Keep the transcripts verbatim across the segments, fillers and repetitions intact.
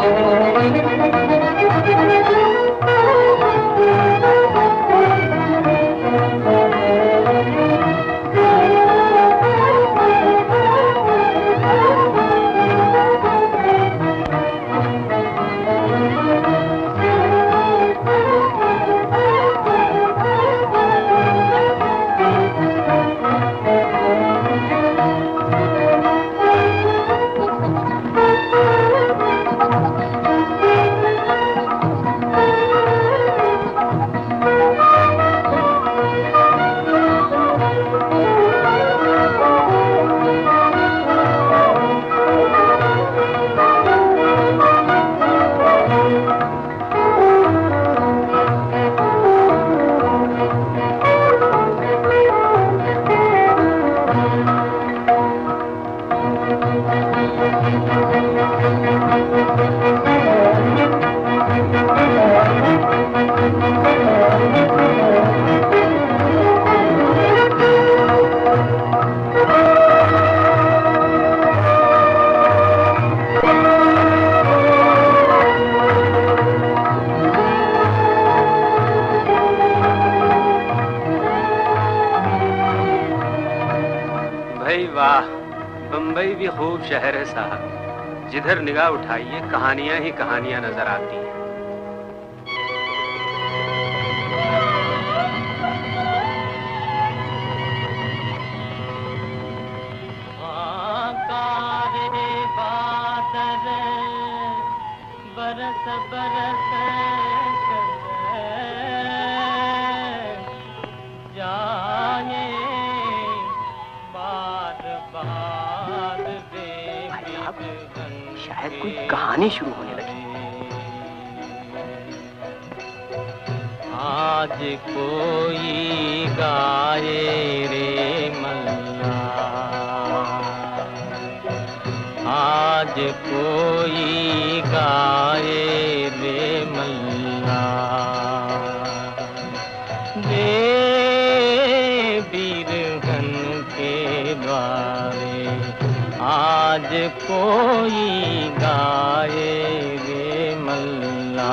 बम्बई भी खूब शहर है साहब, जिधर निगाह उठाइए कहानियां ही कहानियां नजर आती हैं। बरस बरस जाए बार बार शायद कोई कहानी शुरू होने लगी। आज कोई गाए रे मल्ला, आज कोई गाए रे मल्ला, दे बिरहन के द्वारे आज कोई गाए रे मल्ला।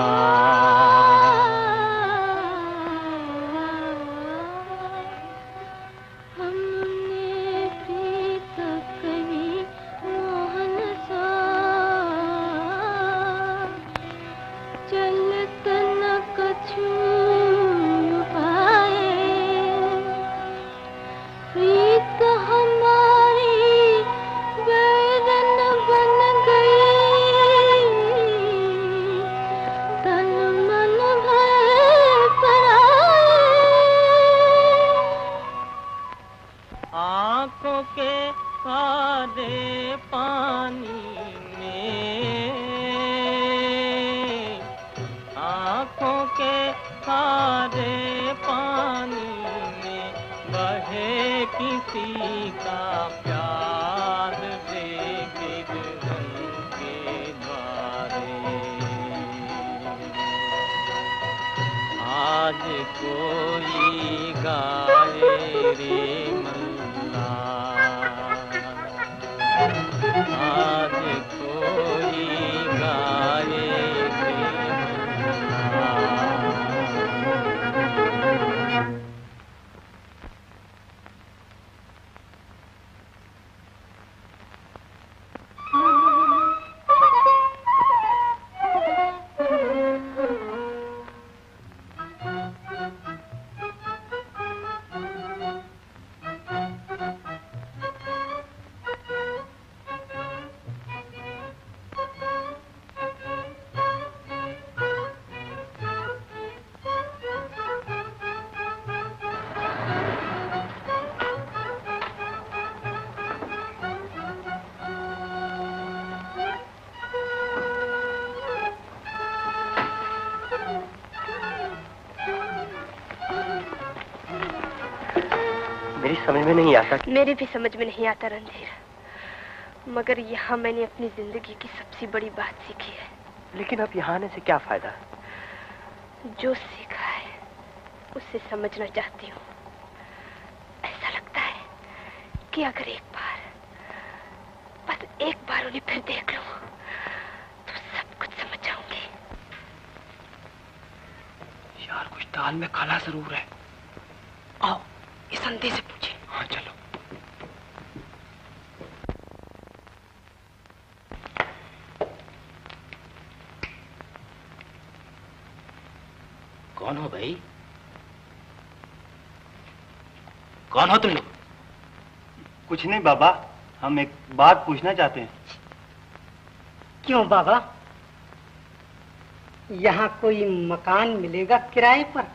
समझ में नहीं आता। मेरे भी समझ में नहीं आता रणधीर, मगर यहाँ मैंने अपनी जिंदगी की सबसे बड़ी बात सीखी है। लेकिन अब यहाँ आने से क्या फायदा? जो सीखा है उससे समझना चाहती हूँ। ऐसा लगता है कि अगर एक बार, बस एक बार उन्हें फिर देख लूं तो सब कुछ समझ काल में काला जरूर है। आओ इस अंधे से पूछे। हाँ चलो। कौन हो भाई? कौन हो तुम लोग? कुछ नहीं बाबा, हम एक बात पूछना चाहते हैं। क्यों बाबा, यहाँ कोई मकान मिलेगा किराए पर?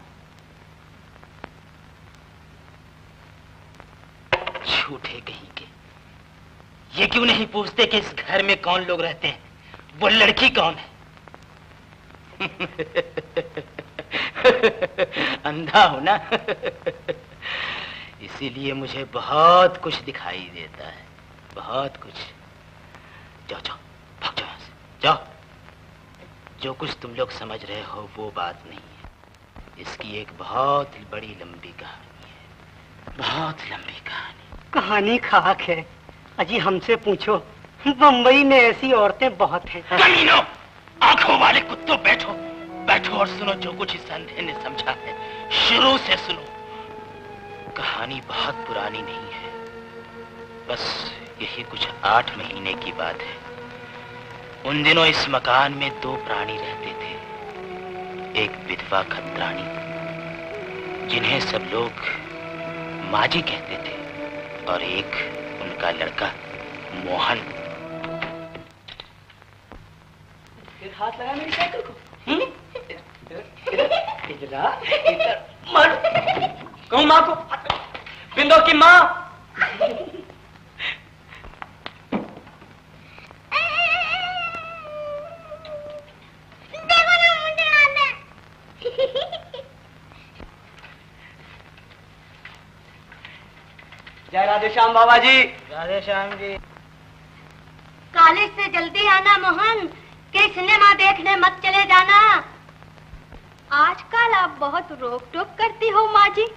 झूठे कहीं के, ये क्यों नहीं पूछते कि इस घर में कौन लोग रहते हैं, वो लड़की कौन है? अंधा हूं ना, इसीलिए मुझे बहुत कुछ दिखाई देता है, बहुत कुछ। जाओ जाओ, भाग जाओ यहाँ से, जाओ। जो कुछ तुम लोग समझ रहे हो वो बात नहीं है, इसकी एक बहुत बड़ी लंबी कहानी है, बहुत लंबी कहानी। कहानी खाक है, अजी हमसे पूछो, बम्बई में ऐसी औरतें बहुत हैं। कमीनों, आंखों वाले कुत्तों, बैठो बैठो और सुनो जो कुछ इस अंधे ने समझा है, शुरू से सुनो। कहानी बहुत पुरानी नहीं है, बस यही कुछ आठ महीने की बात है। उन दिनों इस मकान में दो प्राणी रहते थे, एक विधवा खतरानी जिन्हें सब लोग माजी कहते थे, और एक उनका लड़का मोहन। फिर हाथ लगा मेरी साइकिल को। इधर इधर मार। कहूँ माँ को, बिंदो की माँ। जय राधे श्याम बाबा जी। राधे श्याम जी। कॉलेज से जल्दी आना मोहन, के सिनेमा देखने मत चले जाना। आजकल आप बहुत रोक टोक करती हो माँ जी।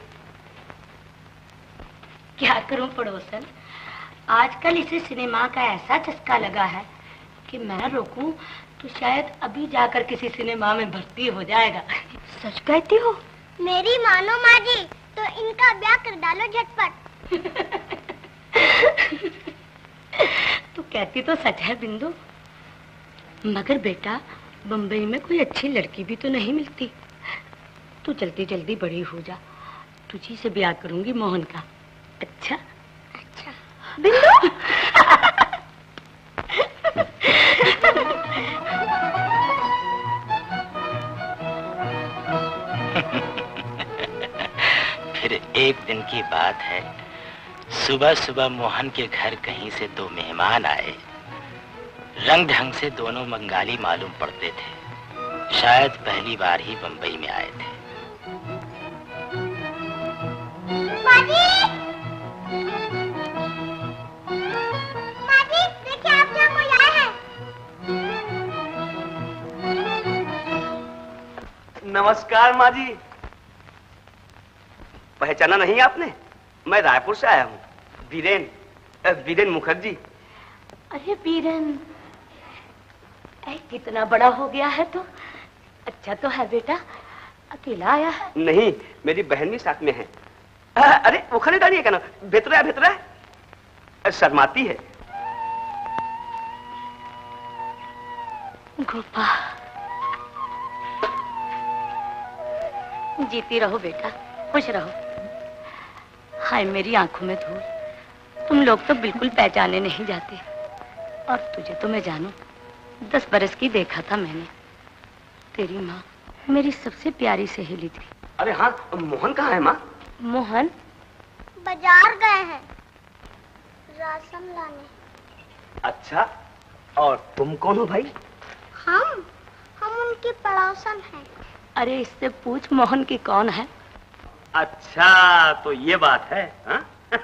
क्या करूं पड़ोसन, आजकल इसे सिनेमा का ऐसा चस्का लगा है कि मैं रोकूं तो शायद अभी जाकर किसी सिनेमा में भर्ती हो जाएगा। सच कहती हो? मेरी मानो माँ जी, तो इनका ब्याह कर डालो झटपट। तू कहती तो सच है बिंदु, मगर बेटा बम्बई में कोई अच्छी लड़की भी तो नहीं मिलती। तू जल्दी जल्दी बड़ी हो जा, तुझी से ब्याह करूंगी मोहन का। अच्छा अच्छा बिंदु। फिर एक दिन की बात है, सुबह सुबह मोहन के घर कहीं से दो मेहमान आए। रंग ढंग से दोनों बंगाली मालूम पड़ते थे, शायद पहली बार ही बंबई में आए थे। माजी! माजी, देखिए आप यहाँ कोई आया है। नमस्कार माँ जी। पहचाना नहीं आपने? मैं रायपुर से आया हूँ, बीरेन बीरेन मुखर्जी। अरे बीरन, कितना बड़ा हो गया है तो। अच्छा तो है बेटा, अकेला आया है? नहीं, मेरी बहन भी साथ में है। आ, अरे वो खरीदारी डालिए क्या ना, भेतरा है भेतरा है, शर्माती है। गोपा, जीती रहो बेटा, खुश रहो। हाय मेरी आंखों में धूल, तुम लोग तो बिल्कुल पहचाने नहीं जाते। और तुझे तो मैं जानू, दस बरस की देखा था मैंने। तेरी माँ मेरी सबसे प्यारी सहेली थी। अरे हाँ, मोहन कहाँ है माँ? मोहन बाजार गए हैं राशन लाने। अच्छा, और तुम कौन हो भाई? हम हम उनकी पड़ोसन हैं। अरे इससे पूछ मोहन की कौन है। अच्छा तो ये बात है हा?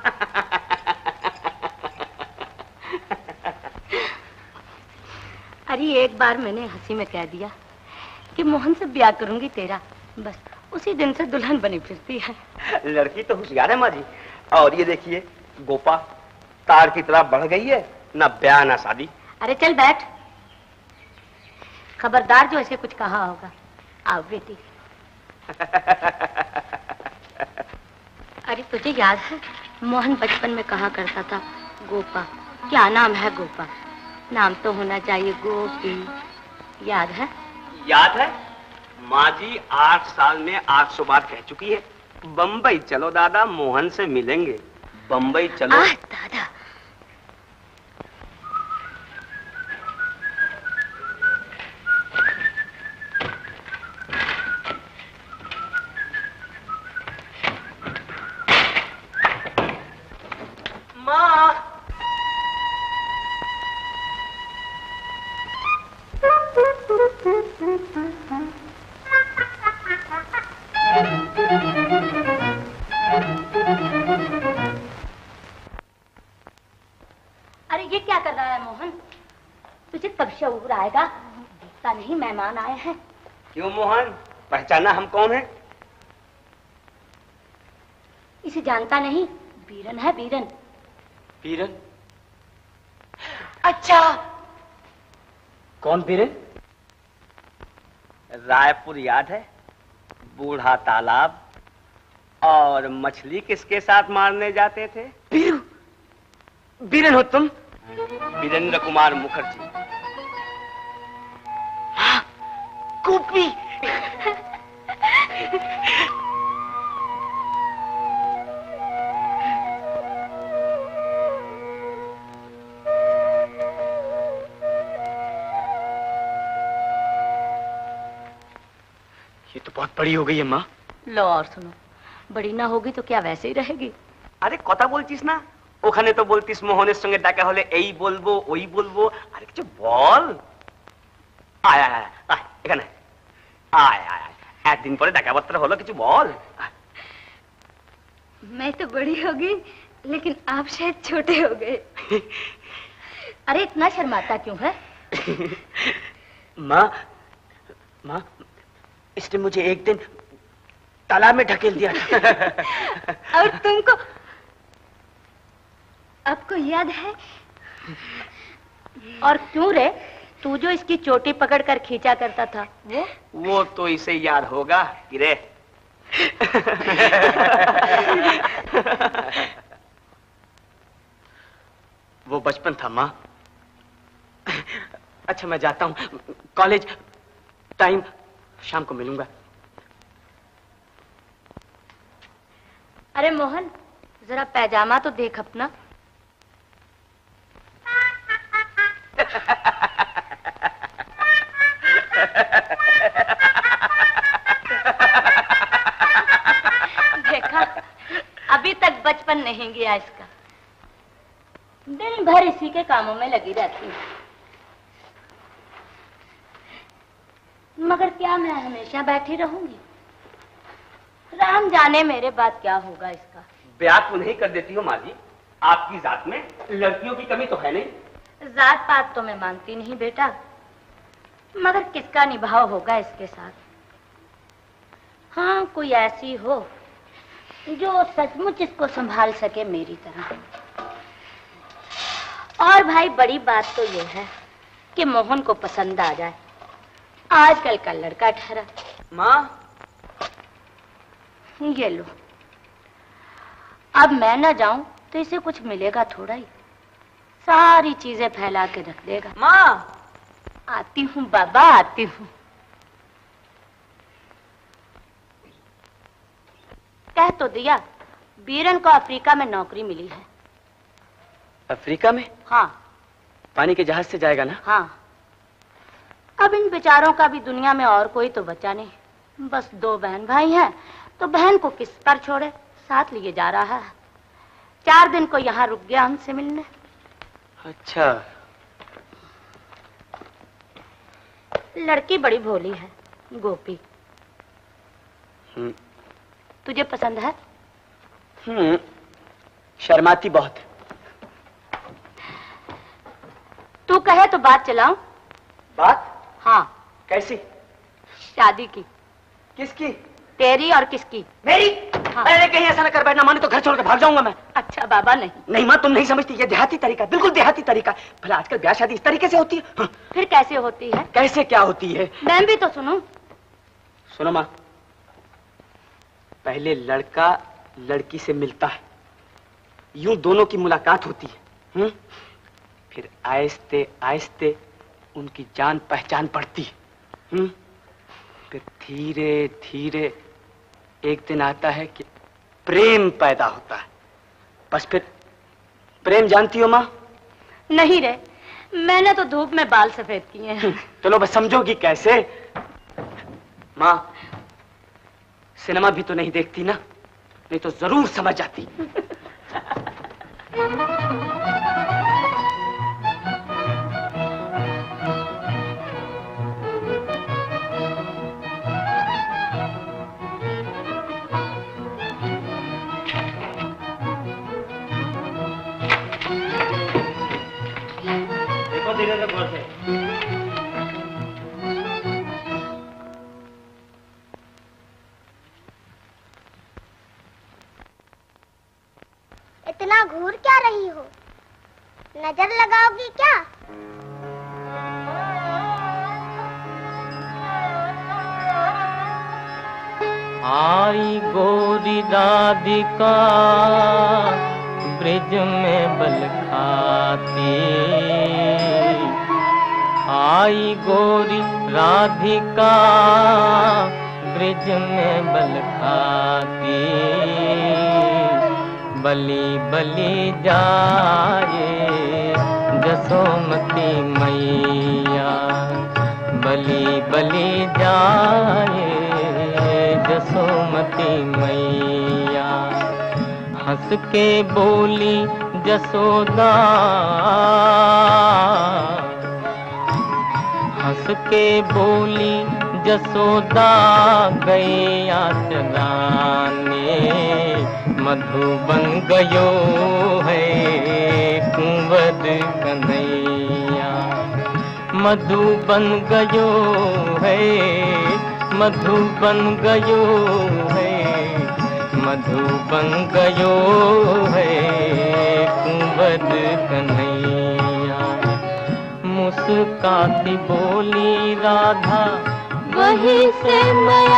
अरे एक बार मैंने हंसी में कह दिया कि मोहन से ब्याह करूंगी तेरा, बस उसी दिन से दुल्हन बनी फिरती है। लड़की तो होशियार है माँ जी। और ये देखिए गोपा तार की तरह बढ़ गई है, ना ब्याह ना शादी। अरे चल बैठ, खबरदार जो ऐसे कुछ कहा होगा। आओ बेटी। अरे तुझे याद है मोहन बचपन में कहा करता था गोपा, क्या नाम है गोपा, नाम तो होना चाहिए गोपी, याद है? याद है, माँ जी आठ साल में आठ सौ बार कह चुकी है, बम्बई चलो दादा मोहन से मिलेंगे, बम्बई चलो। आह दादा, आएगा, दिखता नहीं मेहमान आए हैं। क्यों मोहन, पहचाना हम कौन है? इसे जानता नहीं, बीरन है बीरन। बीरन? अच्छा, कौन बीरन? रायपुर याद है, बूढ़ा तालाब और मछली किसके साथ मारने जाते थे? बीरन, बीरन हो तुम? वीरेंद्र कुमार मुखर्जी। गोपी। ये तो बहुत बड़ी हो गई है माँ। लो और सुनो, बड़ी ना होगी तो क्या वैसे ही रहेगी? अरे कथा बोलतीस ना, ওখানে তো বলতিস মোহনের সঙ্গে দেখা হলে এই বলবো ওই বলবো, আরে কিছু বল। আয় আয় আয় এখানে আয় আয় একদিন পরে দেখাবার্তা হলো, কিছু বল। मैं तो बड़ी हो गई लेकिन आप शायद छोटे हो गए। अरे इतना शर्माता क्यों है? माँ माँ इसने मुझे एक दिन तालाब में ढकेल दिया था। और तुमको आपको याद है? और क्यों रे, तू जो इसकी चोटी पकड़कर खींचा करता था वो वो तो इसे याद होगा गिरे। वो बचपन था माँ। अच्छा मैं जाता हूँ कॉलेज, टाइम शाम को मिलूंगा। अरे मोहन जरा पैजामा तो देख अपना। देखा, अभी तक बचपन नहीं गया इसका, दिन भर इसी के कामों में लगी रहती है। मगर क्या मैं हमेशा बैठी रहूंगी? राम जाने मेरे बाद क्या होगा इसका। ब्याह तो नहीं कर देती हो माँ जी? आपकी जात में लड़कियों की कमी तो है नहीं। जात पात तो मैं मानती नहीं बेटा, मगर किसका निभाव होगा इसके साथ? हाँ कोई ऐसी हो जो सचमुच इसको संभाल सके मेरी तरह। और भाई बड़ी बात तो ये है कि मोहन को पसंद आ जाए, आजकल का लड़का ठहरा। माँ ये लो, अब मैं ना जाऊं तो इसे कुछ मिलेगा थोड़ा ही, सारी चीजें फैला के रख देगा। माँ आती हूँ बाबा, आती हूँ। कह तो दिया, बीरन को अफ्रीका में नौकरी मिली है। अफ्रीका में? हाँ। पानी के जहाज से जाएगा ना? हाँ। अब इन बेचारों का भी दुनिया में और कोई तो बचा नहीं, बस दो बहन भाई हैं, तो बहन को किस पर छोड़े, साथ लिए जा रहा है। चार दिन को यहाँ रुक गया हमसे मिलने। अच्छा। लड़की बड़ी भोली है, गोपी। हम्म। तुझे पसंद है? हम्म, शर्माती बहुत। तू कहे तो बात चलाऊं? बात? हाँ। कैसी? शादी की। किसकी? तेरी और किसकी? मेरी? हाँ। अरे कहीं ऐसा ना कर बैठना, माने तो घर छोड़कर भाग जाऊंगा मैं। अच्छा बाबा नहीं। नहीं माँ तुम नहीं समझती, ये देहाती तरीका, बिल्कुल देहाती तरीका। भला आजकल ब्याह शादी इस तरीके से होती है? हाँ। फिर कैसे होती है? कैसे क्या होती है? मैं भी तो सुनूं। सुनो माँ, पहले लड़का लड़की से मिलता है, यूं दोनों की मुलाकात होती है, हुँ? फिर आहिस्ते आहिस्ते उनकी जान पहचान पड़ती है, हुँ? फिर धीरे धीरे एक दिन आता है कि प्रेम पैदा होता है। बस फिर प्रेम जानती हो माँ? नहीं रे, मैंने तो धूप में बाल सफेद किए हैं। चलो बस समझोगी कैसे? माँ सिनेमा भी तो नहीं देखती ना, नहीं तो जरूर समझ जाती। देखो धीरे से गौर से। इतना घूर क्या रही हो? नजर लगाओगी क्या? आई गोरी राधिका ब्रिज में बल खाती, आई गोरी राधिका ब्रिज में बल खाती, बली बली जाए जसोमती मैया, बली बली जाए जसोमती मैया। हंस के बोली जसोदा, हंस के बोली जसोदा गैया चराने, मधुबन गयो है कुंवर कन्हैया, मधुबन गयो है, मधुबन गयो है, मधुबन गयो है कुंवर कन्हैया। मुस्काती बोली राधा वहीं से मैं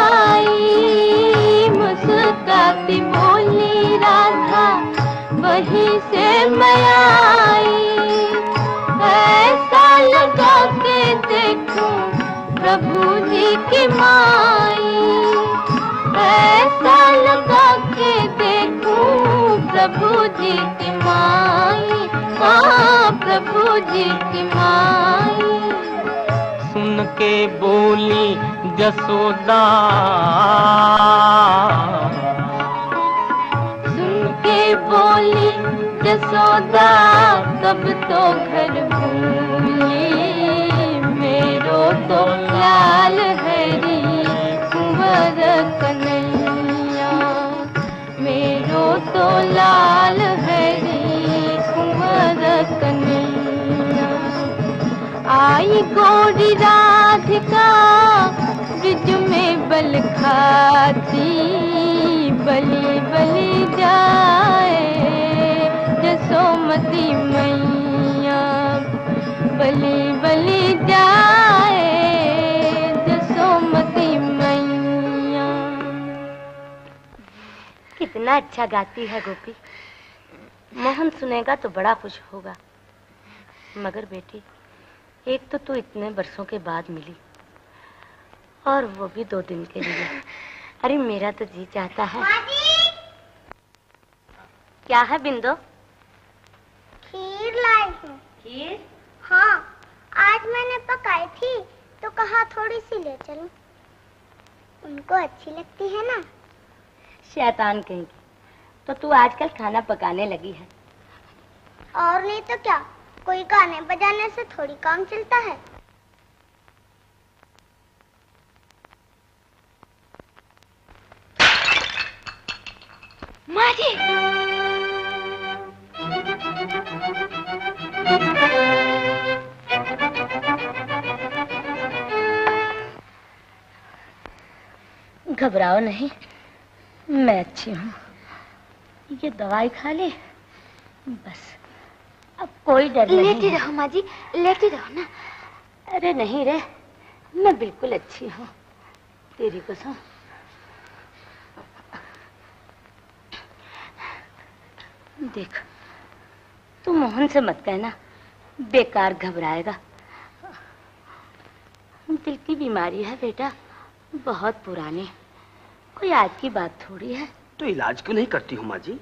आई, मुस्काती बोली राधा वहीं से मैं आई, ऐसा लगा के देखूं प्रभु जी की माई, ऐसा लगा के देखूं प्रभु जी की माई, हाँ प्रभु जी की माई। सुन के बोली जसोदा, सुन के बोली जसोदा कब तो घर भूली, मेरो तो लाल हरी कुंवर कन्हैया, मेरो तो लाल हरी कुंवर कन्हैया। आई गोरी राधिका ब्रिज में बल खाती, बली बली जाए जसोमती मैया, बली बली जाए जसोमती मैया। कितना अच्छा गाती है गोपी, मोहन सुनेगा तो बड़ा खुश होगा। मगर बेटी, एक तो तू इतने बरसों के बाद मिली और वो भी दो दिन के लिए। अरे मेरा तो जी चाहता है। क्या है बिंदो? खीर लाई हूँ। खीर? हाँ, आज मैंने पकाई थी तो कहा थोड़ी सी ले चलूं। उनको अच्छी लगती है ना? शैतान कहेगी। तो तू आजकल खाना पकाने लगी है? और नहीं तो क्या, कोई गाने बजाने से थोड़ी काम चलता है। माँ जी, घबराओ नहीं, मैं अच्छी हूँ। ये दवाई खा ले बस, अब कोई डर नहीं। लेटी रहो माँ जी, लेटी रहो ना। अरे नहीं रे, मैं बिल्कुल अच्छी हूँ, तेरी कसम। देख, तू मोहन से मत कहना, बेकार घबराएगा। दिल की बीमारी है बेटा, बहुत पुरानी, कोई आज की बात थोड़ी है। तो इलाज क्यों नहीं करती हूँ माँ जी?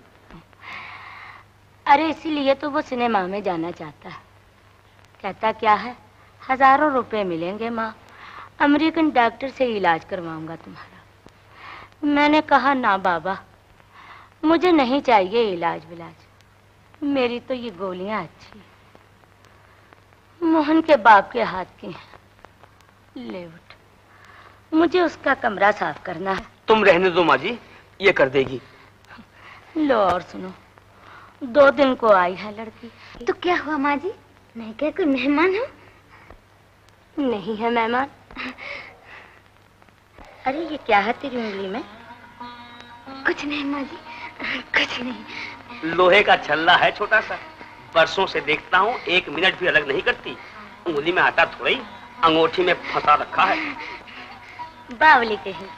अरे इसीलिए तो वो सिनेमा में जाना चाहता है। कहता क्या है, हजारों रुपए मिलेंगे माँ, अमेरिकन डॉक्टर से इलाज करवाऊंगा तुम्हारा। मैंने कहा ना बाबा, मुझे नहीं चाहिए इलाज विलाज, मेरी तो ये गोलियां अच्छी मोहन के बाप के हाथ की हैं। ले उठ, मुझे उसका कमरा साफ करना है। तुम रहने दो माँ जी, ये कर देगी। लो और सुनो, दो दिन को आई है लड़की। तो क्या हुआ माँ जी? मैं क्या कोई मेहमान हूँ? नहीं है मेहमान। अरे ये क्या है तेरी उंगली में? कुछ नहीं माँ जी, कुछ नहीं। लोहे का छल्ला है छोटा सा, बरसों से देखता हूँ, एक मिनट भी अलग नहीं करती। उंगली में आटा थोड़ा ही, अंगूठी में फंसा रखा है। बावली कहेगी।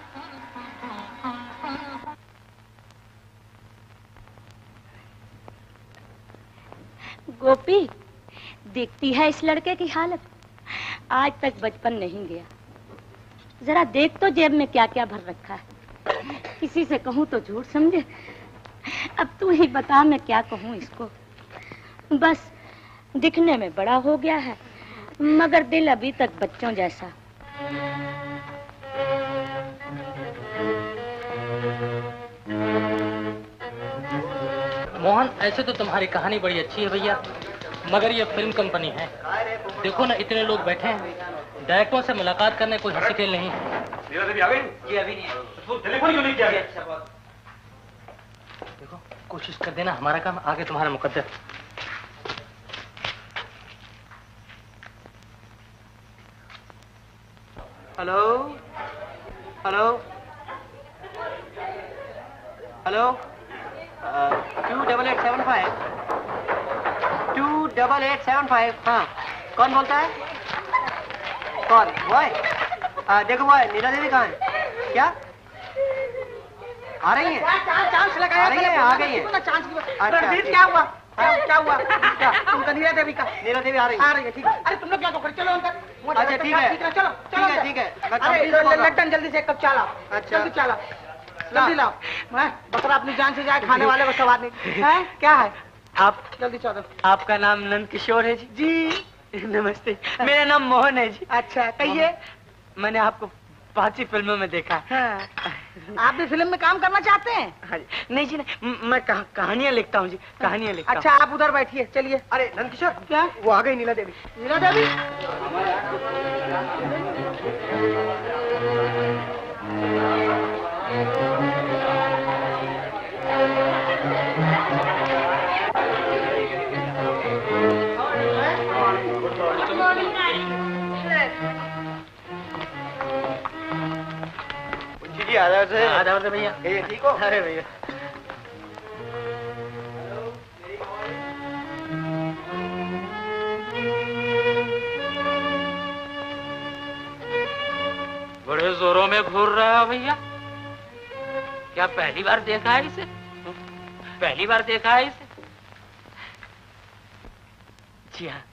गोपी, देखती है इस लड़के की हालत, आज तक बचपन नहीं गया। जरा देख तो जेब में क्या क्या भर रखा है। किसी से कहूँ तो झूठ समझे। अब तू ही बता मैं क्या कहूँ इसको। बस दिखने में बड़ा हो गया है, मगर दिल अभी तक बच्चों जैसा। मोहन, ऐसे तो तुम्हारी कहानी बड़ी अच्छी है भैया, मगर ये फिल्म कंपनी है। देखो ना, इतने लोग बैठे हैं, डायरेक्टरों से मुलाकात करने कोई हंसी खेल नहीं है। नीला देवी आ गई? जी अभी नहीं आई। तो टेलीफोन क्यों नहीं किया? देखो, कोशिश कर देना, हमारा काम आगे तुम्हारा मुकद्दर। Hello hello hello, two double eight seven five two double eight seven five. हाँ, कौन बोलता है? कौन? बॉय? देखो बॉय, नीला देवी कहाँ है? क्या आ रही है? चांस लगाया, आ रही है, आ गई है। अच्छा, क्या हुआ? क्या हुआ? उनका नीला देवी का, नीला देवी आ रही है, आ रही है। ठीक है। अरे तुम लोग क्या करो, चलो अंदर। अच्छा ठीक है, चलो ठीक है, ठीक है। अरे लट्टन जल्दी से एक कप चाय लाओ। अच्छा जल्दी चाय लाओ, जल्दी लाओ। बकरा अपनी जान से जाए, खाने वाले को सवार नहीं है। क्या है? आप जल्दी चलो। आपका नाम नंद किशोर है जी? जी नमस्ते, मेरा नाम मोहन है जी। अच्छा, कहिए। मैंने आपको पांच फिल्मों में देखा। हाँ। आप भी फिल्म में काम करना चाहते हैं? हाँ जी। नहीं जी नहीं, मैं कह, कहानियां लिखता हूँ जी, कहानियां लिखता हूँ। अच्छा, आप उधर बैठिए, चलिए। अरे नंदकिशोर, क्या? वो आ गई नीला देवी। नीला देवी? जी आधार से आधार से भैया। ये ठीक हो? अरे भैया, बड़े जोरों में घूर रहा है भैया। क्या पहली बार देखा है इसे? पहली बार देखा है इसे? जी हाँ,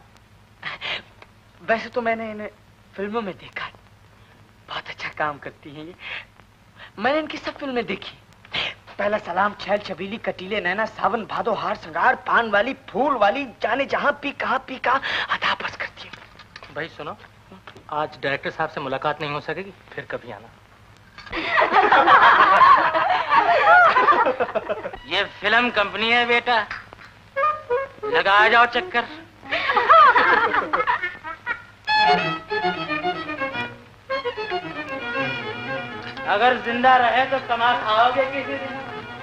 वैसे तो मैंने इन्हें फिल्मों में देखा है, बहुत अच्छा काम करती हैं ये। मैंने इनकी सब फिल्में देखी। पहला सलाम, छैल छबीली, कटीले नैना, सावन भादो, हार संगार, पान वाली, फूल वाली, जाने जहां पी कहां पी कहां, अदा बस करती है। भाई सुनो, आज डायरेक्टर साहब से मुलाकात नहीं हो सकेगी, फिर कभी आना। ये फिल्म कंपनी है बेटा, लगा जाओ चक्कर। अगर जिंदा रहे तो कमा खाओगे किसी दिन।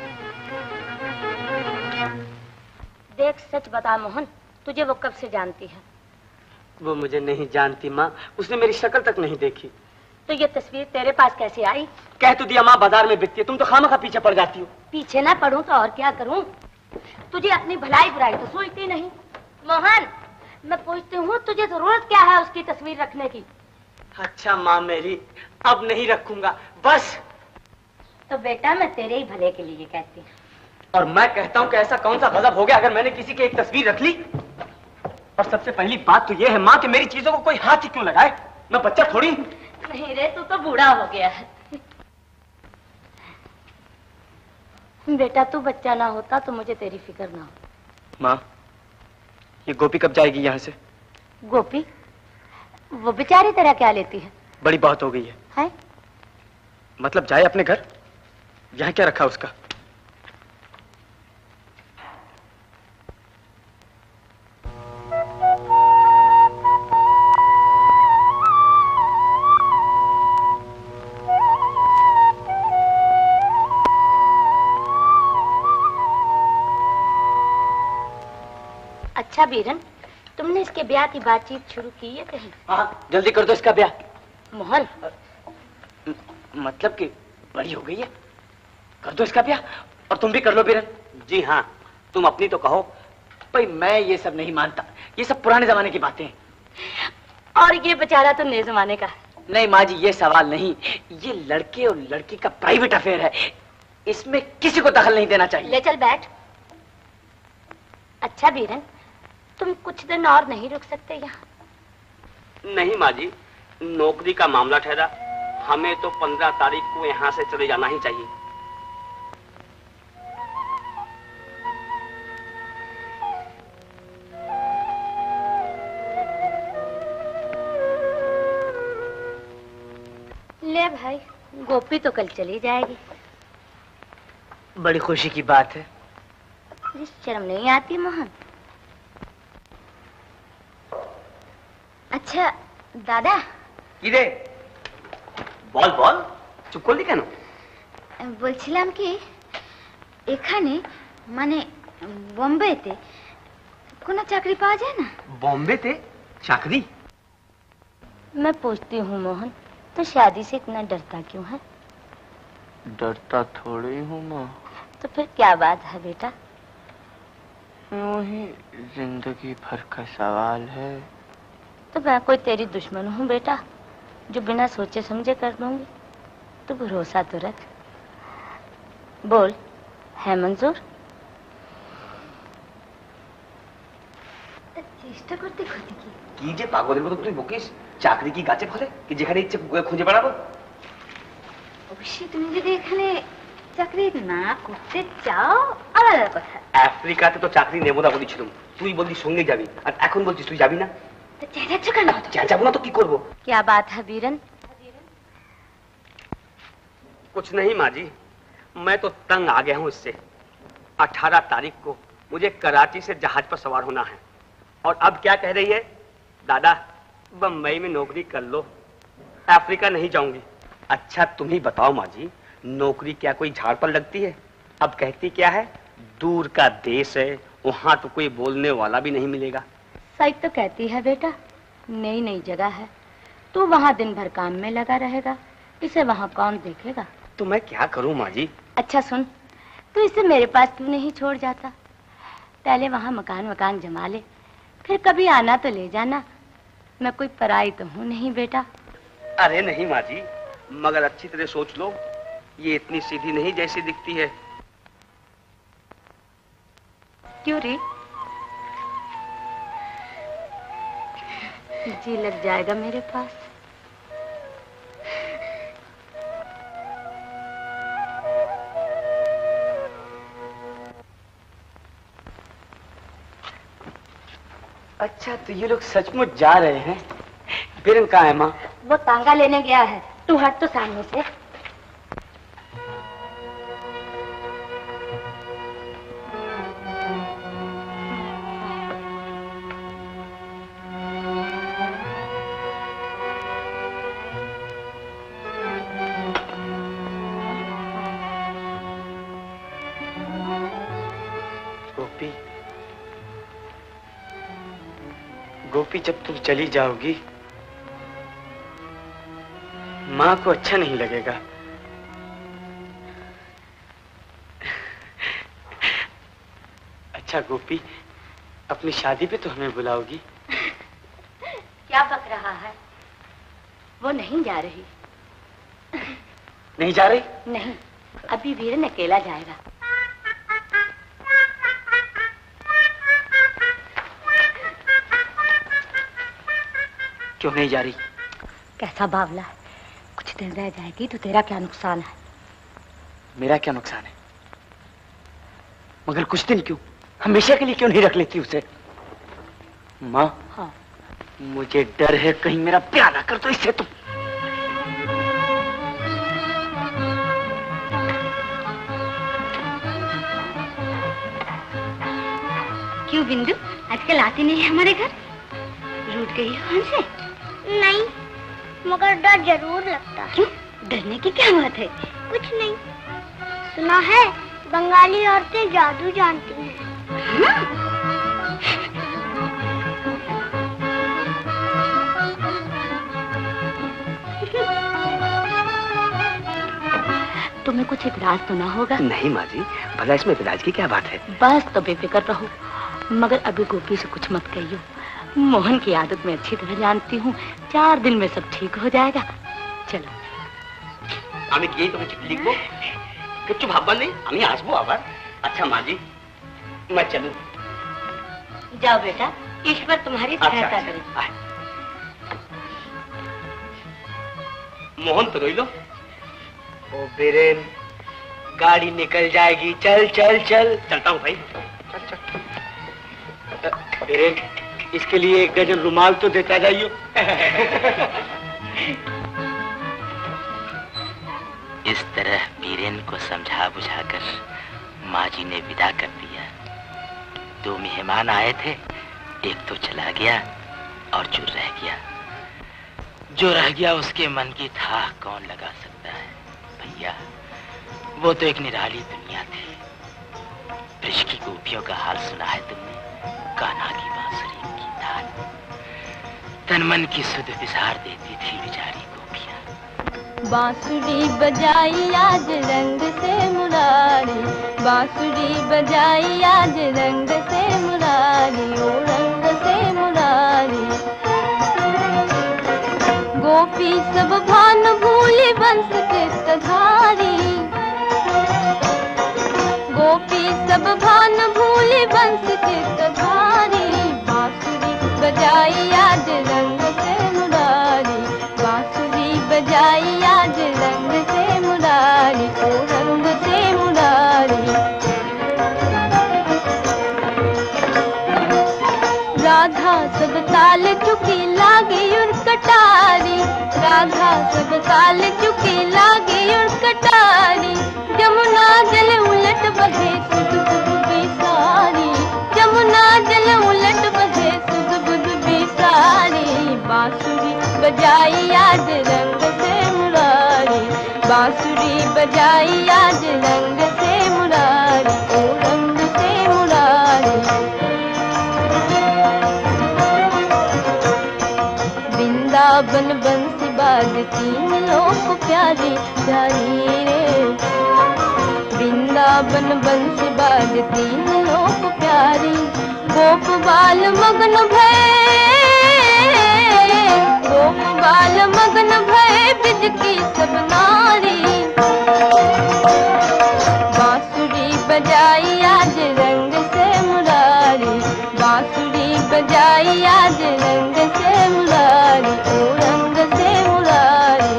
देख, सच बता मोहन, तुझे वो कब से जानती है? वो मुझे नहीं जानती माँ, उसने मेरी शक्ल तक नहीं देखी। तो ये तस्वीर तेरे पास कैसे आई? कह तो दिया माँ, बाजार में बिकती है, तुम तो खामखा पीछे पड़ जाती हो। पीछे ना पढ़ूं तो और क्या करूं? तुझे अपनी भलाई बुराई तो सोचती नहीं। मोहन, मैं पूछती हूँ, तुझे जरूरत क्या है उसकी तस्वीर रखने की? अच्छा माँ मेरी, अब नहीं रखूंगा बस। तो बेटा मैं तेरे ही भले के लिए कहती हूँ। और मैं कहता हूँ कि ऐसा कौन सा गजब हो गया अगर मैंने किसी की एक तस्वीर रख ली। और सबसे पहली बात तो ये है माँ कि मेरी चीजों को कोई हाथ ही क्यों लगाए, मैं बच्चा थोड़ी। नहीं रे, तू तो बूढ़ा हो गया है। बेटा तू बच्चा ना होता तो मुझे तेरी फिक्र ना हो। माँ, ये गोपी कब जाएगी यहाँ से? गोपी? वो बेचारी तेरा क्या लेती है? बड़ी बात हो गई है। है? मतलब जाए अपने घर? यहाँ क्या रखा उसका? अच्छा बीरन, तुमने इसके ब्याह की बातचीत शुरू की है कहीं? हाँ, जल्दी कर दो इसका ब्याह। मोहन, मतलब कि बड़ी हो गई है, कर दो इसका ब्याह। और तुम भी कर लो बीरन। जी हाँ, तुम अपनी तो कहो। भाई मैं ये सब नहीं मानता, ये सब पुराने जमाने की बातें हैं। और ये बेचारा तो नए जमाने का। नहीं माँ जी, ये सवाल नहीं, ये लड़के और लड़की का प्राइवेट अफेयर है, इसमें किसी को दखल नहीं देना चाहिए। ले चल बैठ। अच्छा बीरन, तुम कुछ दिन और नहीं रुक सकते यहाँ? नहीं माँ जी, नौकरी का मामला ठहरा, हमें तो पंद्रह तारीख को यहाँ से चले जाना ही चाहिए। ले भाई, गोपी तो कल चली जाएगी। बड़ी खुशी की बात है। शर्म नहीं आती मोहन? अच्छा दादा, কিরে বল বল, চুপ করলি কেন? বলছিলাম কি এখানে মানে বোম্বেতে কোনো চাকরি পাওয়া যায় না? बॉम्बेते चाकरी? मैं पूछती हूँ मोहन, तो शादी से इतना डरता क्यों है? डरता थोड़ी हूँ माँ। तो फिर क्या बात है बेटा? यूं ही जिंदगी भर का सवाल है। तो मैं कोई तेरी दुश्मन हूँ बेटा, जो बिना सोचे समझे कर दूंगी? तो भरोसा तो रख। बोल, है मंजूर? চেষ্টা করতে ক্ষতি কি? কি যে পাগলের মতো তুই বকিস, চাকরি কি গাছে ফলে কি যেখানে ইচ্ছে খুঁজে বেড়াবো? অবশ্যই তুমি যদি এখানে চাকরি না করতে চাও আলাদা কথা। আফ্রিকাতে তো চাকরি নেবো না বলেছিলাম, তুই বললি সঙ্গে যাবি, আর এখন বলছিস তুই যাবি না। তো চেঁচাচ্ছ কেন? যাবো না তো কি করবো? क्या बात है बीरन? कुछ नहीं माँ जी, मैं तो तंग आ गया हूँ इससे। अठारह तारीख को मुझे कराची से जहाज पर सवार होना है, और अब क्या कह रही है? दादा बम्बई में नौकरी कर लो, अफ्रीका नहीं जाऊंगी। अच्छा तुम ही बताओ माँ जी, नौकरी क्या कोई झाड़ पर लगती है? अब कहती क्या है, दूर का देश है, वहां तो कोई बोलने वाला भी नहीं मिलेगा। सही तो कहती है बेटा, नई नई जगह है, तू वहाँ दिन भर काम में लगा रहेगा, इसे वहाँ कौन देखेगा? तो मैं क्या करूँ माँ जी? अच्छा सुन, तू इसे मेरे पास क्यों नहीं छोड़ जाता? पहले वहाँ मकान मकान जमा ले, फिर कभी आना तो ले जाना। मैं कोई पराई तो हूँ नहीं बेटा। अरे नहीं माँ जी, मगर अच्छी तरह सोच लो, ये इतनी सीधी नहीं जैसी दिखती है। क्यों रे? जी लग जाएगा मेरे पास। अच्छा तो ये लोग सचमुच जा रहे हैं? बीरन कहाँ है माँ? वो तांगा लेने गया है, तू हट तो सामने से। गोपी, गोपी जब तुम चली जाओगी माँ को अच्छा नहीं लगेगा। अच्छा गोपी, अपनी शादी पे तो हमें बुलाओगी? क्या बक रहा है? वो नहीं जा रही। नहीं जा रही? नहीं, अभी वीरन अकेला जाएगा। क्यों नहीं जा रही? कैसा बावला है, कुछ दिन रह जाएगी तो तेरा क्या नुकसान है? मेरा क्या नुकसान है? मगर कुछ दिन क्यों, हमेशा के लिए क्यों नहीं रख लेती उसे? माँ, हाँ। मुझे डर है कहीं मेरा प्यार ना कर दो इससे तुम। क्यों बिंदु, आजकल आती नहीं है हमारे घर? रूठ गई हो हमसे? नहीं, मगर डर जरूर लगता है। क्यों, डरने की क्या बात है? कुछ नहीं, सुना है बंगाली औरतें जादू जानती हैं। तुम्हें कुछ इतराज तो ना होगा? नहीं माँ जी, भला इसमें इतराज की क्या बात है? बस तो बेफिक्र रहो, मगर अभी गोपी से कुछ मत कहियो। मोहन की आदत में अच्छी तरह जानती हूँ, चार दिन में सब ठीक हो जाएगा। चलो আমি গিয়ে তুমি চিঠি লিখবো, কিচ্ছু ভাববার নেই, আমি আসবো আবার। আচ্ছা माँ जी, मैं चलूं? जाओ बेटा, ईश्वर तुम्हारी सहायता करे। मोहन तो रोई लो। ओ बीरेन, गाड़ी निकल जाएगी, चल चल चल। चलता हूँ भाई, चल चल। बीरेन, इसके लिए एक डजन रुमाल तो देता जाइयो। इस तरह बीरेन को समझा बुझाकर माँ जी ने विदा कर दिया। दो मेहमान आए थे, एक तो चला गया और जो रह गया, जो रह गया उसके मन की था कौन लगा सकता है भैया। वो तो एक निराली दुनिया थी। ब्रिज की गोपियों का हाल सुना है तुमने? कान्हा की बांसुरी की तान तन मन की सुध विसार देती थी बेचारी गोपियां। बांसुरी बजाई आज रंग से मुरारी, बांसुरी बजाई आज रंग से मुरारी, ओ रंग से मुरारी। गोपी सब भान भूली बंस चित्तधारी, गोपी सब भान भूली बंस चित्तधारी। बांसुरी बजाई आज रंग से मुरारी, बांसुरी बजाई आज रंग से मुरारी, ओ रंग से मुरारी। राधा सब ताल चुकी लागे उर कटारी, राधा सब ताल चुकी लागे उर कटारी। जमुना जल उलट बहे सुध बुध बिसारी, जमुना जल उलट बहे सुध बुध बिसारी। बांसुरी बजाई आज रंग से मुरारी, बांसुरी बजाई आज रंग से मुरारी, ओ रंग से मुरारी। वृंदावन बंसी बाजती लोक प्यारी प्यारी रे, वृंदावन बंसी बाजती लोक प्यारी। गोप बाल मगन भय, गोप बाल मगन भय बिज की सब नारी। बांसुरी बजाई आज रंग से मुरारी, बांसुरी बजाई आज रंग से मुरारी, ओ रंग से मुरारी।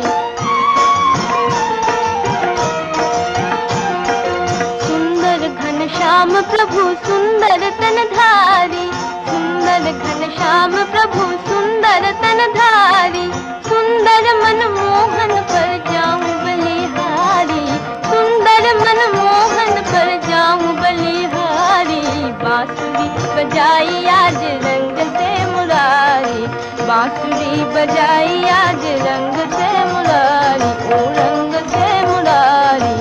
सुंदर घन श्याम प्रभु सुंदर तन धारी, सुंदर घन श्याम प्रभु सुंदर तन धारी। सुंदर मन मोहन पर जाऊं बलिहारी, सुंदर मन मोहन पर जाऊं बलिहारी। बांसुरी बजाई आज रंग से मुरारी, बांसुरी बजाई आज रंग से मुरारी, ओ रंग से मुरारी।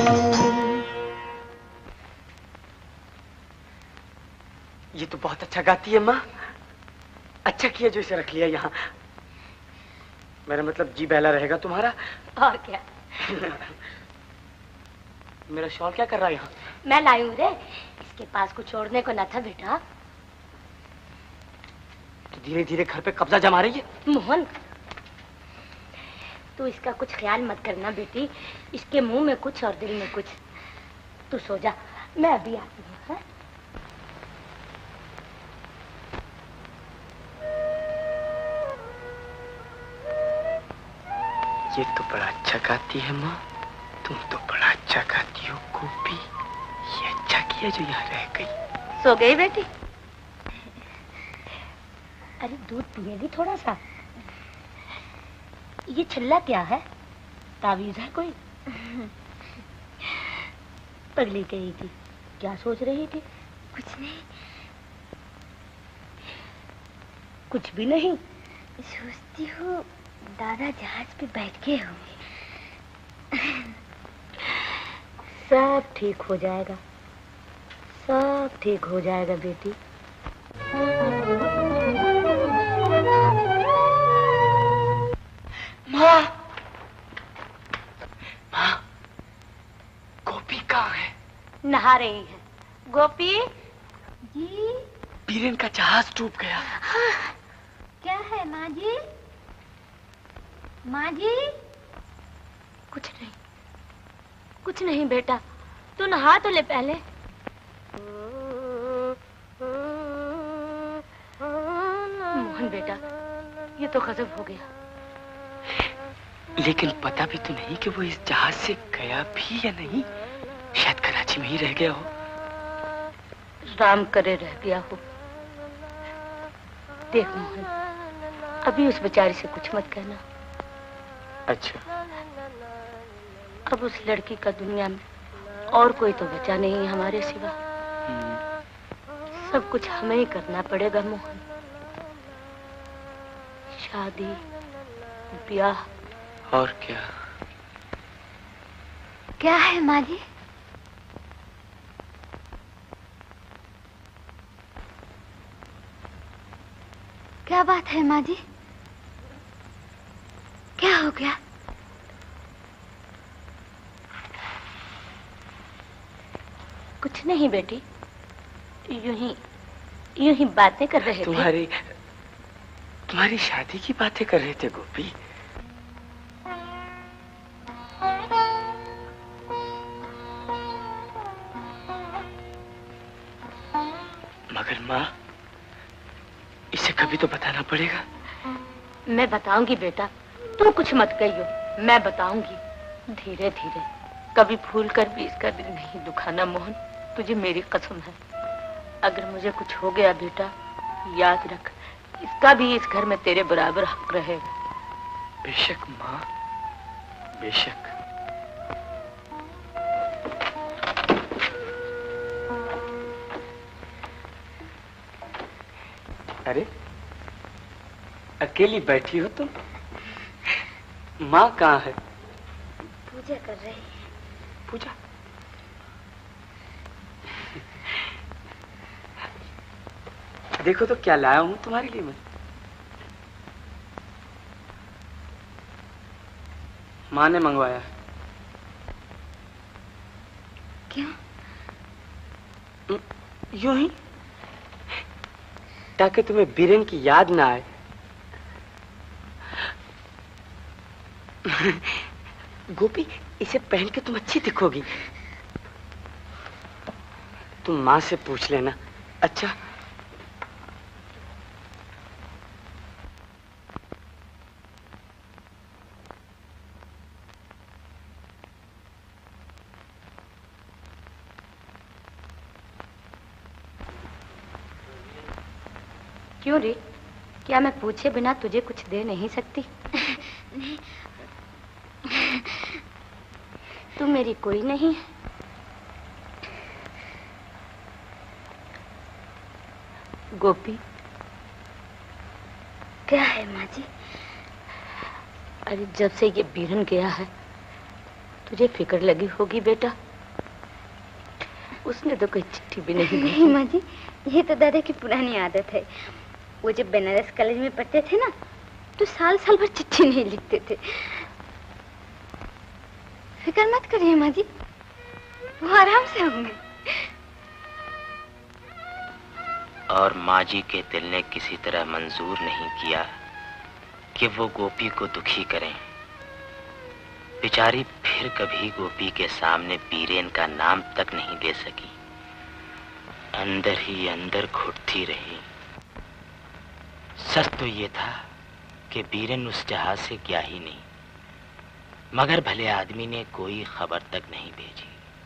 ये तो बहुत अच्छा गाती है माँ, अच्छा किया जो इसे रख लिया यहाँ। मेरा मतलब जी बहला रहेगा तुम्हारा। और क्या। मेरा शॉल क्या कर रहा है यहाँ? मैं लाई हूँ रे, इसके पास कुछ छोड़ने को न था बेटा। तो धीरे धीरे घर पे कब्जा जमा रही है। मोहन, तू इसका कुछ ख्याल मत करना बेटी, इसके मुंह में कुछ और दिल में कुछ। तू सो जा, मैं अभी आती हूँ। ये तो बड़ा अच्छा गाती है माँ, तुम तो बड़ा अच्छा गाती हो गोपी। ये अच्छा किया जो यहाँ रह गई। सो गई बेटी? अरे दूध पिएगी थोड़ा सा? ये छल्ला क्या है? तावीज है कोई? पगली गई थी, क्या सोच रही थी? कुछ नहीं। कुछ भी नहीं? सोचती हूँ दादा जहाज पे बैठ के होंगे। सब ठीक हो जाएगा, सब ठीक हो जाएगा बेटी। माँ, माँ, गोपी कहाँ है? नहा रही है। गोपी जी? बीरेन का जहाज डूब गया। हाँ। क्या है माँ जी? माँ जी? कुछ नहीं, कुछ नहीं बेटा, तू नहा तो ले पहले। मोहन बेटा, ये तो गजब हो गया। लेकिन पता भी तो नहीं कि वो इस जहाज से गया भी या नहीं। शायद कराची में ही रह गया हो। राम करे रह गया हो। देख मोहन, अभी उस बेचारी से कुछ मत कहना। अच्छा। अब उस लड़की का दुनिया में और कोई तो बचा नहीं है हमारे सिवा। सब कुछ हमें ही करना पड़ेगा मोहन। शादी, ब्याह। और क्या? क्या है माँ जी? क्या बात है माँ जी? क्या हो गया? कुछ नहीं बेटी, यूं ही यूं ही बातें कर रहे तुम्हारी थे। तुम्हारी शादी की बातें कर रहे थे गोपी। मगर माँ, इसे कभी तो बताना पड़ेगा। मैं बताऊंगी बेटा, तू कुछ मत कहियो, मैं बताऊंगी धीरे धीरे। कभी भूल कर भी इसका दिल नहीं दुखाना मोहन, तुझे मेरी कसम है। अगर मुझे कुछ हो गया बेटा, याद रख, इसका भी इस घर में तेरे बराबर हक रहेगा। बेशक माँ, बेशक। अरे, अकेली बैठी हो तुम? माँ कहाँ है? पूजा कर रही है। पूजा? देखो तो क्या लाया हूँ तुम्हारे लिए मैं। माँ ने मंगवाया। क्यों? यूं ही, ताकि तुम्हें बीरेन की याद ना आए। गोपी, इसे पहन के तुम अच्छी दिखोगी। तुम माँ से पूछ लेना, अच्छा? क्यों रे, क्या मैं पूछे बिना तुझे कुछ दे नहीं सकती? नहीं। तू मेरी कोई नहीं? गोपी। क्या है माँ जी? अरे जब से ये बीरन गया है, तुझे फिक्र लगी होगी बेटा। उसने तो कोई चिट्ठी भी नहीं नहीं माँ जी, ये तो दादा की पुरानी आदत है। वो जब बनारस कॉलेज में पढ़ते थे ना, तो साल साल भर चिट्ठी नहीं लिखते थे। फिक्र मत करिए माँ जी, वो आराम से होंगे। और माँ जी के दिल ने किसी तरह मंजूर नहीं किया कि वो गोपी को दुखी करें। बेचारी फिर कभी गोपी के सामने बीरेन का नाम तक नहीं ले सकी, अंदर ही अंदर घुटती रही। सच तो ये था कि बीरेन उस जहाज से गया ही नहीं, मगर भले आदमी ने कोई खबर तक नहीं भेजी।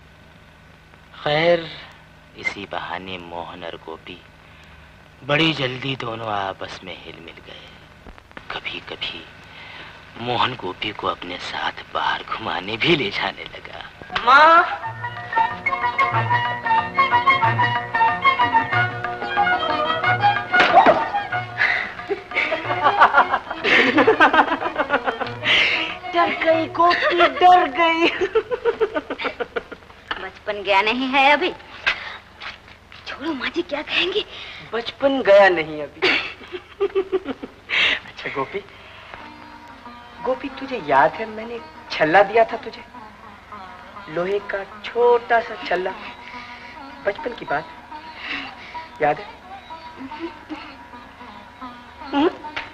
खैर, इसी बहाने मोहन और गोपी बड़ी जल्दी दोनों आपस में हिल मिल गए। कभी कभी मोहन गोपी को अपने साथ बाहर घुमाने भी ले जाने लगा। माँ, डर गई गोपी, डर गई। बचपन गया नहीं है अभी। छोड़ो माँ जी, क्या कहेंगे? बचपन गया नहीं अभी। अच्छा गोपी, गोपी तुझे याद है मैंने छल्ला दिया था तुझे, लोहे का छोटा सा छल्ला, बचपन की बात याद है? हुँ?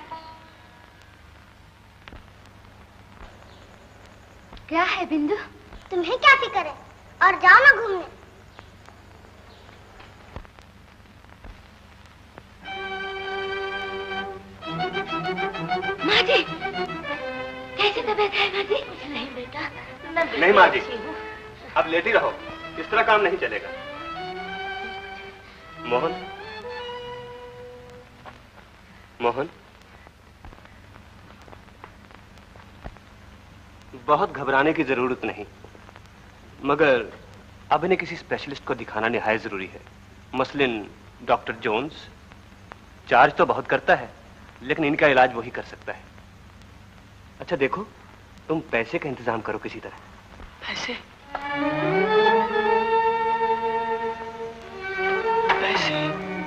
क्या है बिंदु? तुम्हें क्या फिक्र है? और जाओ ना घूमने। माँ जी, कैसी तबीयत है माँ जी? नहीं बेटा, नहीं माँ जी, अब लेट ही रहो, इस तरह काम नहीं चलेगा। मोहन, मोहन, बहुत घबराने की जरूरत नहीं, मगर अब इन्हें किसी स्पेशलिस्ट को दिखाना निहायत जरूरी है। मसलन डॉक्टर जोन्स। चार्ज तो बहुत करता है, लेकिन इनका इलाज वही कर सकता है। अच्छा देखो, तुम पैसे का इंतजाम करो किसी तरह। पैसे? पैसे?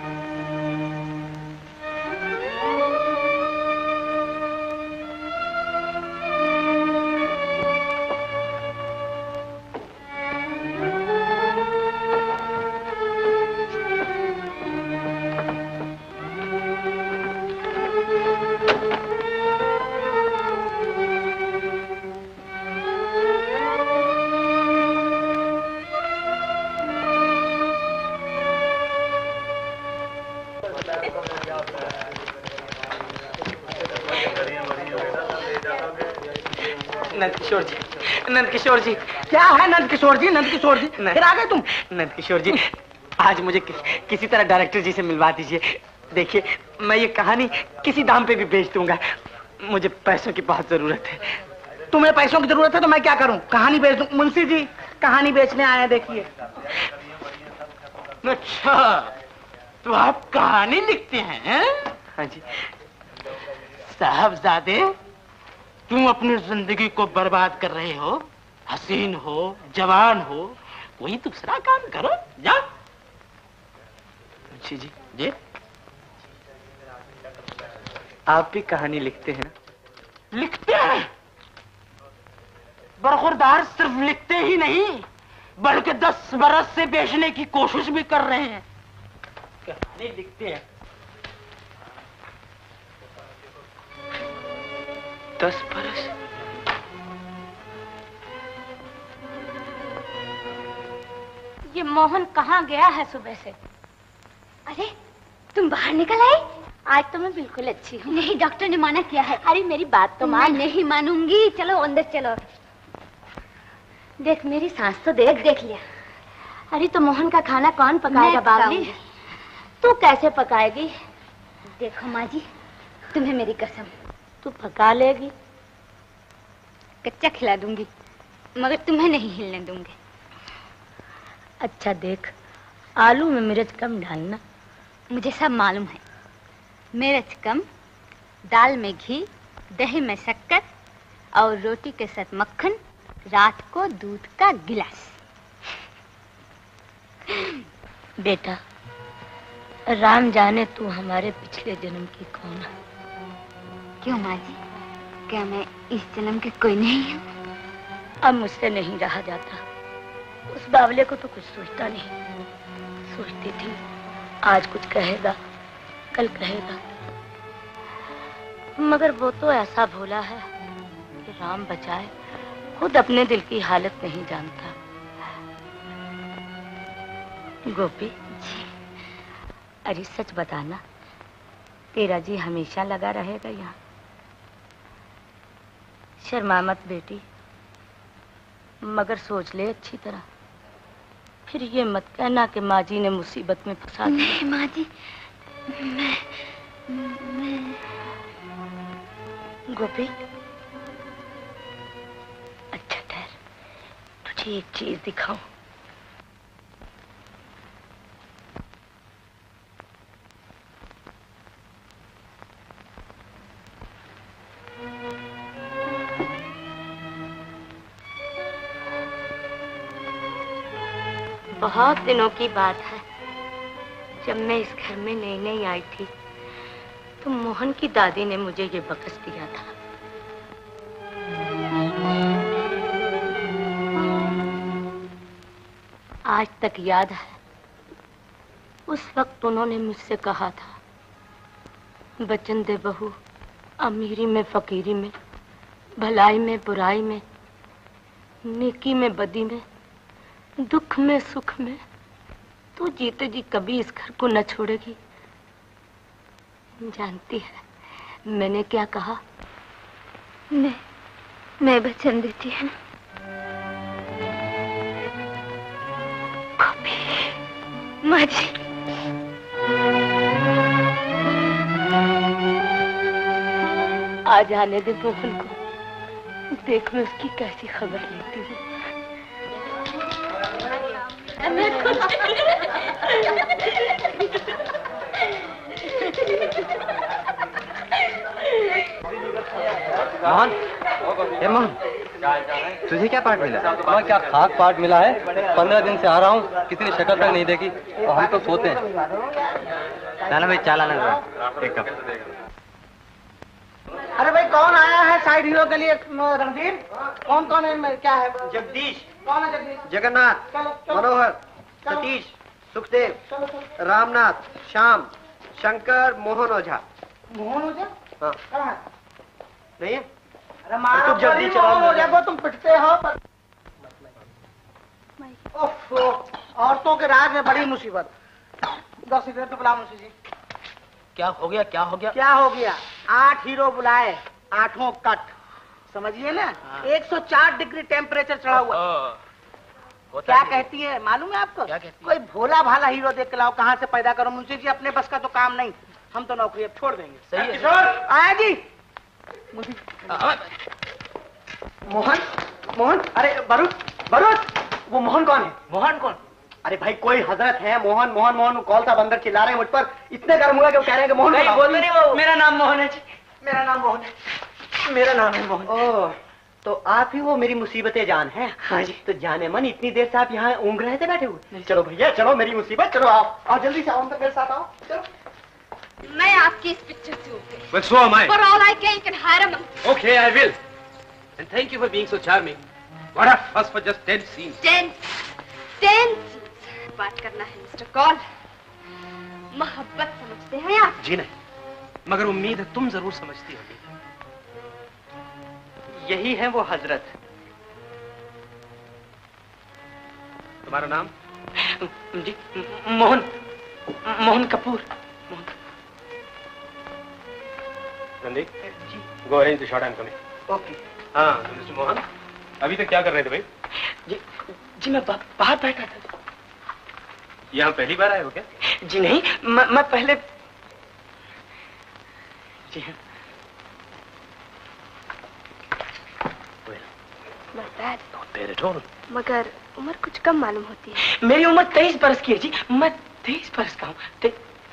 नंद किशोर जी, नंद किशोर जी, क्या है नंद किशोर जी? नंद किशोर जी, फिर आ गए तुम? नंद किशोर जी, आज मुझे कि, किसी तरह डायरेक्टर जी से मिलवा दीजिए। देखिए, मैं ये कहानी किसी दाम पे भी बेच दूंगा, मुझे पैसों की बहुत जरूरत है। तुम्हें पैसों की जरूरत है तो मैं क्या करूं? कहानी बेच दूं? मुंशी जी कहानी बेचने आए, देखिए। अच्छा, तो आप कहानी लिखते हैं? हाँ जी। साहबजादे, तुम अपनी जिंदगी को बर्बाद कर रहे हो। हसीन हो, जवान हो, कोई दूसरा काम करो, जा। जी जी जी, आप भी कहानी लिखते हैं ना? लिखते हैं। बरखुरदार सिर्फ लिखते ही नहीं, बल्कि दस बरस से बेचने की कोशिश भी कर रहे हैं। कहानी लिखते हैं। दस बरस? ये मोहन कहाँ गया है सुबह से? अरे, तुम बाहर निकल आई? आज तो मैं बिल्कुल अच्छी हूँ। नहीं, डॉक्टर ने माना किया है। अरे मेरी बात तो मान। मैं नहीं मानूंगी। चलो अंदर चलो। देख मेरी सांस तो देख। देख लिया। अरे तो मोहन का खाना कौन पकाएगा बावली? तू कैसे पकाएगी? देखो माँ जी, तुम्हें मेरी कसम, तू पका लेगी? कच्चा खिला दूंगी, मगर तुम्हें नहीं हिलने दूंगी। अच्छा देख, आलू में मिर्च कम डालना। मुझे सब मालूम है। मिर्च कम, दाल में घी, दही में शक्कर और रोटी के साथ मक्खन, रात को दूध का गिलास। बेटा, राम जाने तू हमारे पिछले जन्म की कौन है। क्यों माँ जी, क्या मैं इस जन्म के कोई नहीं हूँ? अब मुझसे नहीं रहा जाता। उस बावले को तो कुछ सोचता नहीं। सोचती थी आज कुछ कहेगा, कल कहेगा, मगर वो तो ऐसा भोला है कि राम बचाए, खुद अपने दिल की हालत नहीं जानता। गोपी जी, अरे सच बताना, तेरा जी हमेशा लगा रहेगा यहाँ? शर्मा मत बेटी, मगर सोच ले अच्छी तरह, फिर ये मत कहना कि माँ जी ने मुसीबत में फंसा दिया। नहीं माँ जी, मैं, मैं... गोपी, अच्छा ठहर, तुझे एक चीज दिखाऊं। बहुत दिनों की बात है, जब मैं इस घर में नई नई आई थी तो मोहन की दादी ने मुझे ये बकस दिया था। आज तक याद है, उस वक्त उन्होंने मुझसे कहा था, बचन दे बहू, अमीरी में फकीरी में, भलाई में बुराई में, नेकी में बदी में, दुख में सुख में तू जीते जी कभी इस घर को न छोड़ेगी। जानती है मैंने क्या कहा? मैं मैं वचन देती हूँ। गोपी, माँ जी, आज आने दे मोहन को, देख मैं उसकी कैसी खबर लेती हूँ। मोहन, ए मोहन, तुझे क्या पार्ट मिला? मैं क्या खाक पार्ट मिला है? पंद्रह दिन से आ रहा हूँ, किसी ने शक्ल तक नहीं देखी और हम तो सोते हैं। लाना भाई, चाला लगा एक कप। अरे भाई कौन आया है साइड हीरो के लिए? रणधीर, कौन कौन है? क्या है? जगदीश। कौन है जगदीश? जगन्नाथ, मनोहर, सतीश, सुखदेव, रामनाथ, श्याम, शंकर, मोहन ओझा। मोहन ओझा? हाँ। कहाँ है? नहीं है? अरे मारो बड़ी मोहन ओझा को तुम पिटते हो। ओफ, औरतों के राज में बड़ी मुसीबत। दस इधर तो बुला मुंशी जी। क्या हो गया? क्या हो गया? क्या हो गया? आठ हीरो बुलाए, आठों कट, समझिए ना। एक सौ चार डिग्री टेम्परेचर चढ़ा हुआ। क्या कहती है मालूम है आपको? क्या कहती है? कोई भोला भाला हीरो देख के लाओ, कहाँ से पैदा करो मुंशी जी, अपने बस का तो काम नहीं, हम तो नौकरी अब छोड़ देंगे। सही है। किशोर आया जी। मोहन, मोहन, अरे बरूद, बरूद, वो मोहन कौन है? मोहन कौन? अरे भाई कोई हजरत है, मोहन मोहन मोहन, कौन सा बंदर चिल्ला रहे हैं मुझ पर, इतने गर्म हुआ कि वो कह रहे हैं कि मोहन नहीं, बोल नहीं वो। मेरा नाम मोहन है जी, मेरा नाम मोहन है। मेरा नाम है मोहन। ओह, तो आप ही वो मेरी मुसीबतें जान हैं? हाँ जी। तो जाने मन, इतनी देर से आप यहाँ ऊँघ रहे थे बैठे हुए? चलो भैया चलो, मेरी मुसीबत, चलो आओ और जल्दी से आओ, मेरे साथ आओ, चलो। मैं आपकी इस पिक्चर से उठ गई। Well, so am I. For all I care, you can hire a monkey. Okay, I will. And thank you for being so charming. What a fuss for just ten scenes. Ten, ten scenes. बात करना है mister Kaul. मोहब्बत समझते हैं आप? जी नहीं, मगर उम्मीद है तुम जरूर समझती होगी। यही है वो हजरत। तुम्हारा नाम? जी, Mohan, Mohan Kapoor. Randeep, go arrange the shot, I'm coming. Okay. हाँ, तो मिस्टर मोहन, अभी तक क्या कर रहे थे भाई? जी, जी मैं बा, बाहर बैठा था। यहाँ पहली बार आए हो क्या? जी नहीं, मैं, मैं पहले, जी हाँ। Not bad. Not bad at all. मगर उम्र कुछ कम मालूम होती है। मेरी उम्र तेईस बरस की है जी, मैं तेईस बरस का हूँ। ते...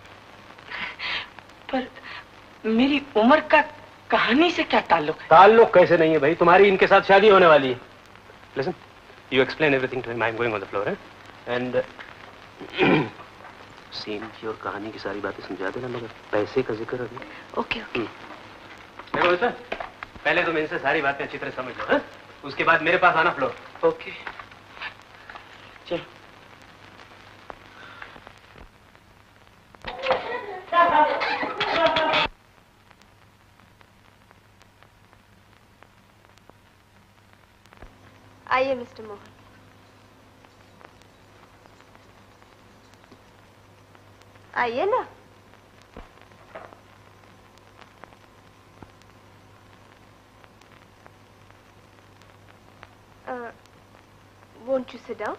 पर मेरी उम्र का कहानी से क्या ताल्लुक है? ताल्लुक कैसे नहीं है भाई, तुम्हारी इनके साथ शादी होने वाली है। Listen, you explain everything to him. I'm going on the floor, eh? And scene की और कहानी की सारी बातें समझा देना, मगर पैसे का जिक्र अभी। Okay okay. देखो बेटा, पहले तुम इनसे सारी बातें अच्छी तरह समझ लो, हाँ? उसके बाद मेरे पास आना फ्लोर। ओके। चलो। आइए मिस्टर मोहन। आइए ना। आ, Won't you sit down?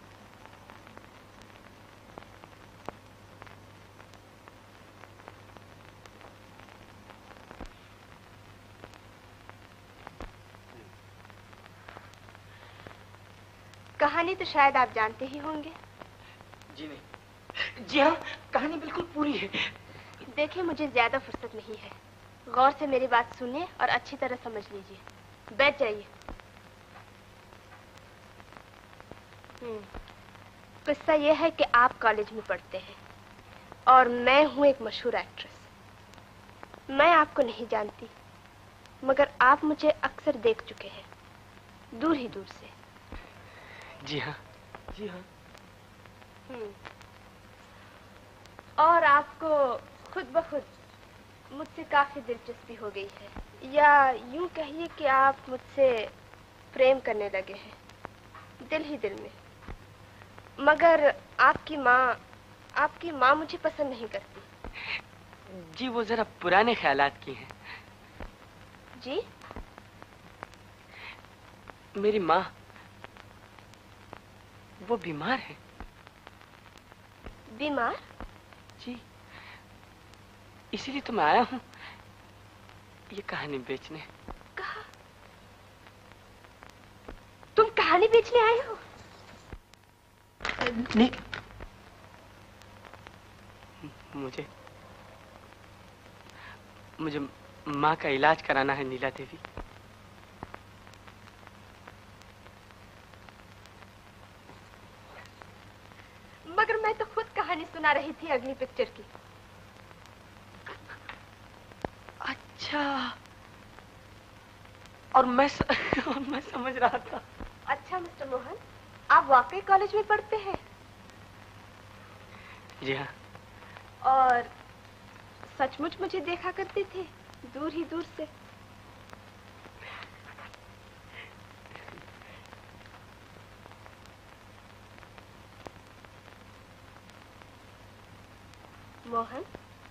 कहानी तो शायद आप जानते ही होंगे। जी नहीं। जी हाँ, कहानी बिल्कुल पूरी है। देखिए, मुझे ज्यादा फुर्सत नहीं है। गौर से मेरी बात सुनिए और अच्छी तरह समझ लीजिए। बैठ जाइए। किस्सा यह है कि आप कॉलेज में पढ़ते हैं और मैं हूं एक मशहूर एक्ट्रेस। मैं आपको नहीं जानती, मगर आप मुझे अक्सर देख चुके हैं, दूर ही दूर से। जी हाँ, जी हाँ। और आपको खुद ब खुद मुझसे काफी दिलचस्पी हो गई है, या यूं कहिए कि आप मुझसे प्रेम करने लगे हैं, दिल ही दिल में। मगर आपकी माँ आपकी माँ मुझे पसंद नहीं करती। जी वो जरा पुराने ख्यालात की हैं। जी? मेरी माँ वो बीमार है। बीमार? जी, इसीलिए तो मैं आया हूँ ये कहानी बेचने। कहा? तुम कहानी बेचने आए हो? नहीं, मुझे मुझे माँ का इलाज कराना है नीला देवी। मगर मैं तो खुद कहानी सुना रही थी अगली पिक्चर की। अच्छा, और मैं स... और मैं समझ रहा था। अच्छा मिस्टर मोहन, आप वाकई कॉलेज में पढ़ते हैं? जी हाँ। और सचमुच मुझे देखा करते थे, दूर ही दूर से? मोहन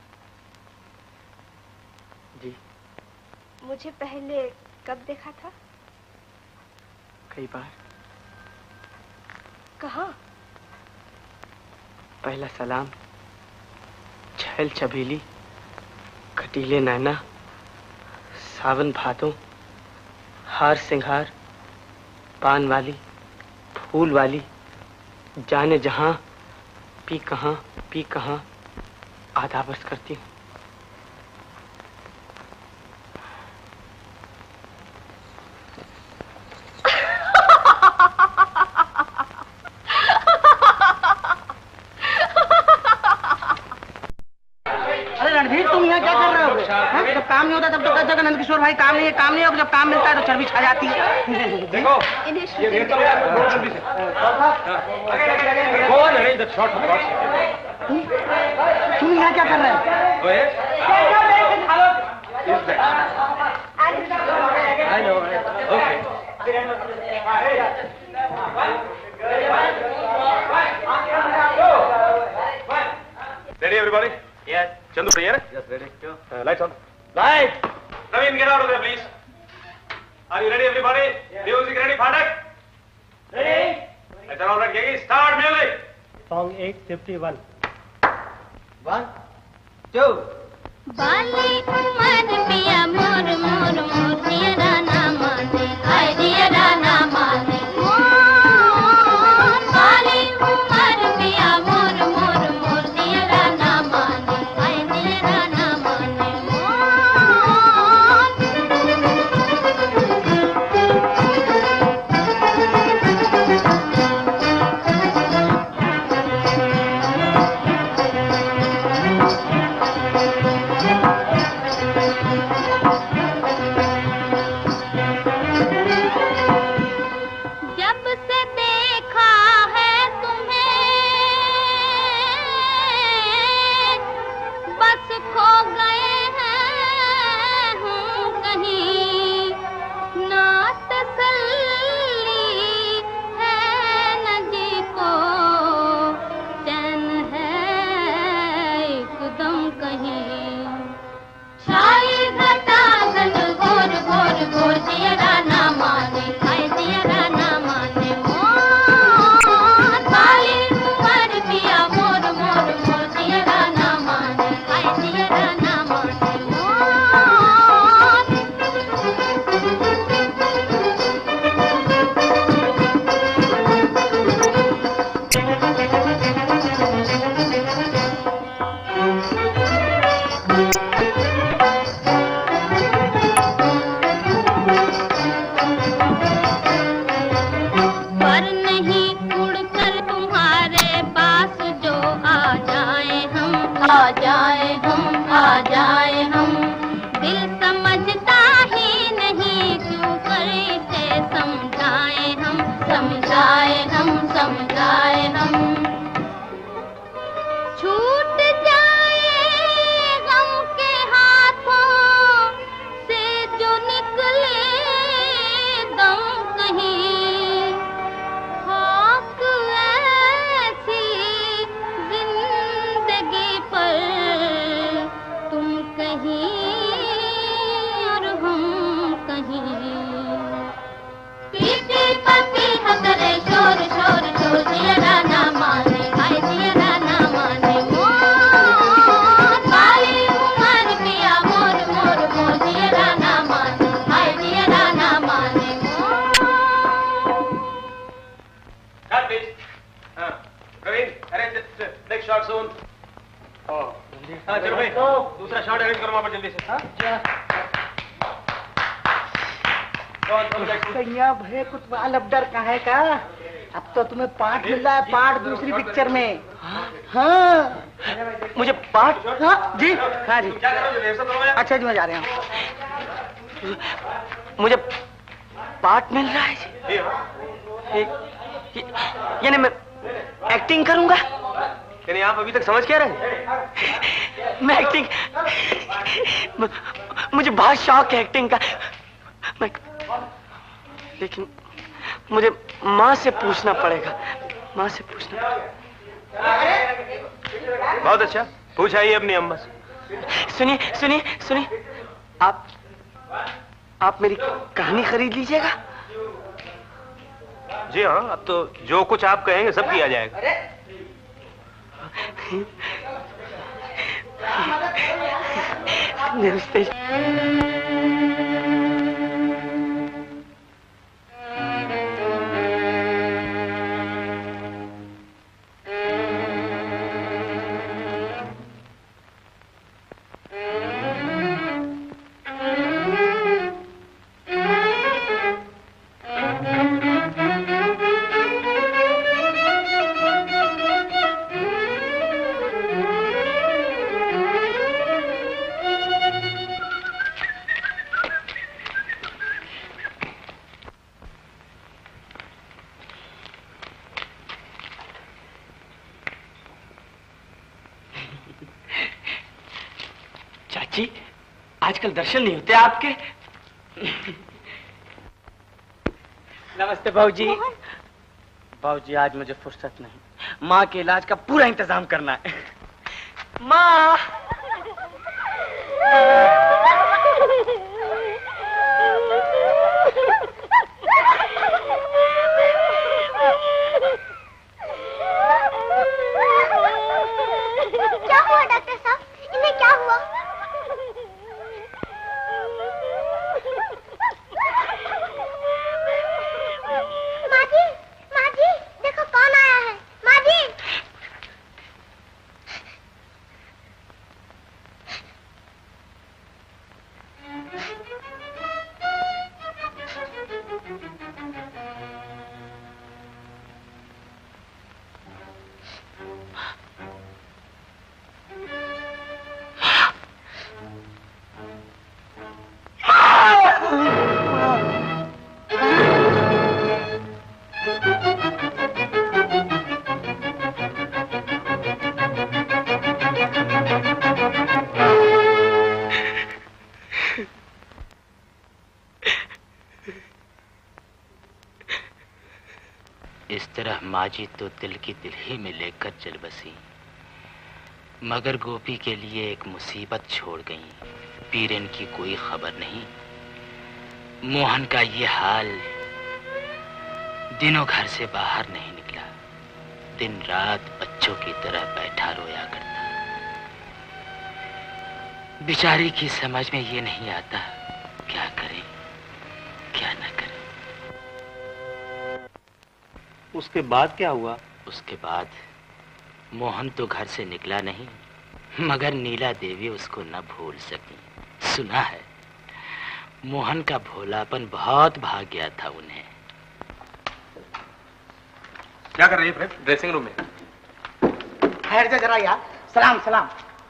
जी, मुझे पहले कब देखा था? कई बार। कहाँ? पहला सलाम, छैल छबीली, खटीले नैना, सावन भादों, हार सिंगार, पान वाली, फूल वाली, जाने जहां, पी कहां, पी कहां, आधा बरस करती हूँ। तुम यहाँ क्या कर रहे हो? है? जब काम नहीं होता तब तो कहते हैं नंदकिशोर भाई काम नहीं है, काम नहीं है, जब काम मिलता है तो चर्बी छा जाती है। देखो, ये रेत का बहुत जल्दी से। Go on, arrange that shot for God's sake. तुम यहाँ क्या कर रहे हो? Go ahead. Is that? I know. Okay. Ready, everybody? Yes. Chandu, clear? Yes, ready. Uh, lights on. Light. Naveen, get out of there, please. Are you ready, everybody? Yeah. Music ready, Phatak? Ready. Lights are all right, Gigi. Start music. Song eight fifty-one. One, two. बाली उमर पिया मोर मोर मोर दिया ना माने, हाय दिया ना माने। मोर बाली उमर पिया मोर मोर मोर दिया ना माने, हाय दिया ना माने। मोर दूसरा शॉट अरेंज करो वहां पर जल्दी से। हाँ सैया भरे कुछ लबडर का है का? अब तो तुम्हें पार्ट मिल रहा है, पार्ट दूसरी पिक्चर में। हाँ मुझे पार्ट? हाँ जी हाँ जी। अच्छा जी मैं जा रहा हूँ। मुझे पार्ट मिल रहा है जी? यानी मैं एक्टिंग करूंगा? यानी आप अभी तक समझ क्या रहे? मैं एक्टिंग, मुझे बहुत शौक है एक्टिंग का। मैं, लेकिन मुझे माँ से पूछना पड़ेगा, माँ से पूछना पड़ेगा। बहुत अच्छा, पूछ आइए अपनी अम्मा से। सुनिए सुनिए सुनिए, आप आप मेरी कहानी खरीद लीजिएगा? जी हाँ, अब तो जो कुछ आप कहेंगे सब किया जाएगा। नमस्ते। चाची, आजकल दर्शन नहीं होते आपके। नमस्ते भाऊजी। भाऊजी आज मुझे फुर्सत नहीं, माँ के इलाज का पूरा इंतजाम करना है। माँ क्या हुआ डॉक्टर साहब, इन्हें क्या हुआ? माँ जी, माँ जी, देखो कौन आया है। माँ जी, इस तरह माजी तो दिल की दिल ही में लेकर चल बसी, मगर गोपी के लिए एक मुसीबत छोड़ गई। पीरन की कोई खबर नहीं। मोहन का ये हाल, दिनों घर से बाहर नहीं निकला, दिन रात बच्चों की तरह बैठा रोया करता। बेचारी की समझ में ये नहीं आता क्या करे क्या न करे। उसके बाद क्या हुआ? उसके बाद मोहन तो घर से निकला नहीं, मगर नीला देवी उसको न भूल सकी। सुना है मोहन का भोलापन बहुत भाग गया था उन्हें। क्या कर रही है फ्रेंड? ड्रेसिंग रूम में। ठहर जा जरा यार। सलाम सलाम।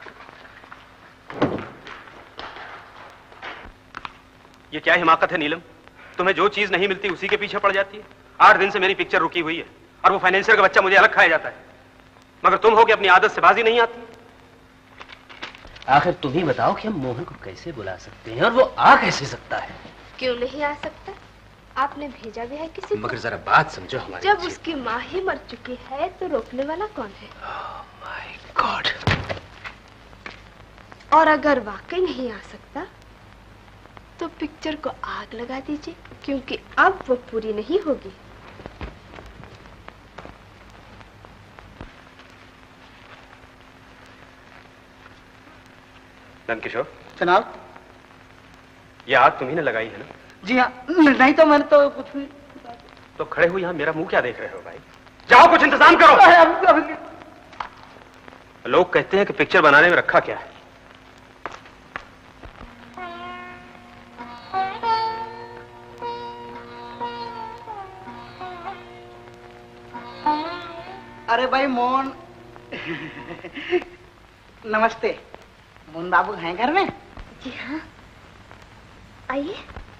ये क्या हिमाकत है नीलम, तुम्हें जो चीज नहीं मिलती उसी के पीछे पड़ जाती है। आठ दिन से मेरी पिक्चर रुकी हुई है और वो फाइनेंशियर का बच्चा मुझे अलग खाया जाता है, मगर तुम हो कि अपनी आदत से बाजी नहीं आती। आखिर तुम ही बताओ कि हम मोहन को कैसे बुला सकते हैं और वो आ कैसे सकता है? क्यों नहीं आ सकता? आपने भेजा भी है किसी को? मगर जरा बात समझो हमारी। जब उसकी माँ ही मर चुकी है तो रोकने वाला कौन है? My God. और अगर वाकई नहीं आ सकता तो पिक्चर को आग लगा दीजिए, क्योंकि अब वो पूरी नहीं होगी। नंदकिशोर, जनाब। ये आग तुम्ही ने लगाई है ना? जी हाँ। नहीं तो मैंने तो कुछ भी। तो खड़े हुए यहाँ मेरा मुंह क्या देख रहे हो भाई? जाओ कुछ इंतजाम करो। लोग कहते हैं कि पिक्चर बनाने में रखा क्या है, अरे भाई मोहन। नमस्ते। मोहन बाबू हैं घर में? जी हाँ, आइए।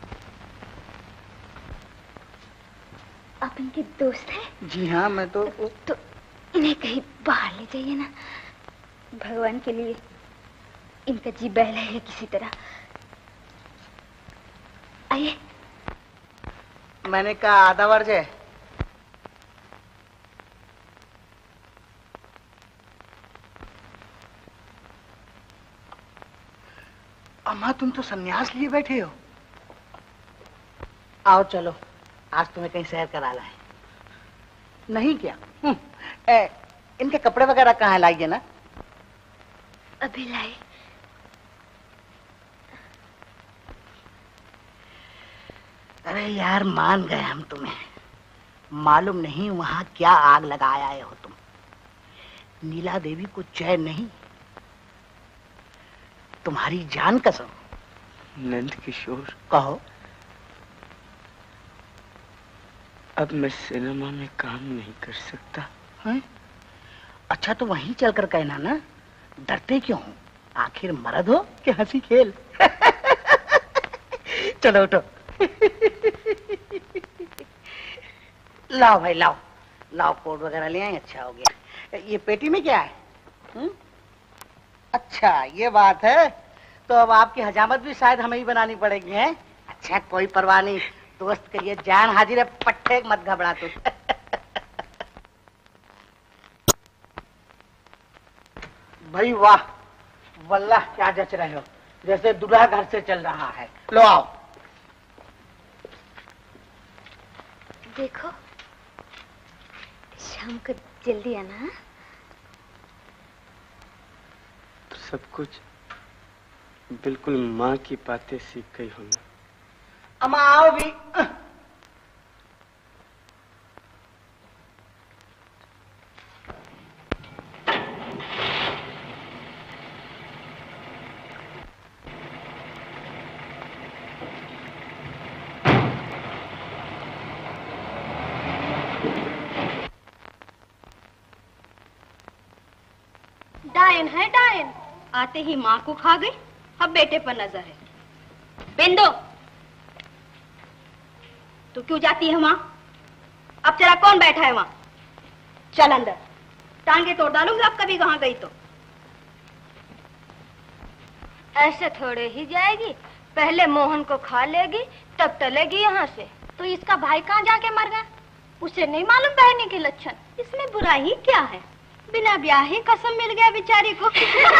आप इनके दोस्त हैं? जी हाँ, मैं तो तो इन्हें कहीं बाहर ले जाइए ना, भगवान के लिए इनका जी बहला है किसी तरह। आइए। मैंने कहा आधा वर्ज है। अम्मा तुम तो सन्यास लिए बैठे हो। आओ चलो, आज तुम्हें कहीं सैर करा लाए। नहीं क्या? ए, इनके कपड़े वगैरह कहाँ लाइए ना? अभी लाए। अरे यार मान गए हम तुम्हें, मालूम नहीं वहां क्या आग लगा आए हो तुम। नीला देवी को चैन नहीं, तुम्हारी जान कसम। नंद किशोर, कहो। अब मैं सिनेमा में काम नहीं कर सकता। है? अच्छा तो वहीं चलकर कहना ना, डरते क्यों हो? आखिर मर्द हो कि हंसी खेल। चलो उठो। लाओ भाई लाओ, लाओ कोट वगैरह ले आए, अच्छा हो गया। ये पेटी में क्या है? हुँ? अच्छा ये बात है, तो अब आपकी हजामत भी शायद हमें ही बनानी पड़ेगी है? अच्छा कोई परवाह नहीं, दोस्त के लिए जान हाजिर है, पट्टे मत घबरा तू। भाई वाह, वल्लाह क्या जच रहे हो, जैसे दूल्हा घर से चल रहा है। लो आओ। देखो शाम को जल्दी आना। सब कुछ बिल्कुल माँ की बातें सीख गई हो ना। अम्मा आओ भी। डायन है डायन, आते ही माँ को खा गई, अब बेटे पर नजर है। बिंदु तू क्यों जाती है वहां? अब तेरा कौन बैठा है वहां? चल अंदर, टांगे तोड़ डालूंगी अब कभी कहां गई तो। ऐसे थोड़े ही जाएगी, पहले मोहन को खा लेगी तब टलेगी यहाँ से। तो इसका भाई कहाँ जाके मर गया? उसे नहीं मालूम बहनी के लक्षण। इसमें बुराई क्या है? बिना ब्याह ही कसम मिल गया बेचारी को।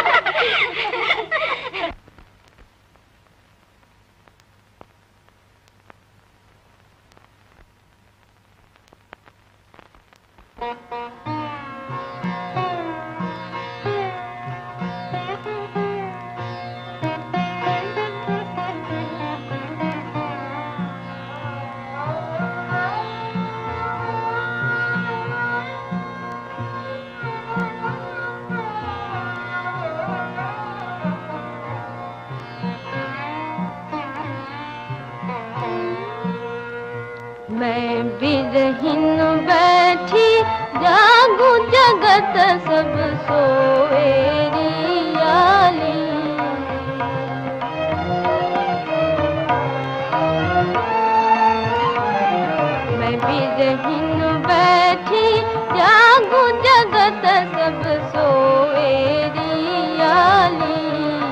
मैं बिरहिन बैठी जागू जगत सब सोए रियाली। मैं बिरहिन बैठी जागू जगत सब सोए रियाली।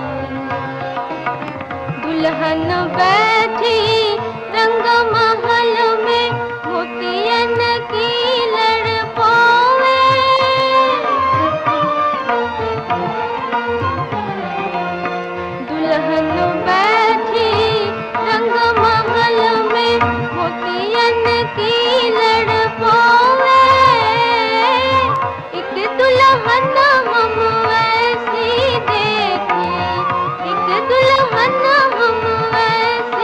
दुल्हन बैठी रंग महल में मोतियन की लड़कों दुल्हन बैठी रंग महल में मोतियन की लड़कों एक दुल्हन हम ऐसी देखी, एक दुल्हन हम ऐसी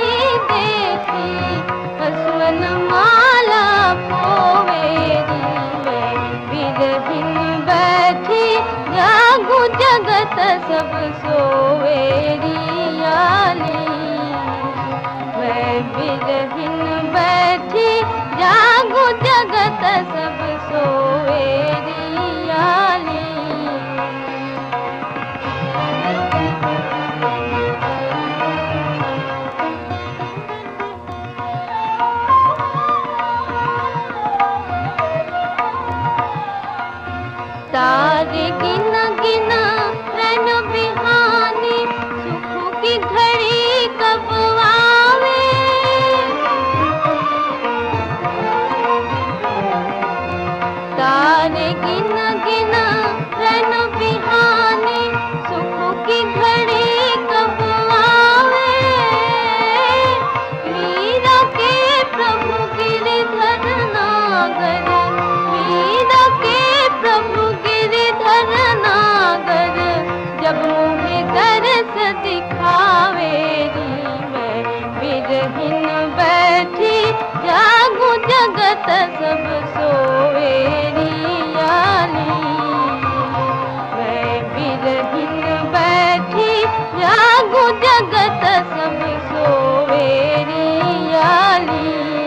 तारे गिना गिना रैनो बिहानी सुखों की घड़ी कब आवे। तारे गिना गिना रैनो बिहानी सुखों की घड़ी कब आवे। मीरा के प्रभु गिरिधर नागर, मीरा के प्रभु गिरिधर नागर, जब मुझे दरस दिखावे री मैं विरहीन बैठी जागू जगत सब सोवे री याली। मैं विरहीन बैठी जागू जगत सब सोवे री याली।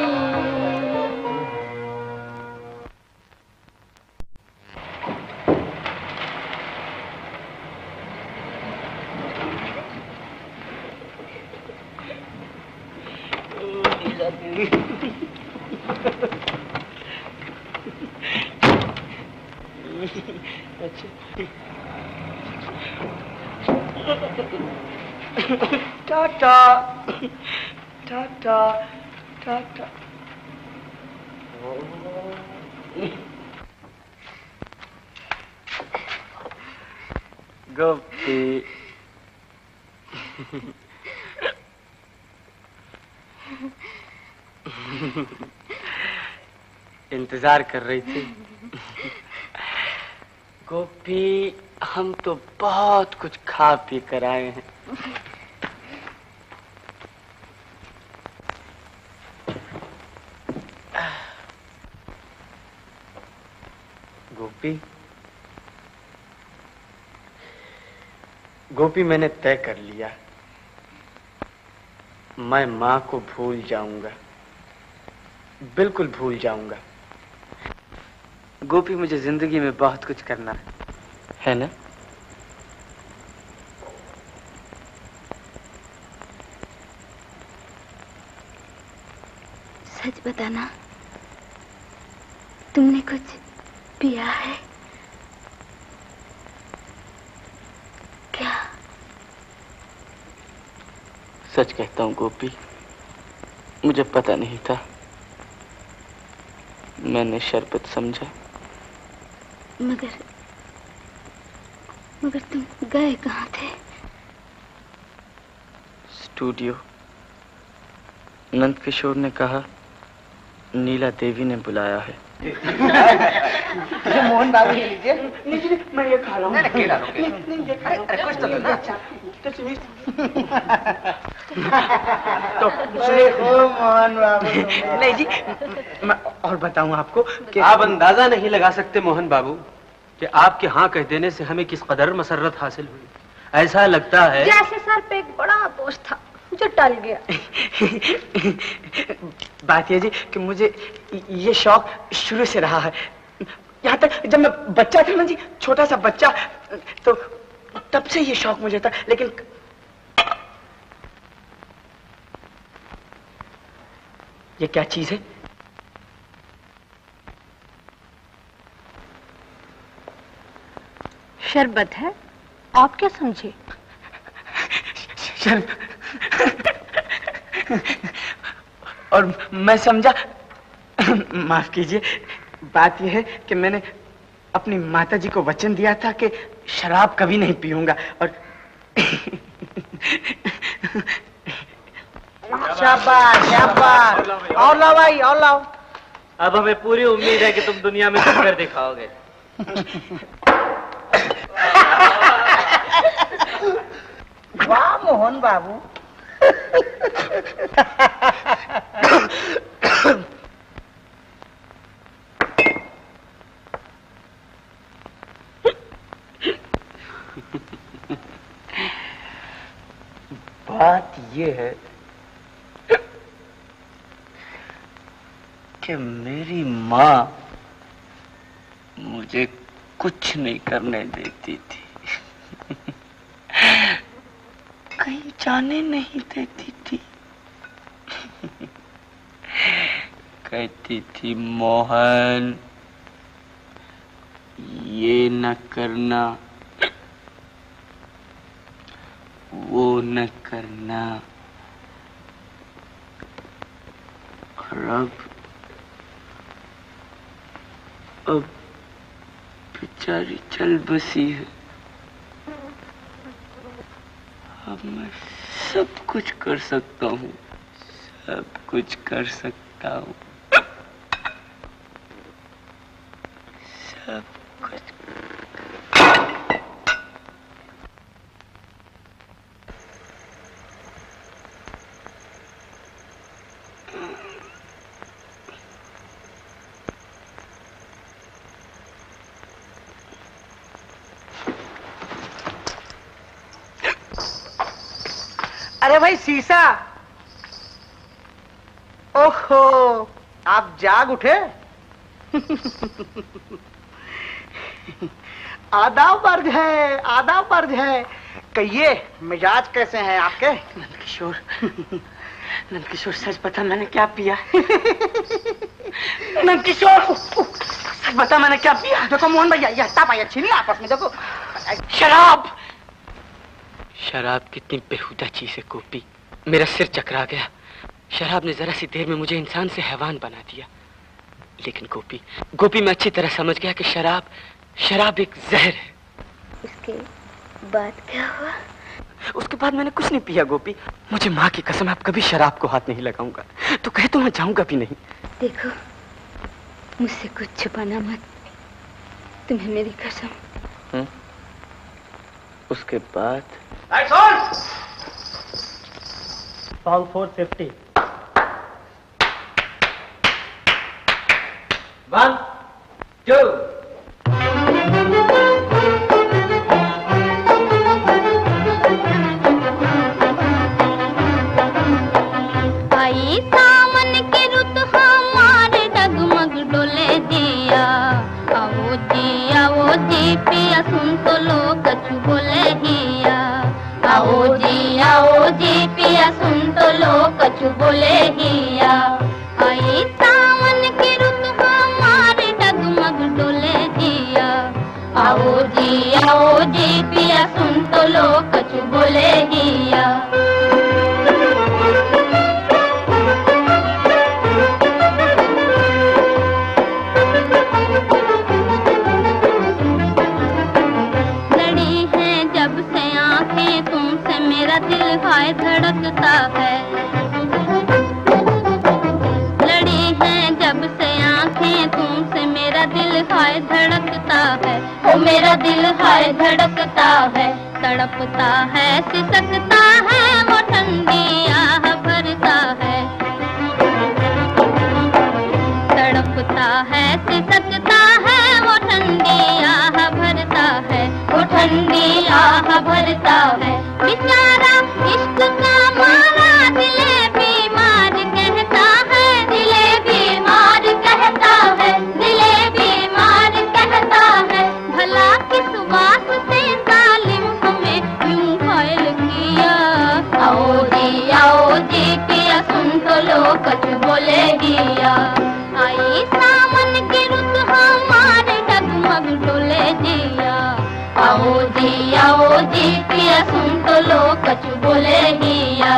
टाटा टाटा टाटा। गोपी इंतजार कर रही थी। गोपी हम तो बहुत कुछ खा पी कर आए हैं। गोपी गोपी मैंने तय कर लिया, मैं माँ को भूल जाऊंगा, बिल्कुल भूल जाऊंगा। गोपी मुझे जिंदगी में बहुत कुछ करना है, है ना? सच बताना, तुमने कुछ पिया है क्या? सच कहता हूँ गोपी, मुझे पता नहीं था, मैंने शरबत समझा। मगर मगर तुम गए कहाँ थे? स्टूडियो। नंद किशोर ने कहा नीला देवी ने बुलाया है। ये मोहन बाबू ये लीजिए। लीजिए, मैं ये खा रहा हूँ। नहीं, केला लो, केला। नहीं, नहीं, ये खा रहा हूँ। अरे कुछ तो लो ना। अच्छा, तो सुनिए। तो सुनिए। ओ मोहन बाबू। नहीं जी, मैं और बताऊँ आपको कि आप अंदाजा नहीं लगा सकते मोहन बाबू कि आपके हाँ कह देने से हमें किस कदर मसरत हासिल हुई। ऐसा लगता है जैसे सर पे एक बड़ा बोझ था जो टल गया। बात ये जी कि मुझे ये शौक शुरू से रहा है, यहाँ तक जब मैं बच्चा था ना जी, छोटा सा बच्चा, तो तब से ये शौक मुझे था। लेकिन ये क्या चीज है? शरबत है, आप क्या समझे? शर्म और मैं समझा। माफ कीजिए, बात यह है कि मैंने अपनी माताजी को वचन दिया था कि शराब कभी नहीं पीऊंगा। और शाबाश शाबाश, और लाओ भाई, और लाओ। अब हमें पूरी उम्मीद है कि तुम दुनिया में कर दिखाओगे। वाह मोहन बाबू। बात ये है कि मेरी माँ मुझे कुछ नहीं करने देती थी, कहीं जाने नहीं देती थी। कहती थी मोहन ये न करना, वो न करना, और अब अब बेचारी चल बसी है। अब मैं सब कुछ कर सकता हूँ, सब कुछ कर सकता हूँ, सब कुछ। अरे भाई शीशा, ओहो आप जाग उठे। आदाब अर्ज है, आदाब अर्ज है। कहिए मिजाज कैसे हैं आपके? नंदकिशोर, नंदकिशोर सच बता मैंने क्या पिया? नंदकिशोर सच बता मैंने क्या पिया? देखो मोहन भैया, यह तापाई अच्छी नहीं आपस में। देखो शराब, शराब कितनी बेहुदा चीज है गोपी। मेरा सिर चकरा गया। शराब ने जरा सी देर में मुझे इंसान से हैवान बना दिया। लेकिन गोपी, गोपी मैं अच्छी तरह समझ गया कि शराब, शराब एक जहर है। उसके बाद क्या हुआ? उसके बाद मैंने कुछ नहीं पिया गोपी। मुझे माँ की कसम, आप कभी शराब को हाथ नहीं लगाऊंगा। तो कहे तो मैं जाऊंगा भी नहीं। देखो मुझसे कुछ छुपाना मत, तुम्हें मेरी कसम। हुँ? उसके बाद Lights on! Foul for safety. One, two. आई सावन की रुत हमारे डगमग डोले दिया। आओ जी आओ जी पिया सुन तो लो कछु बोले हिया। आओ जी आओ जी पिया सुन तो लो कछु बोले हिया। आई सावन की रुत हमारे डगमग डोले दिया। आओ जी आओ जी पिया सुन तो लो कछु बोले हिया। दिल हाय धड़कता है। लड़ी है जब से आंखें तुमसे मेरा दिल हाय धड़कता है। ओ मेरा दिल हाय धड़कता है। तड़पता है सिसकता है वो ठंडी आह भरता है। तड़पता है सिसकता है वो ठंडी आह भरता है। वो ठंडी आह भरता है। बेचारा इश्क का मारा दिले बीमार कहता है। दिले बीमार कहता है। दिले बीमार कहता है। भला किस बात से जालिम हमें यूं घायल किया। आओ जी आओ जी पिया सुन तो लो कछु बोले दिया। आई सावन की रुत हमारे डगमग डोले दिया। आओ जी आओ जी पिया सुन तो लो कछु बोले हिया।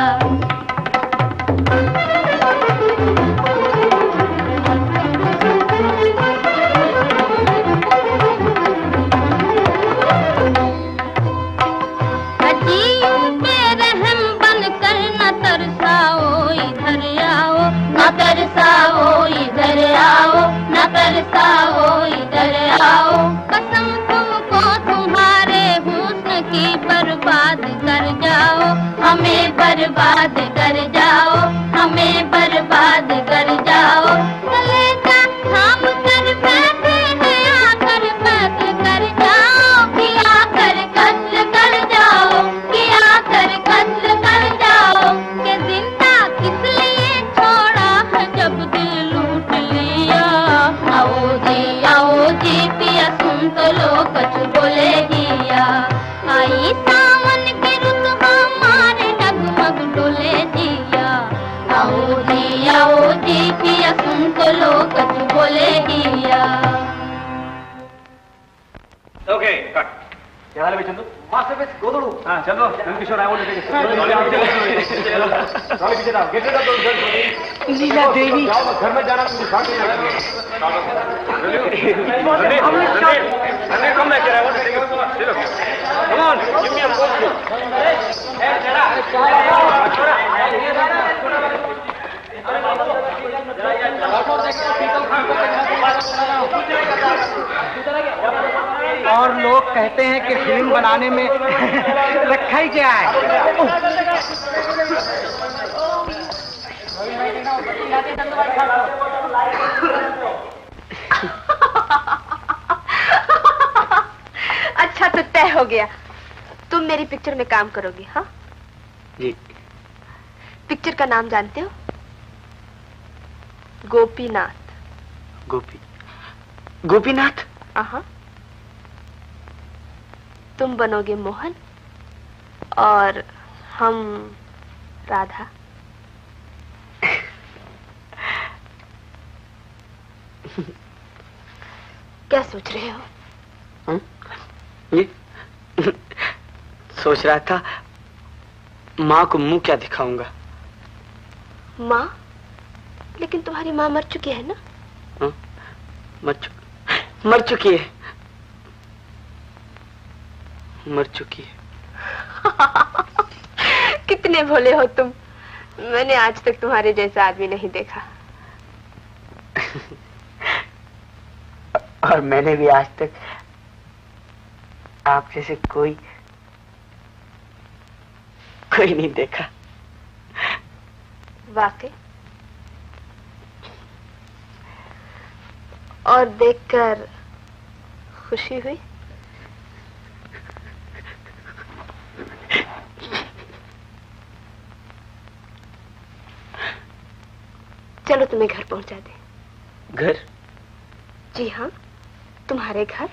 अजीयों पे रहम बन कर न तरसाओ इधर आओ। न तरसाओ इधर आओ। न तरसाओ इधर आओ। कसम तुमको तुम्हारे हुस्न की बर्बाद कर जाओ। हमें बर्बाद कर जाओ। हमें बर्बाद कर जाओ। कलेजा थाम कर बैठे हैं आकर कत्ल कर जाओ। किया कर कत्ल कर जाओ। किया कर कत्ल कर जाओ। के जिंदा किस लिए छोड़ा है जब दिल लूट लिया। आओ जी आओ जी पिया सुन तो लो कछु बोले हिया। आई सावन की रुत हमारे डगमग डोले दिया। आओ जी आओ जी पिया सुन तो लो कछु बोले हिया। Okay cut. क्या हाल है चंदू? मास्टर बस गोदड़ू। हाँ चलो Kishore I want to take पीछे जाओ get ready to Neela Devi घर में जाना तुम दिखा के come back I want to take चलो come on give me a post और लोग कहते हैं कि फिल्म बनाने में रखा ही क्या है। अच्छा तो तय हो गया, तुम मेरी पिक्चर में काम करोगे? हाँ जी। पिक्चर का नाम जानते हो? गोपीनाथ। गोपी गोपीनाथ? हाँ। तुम बनोगे मोहन और हम राधा। क्या सोच रहे हो? हुँ? ये सोच रहा था माँ को मुंह क्या दिखाऊंगा। माँ? लेकिन तुम्हारी माँ मर चुकी है ना? हुँ? मर चुकी मर चुकी है मर चुकी है। कितने भोले हो तुम, मैंने आज तक तुम्हारे जैसा आदमी नहीं देखा। और मैंने भी आज तक आप जैसे कोई कोई नहीं देखा। वाकई? और देखकर खुशी हुई? चलो तुम्हें घर पहुंचा दे। घर? जी हाँ, तुम्हारे घर।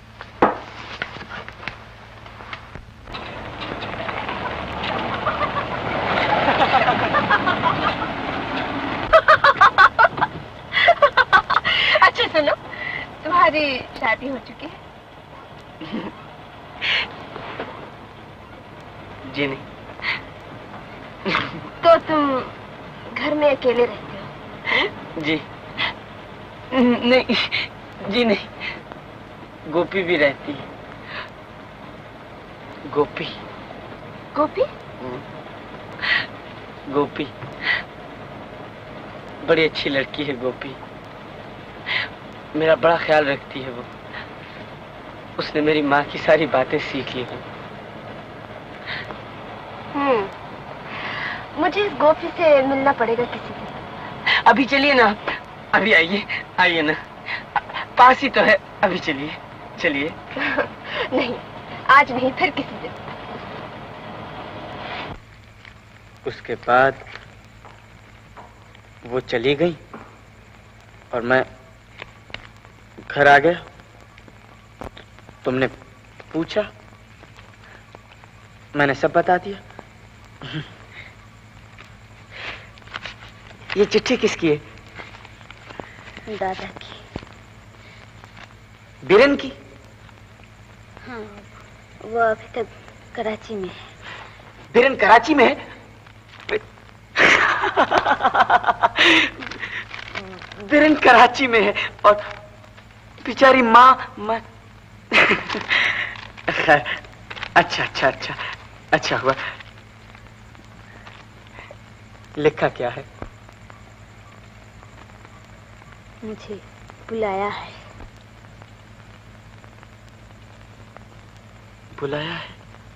अच्छा सुनो, तुम्हारी शादी हो चुकी है? जी नहीं। तो तुम घर में अकेले रहते हो? जी नहीं, जी नहीं, गोपी भी रहती है। गोपी? गोपी? गोपी बड़ी अच्छी लड़की है। गोपी मेरा बड़ा ख्याल रखती है। वो उसने मेरी माँ की सारी बातें सीख ली हैं। हम्म, मुझे इस गोपी से मिलना पड़ेगा किसी दिन। अभी चलिए ना, अभी आइए आइए ना, पास ही तो है। अभी चलिए चलिए। नहीं, आज नहीं, फिर किसी दिन। उसके बाद वो चली गई और मैं घर आ गया। तुमने पूछा, मैंने सब बता दिया। ये चिट्ठी किसकी है? दादा की। बीरन की? हाँ, वो अभी तक कराची में है। बीरन कराची में है? बीरन कराची में है और बेचारी माँ माँ अच्छा अच्छा अच्छा अच्छा हुआ। लिखा क्या है? मुझे बुलाया है। बुलाया है?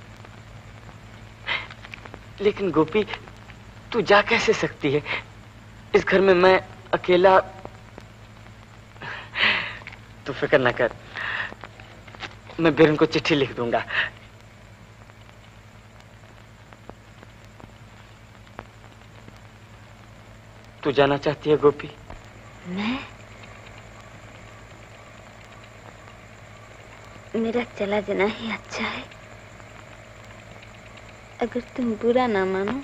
लेकिन गोपी, तू जा कैसे सकती है? इस घर में मैं अकेला। तू फिक्र न कर, मैं बीरन को चिट्ठी लिख दूंगा। तू जाना चाहती है गोपी? मैं? मेरा चला जाना ही अच्छा है। अगर तुम बुरा ना मानो।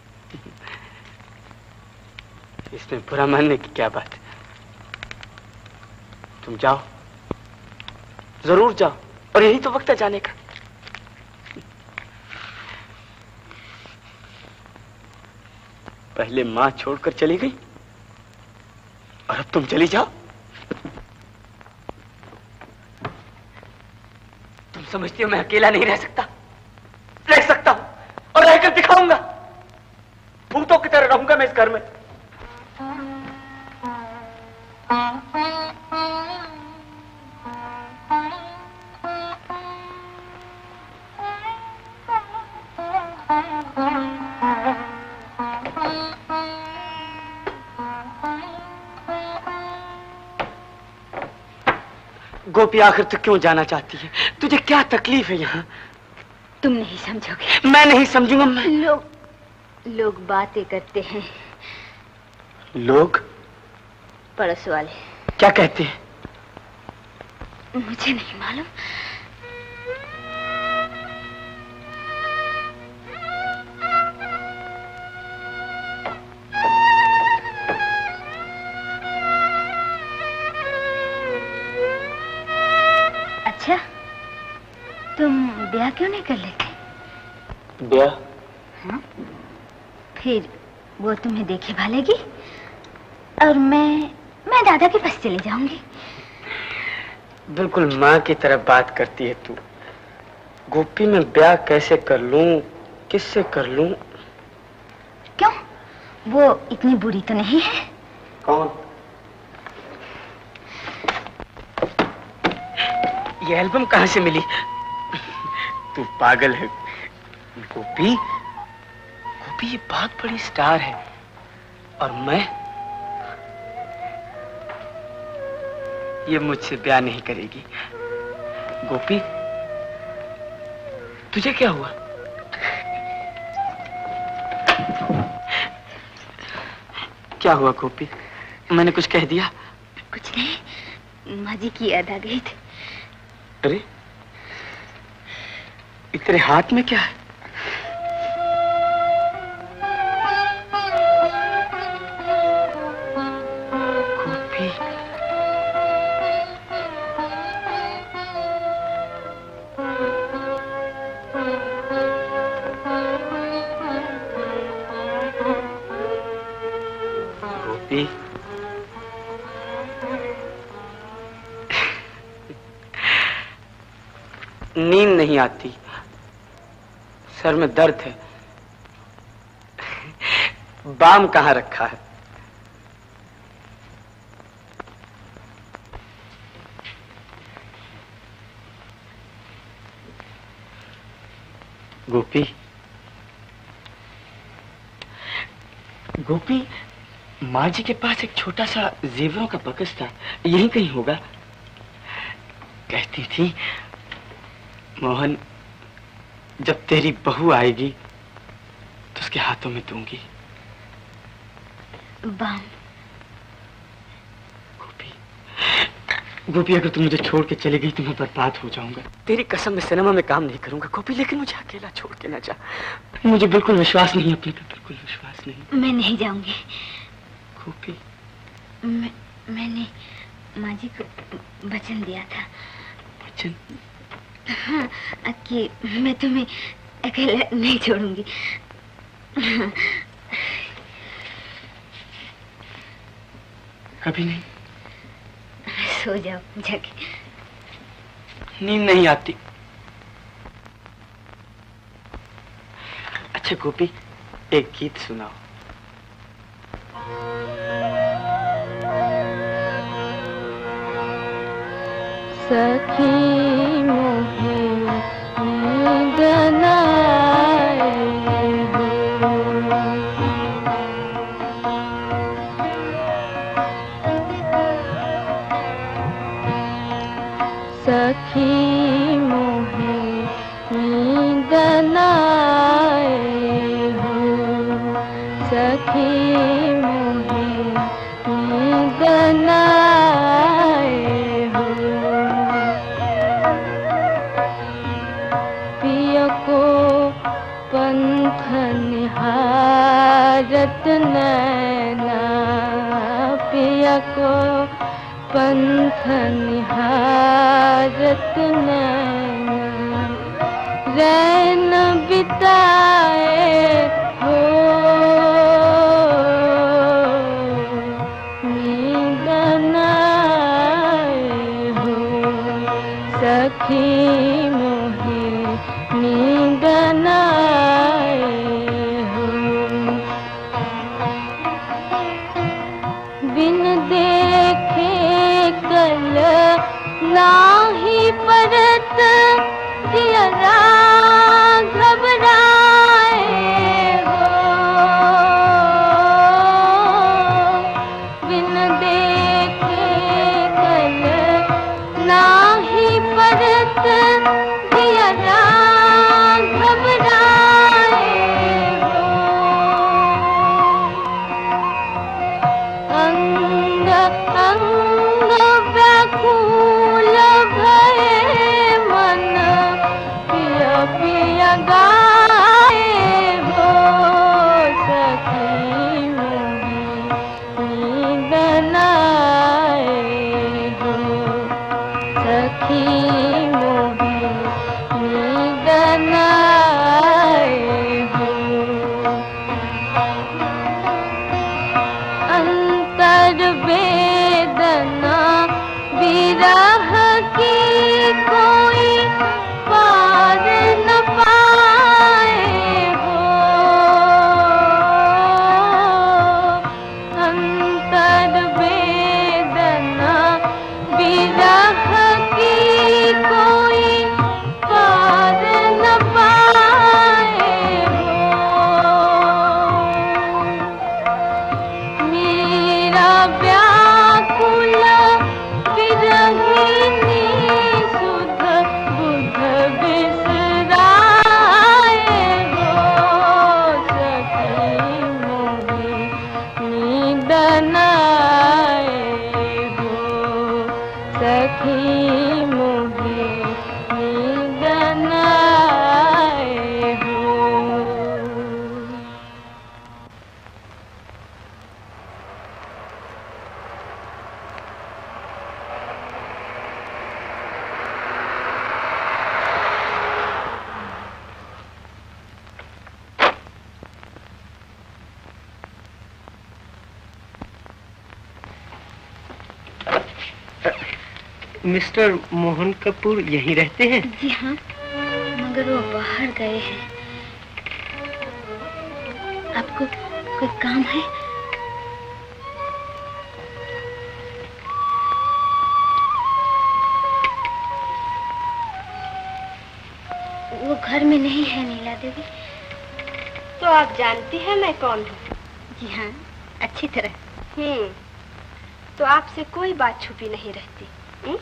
इसमें बुरा मानने की क्या बात है? तुम जाओ, जरूर जाओ, और यही तो वक्त है जाने का। पहले माँ छोड़कर चली गई और अब तुम चली जाओ। तुम समझती हो मैं अकेला नहीं रह सकता? रह सकता हूं, और रहकर दिखाऊंगा। भूतों की तरह रहूंगा मैं इस घर में। गोपी, आखिर तू क्यों जाना चाहती है? तुझे क्या तकलीफ है यहाँ? तुम नहीं समझोगे। मैं नहीं समझूंगा। मैं लोग लोग बातें करते हैं। लोग? पड़ोस वाले। क्या कहते हैं? मुझे नहीं मालूम। अच्छा, तुम ब्याह क्यों नहीं कर लेते? ब्याह? हाँ? फिर वो तुम्हें देखे भालेगी और मैं मैं दादा के पास चली जाऊंगी। बिल्कुल माँ की तरह बात करती है तू। गोपी, मैं ब्याह कैसे कर लूं, किससे कर लूं? क्यों, वो इतनी बुरी तो नहीं है? कौन? ये एल्बम कहाँ से मिली? तू पागल है गोपी। गोपी ये बहुत बड़ी स्टार है और मैं, ये मुझसे ब्याह नहीं करेगी। गोपी, तुझे क्या हुआ? क्या हुआ गोपी? मैंने कुछ कह दिया? कुछ नहीं, माँ जी की याद आ गई थी। अरे, तेरे हाथ में क्या है? गोपी, गोपी, नींद नहीं आती, सर में दर्द है। बाम कहाँ रखा है? गोपी, गोपी, माँ जी के पास एक छोटा सा जेवरों का बकस था, यहीं कहीं होगा। कहती थी मोहन, जब तेरी बहू आएगी तो उसके हाथों में दूंगी। बाम। गोपी, गोपी, अगर तुम मुझे छोड़ के चली गई तो मैं बर्बाद हो जाऊंगा। तेरी कसम, मैं सिनेमा में काम नहीं करूंगा गोपी, लेकिन मुझे अकेला छोड़ के ना जा। मुझे बिल्कुल विश्वास नहीं अपने पे, बिल्कुल विश्वास नहीं। मैं नहीं जाऊंगी गोपी। मैं, मैंने माँ जी को वचन दिया था। वचन? हाँ, कि मैं तुम्हें अकेला नहीं छोड़ूंगी। कभी नहीं? सो जाओ जाके। नींद नहीं आती। अच्छा गोपी, एक गीत सुनाओ। सखी मोहे नींद नाए हो, सखी मोहे नींद नाए हो, सखी मोहे नींद नाए हो, पिया को पंथ निहारत नैना, पिया को पंथ निहारत नैना रैन बिताए हो नींद नाए हो सखी मोहे नींद नाए हो बिन देखे कल नाही परत दियरा घबराए हो बिन देखे कल नाही परत दियरा घबराए हो अंग अंग व्याकुल भये मन पिया पिया गाए हो सखी मोही नींद नाए हो सखी मोही नींद नाए हो अंतर वेदना विरह की कोई पार न पाए हो अंतर वेदना विरह की कोई पार न पाए हो मेरा व्याकुल विरहिणी सुध बुध बिसराए हो सखी मोहे नींद नाए हो सखी मोहे नींद नाए हो मिस्टर मोहन कपूर यहीं रहते हैं? जी हाँ, मगर वो बाहर गए हैं। आपको कोई काम है? वो घर में नहीं है नीला देवी। तो आप जानती हैं मैं कौन हूँ? जी हाँ, अच्छी तरह। हम्म, तो आपसे कोई बात छुपी नहीं रहती। हुँ?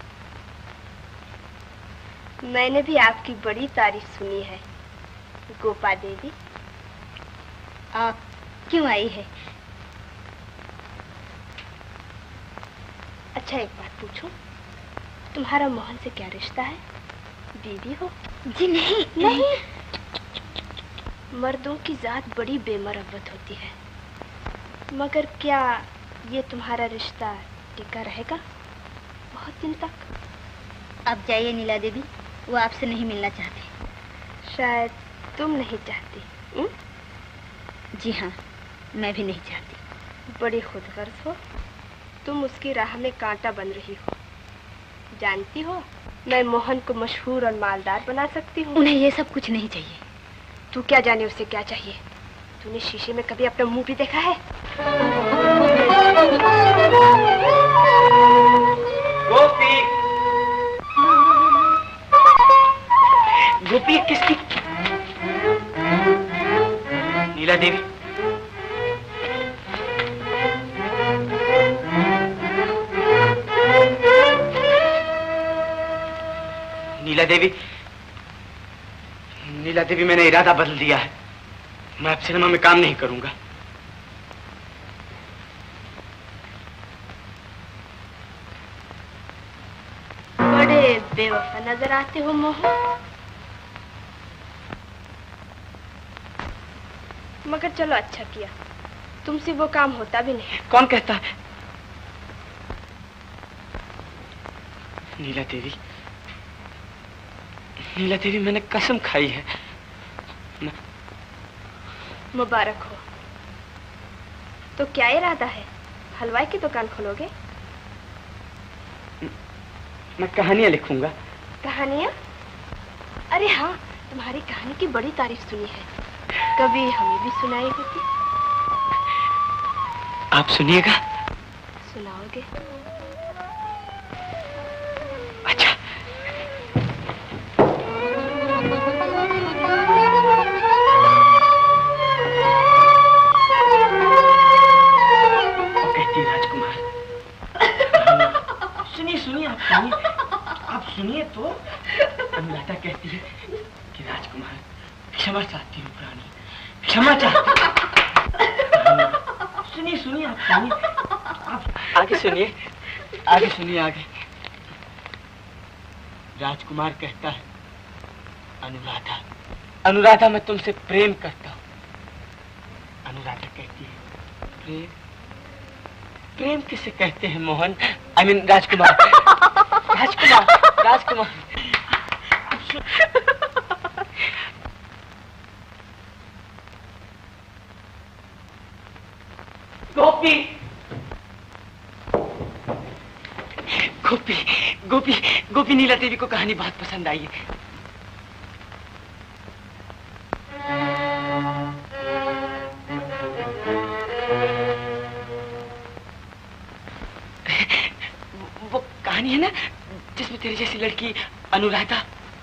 मैंने भी आपकी बड़ी तारीफ सुनी है गोपा देवी। आप क्यों आई है? अच्छा एक बात पूछूं, तुम्हारा मोहन से क्या रिश्ता है? बीवी हो? जी नहीं नहीं। मर्दों की जात बड़ी बेमरवत होती है, मगर क्या ये तुम्हारा रिश्ता टिका रहेगा बहुत दिन तक? आप जाइए नीला देवी, वो आपसे नहीं मिलना चाहते। शायद तुम नहीं चाहती। हुँ? जी हाँ, मैं भी नहीं चाहती। बड़ी खुदगर्ज हो तुम, उसकी राह में कांटा बन रही हो। जानती हो मैं मोहन को मशहूर और मालदार बना सकती हूँ। उन्हें ये सब कुछ नहीं चाहिए। तू क्या जाने उसे क्या चाहिए? तूने शीशे में कभी अपना मुंह भी देखा है? गोपी, गोपी किसकी? नीला देवी। नीला देवी, नीला देवी, मैंने इरादा बदल दिया है। मैं अब सिनेमा में काम नहीं करूंगा। बड़े बेवफा नजर आते हो मोहन। मगर चलो अच्छा किया, तुमसे वो काम होता भी नहीं। कौन कहता है? नीला देवी, नीला देवी, मैंने कसम खाई है। मैं... मुबारक हो। तो क्या इरादा है? हलवाई की दुकान खोलोगे? मैं कहानियां लिखूंगा। कहानियां? अरे हाँ, तुम्हारी कहानी की बड़ी तारीफ सुनी है, कभी हमें भी सुनाई होती। आप सुनिएगा? सुनाओगे? अच्छा। वो कहती है राजकुमार। सुनिए सुनिए, आप सुनिए, आप सुनिए तो। अनुराधा कहती है कि राजकुमार, क्षमा चाहती हूँ प्राणी, क्षमा चाहती हूँ। सुनिए सुनिए, आप सुनिए, आप आगे सुनिए, आगे सुनिए, आगे। राजकुमार कहता है, अनुराधा, अनुराधा, मैं तुमसे प्रेम करता हूँ। अनुराधा कहती है, प्रेम? प्रेम किसे कहते हैं मोहन? आई मीन राजकुमार। राजकुमार, राजकुमार। गोपी, गोपी, गोपी, गोपी, नीला देवी को कहानी बहुत पसंद आई है। वो कहानी है ना जिसमें तेरी जैसी लड़की अनुराधा।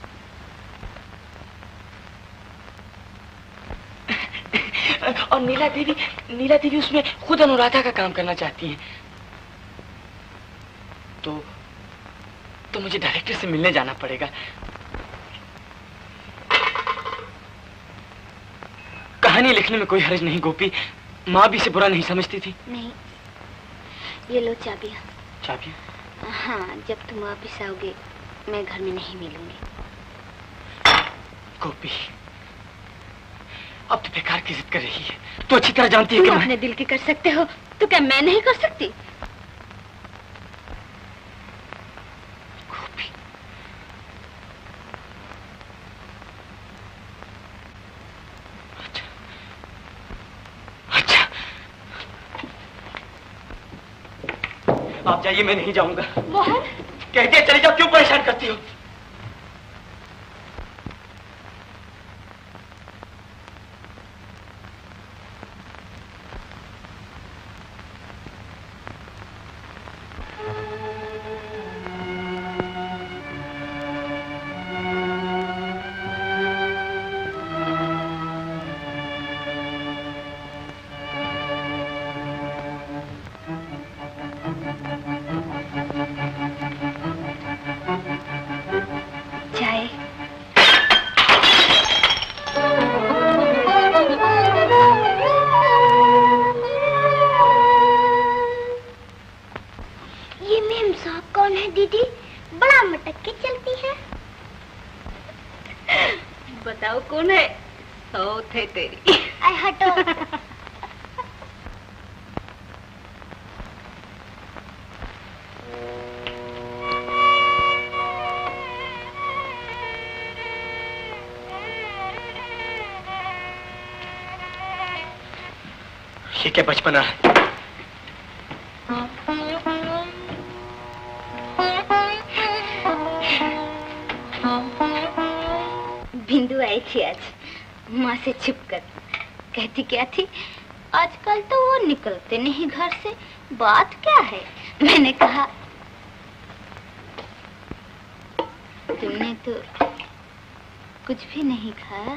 और नीला देवी, नीला देवी उसमें खुद अनुराधा का काम करना चाहती हैं। तो तो मुझे डायरेक्टर से मिलने जाना पड़ेगा। कहानी लिखने में कोई हर्ज नहीं गोपी, माँ भी इसे बुरा नहीं समझती थी। नहीं, ये लो चाबियाँ। चाबियाँ? हाँ, जब तुम वापिस आओगे मैं घर में नहीं मिलूंगी। गोपी, अब तो बेकार की जिद कर रही है। तो अच्छी तरह जानती है कि तुम मैं... अपने दिल की कर सकते हो तो क्या मैं नहीं कर सकती? गोपी, अच्छा, अच्छा, आप जाइए, मैं नहीं जाऊंगा। मोहन, कहते हैं चले जाओ, क्यों परेशान करती हो? ये क्या बचपना है? बिंदु आई थी आज माँ से छिपकर। कहती क्या थी, आजकल तो वो निकलते नहीं घर से, बात क्या है? मैंने कहा तुमने तो कुछ भी नहीं खाया।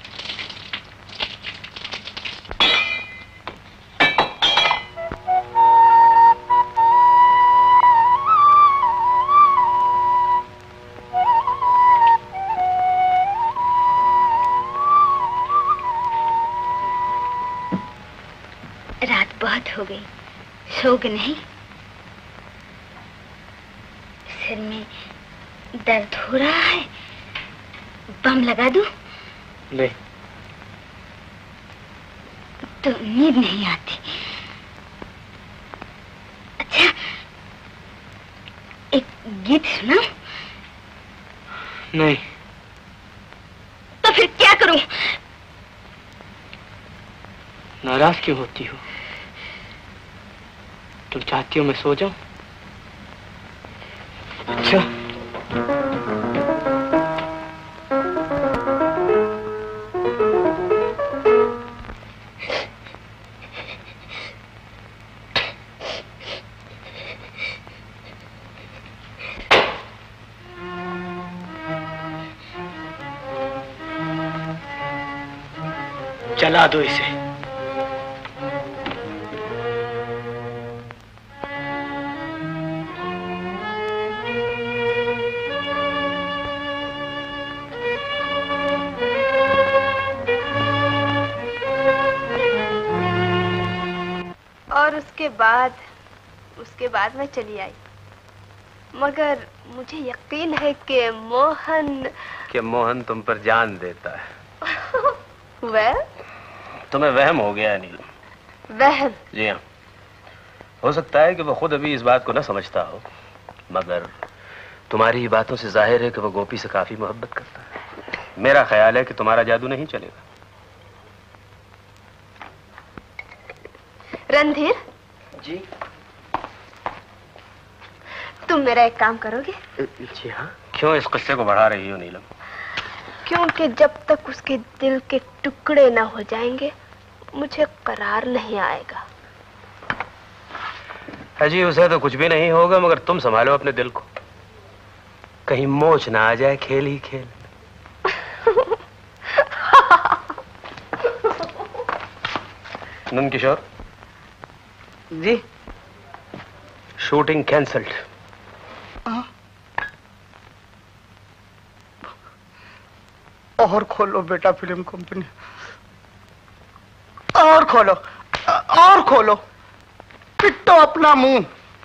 हो गई, सोओगे नहीं? सिर में दर्द हो रहा है, बम लगा दूं? नहीं। तो नींद नहीं आती। अच्छा, एक गीत सुना? नहीं। तो फिर क्या करूं? नाराज क्यों होती हो? तुम चाहती हो मैं सो जाऊं? अच्छा। चला दो इसे। और उसके बाद उसके बाद मैं चली आई, मगर मुझे यकीन है कि मोहन कि मोहन तुम पर जान देता है। वह तुम्हें वहम हो गया है नीलम। वहम? जी हाँ, हो सकता है कि वो खुद अभी इस बात को न समझता हो, मगर तुम्हारी बातों से जाहिर है कि वो गोपी से काफी मोहब्बत करता है। मेरा ख्याल है कि तुम्हारा जादू नहीं चलेगा। रणधीर जी, तुम मेरा एक काम करोगे? जी हाँ। क्यों इस किस्से को बढ़ा रही हो नीलम? क्योंकि जब तक उसके दिल के टुकड़े ना हो जाएंगे मुझे करार नहीं आएगा। अजी उसे तो कुछ भी नहीं होगा, मगर तुम संभालो अपने दिल को, कहीं मोच ना आ जाए खेल ही खेल। Nand Kishore ji, shooting cancelled. और खोलो बेटा फिल्म कंपनी, और खोलो, और खोलो, पिट्टो अपना मुंह।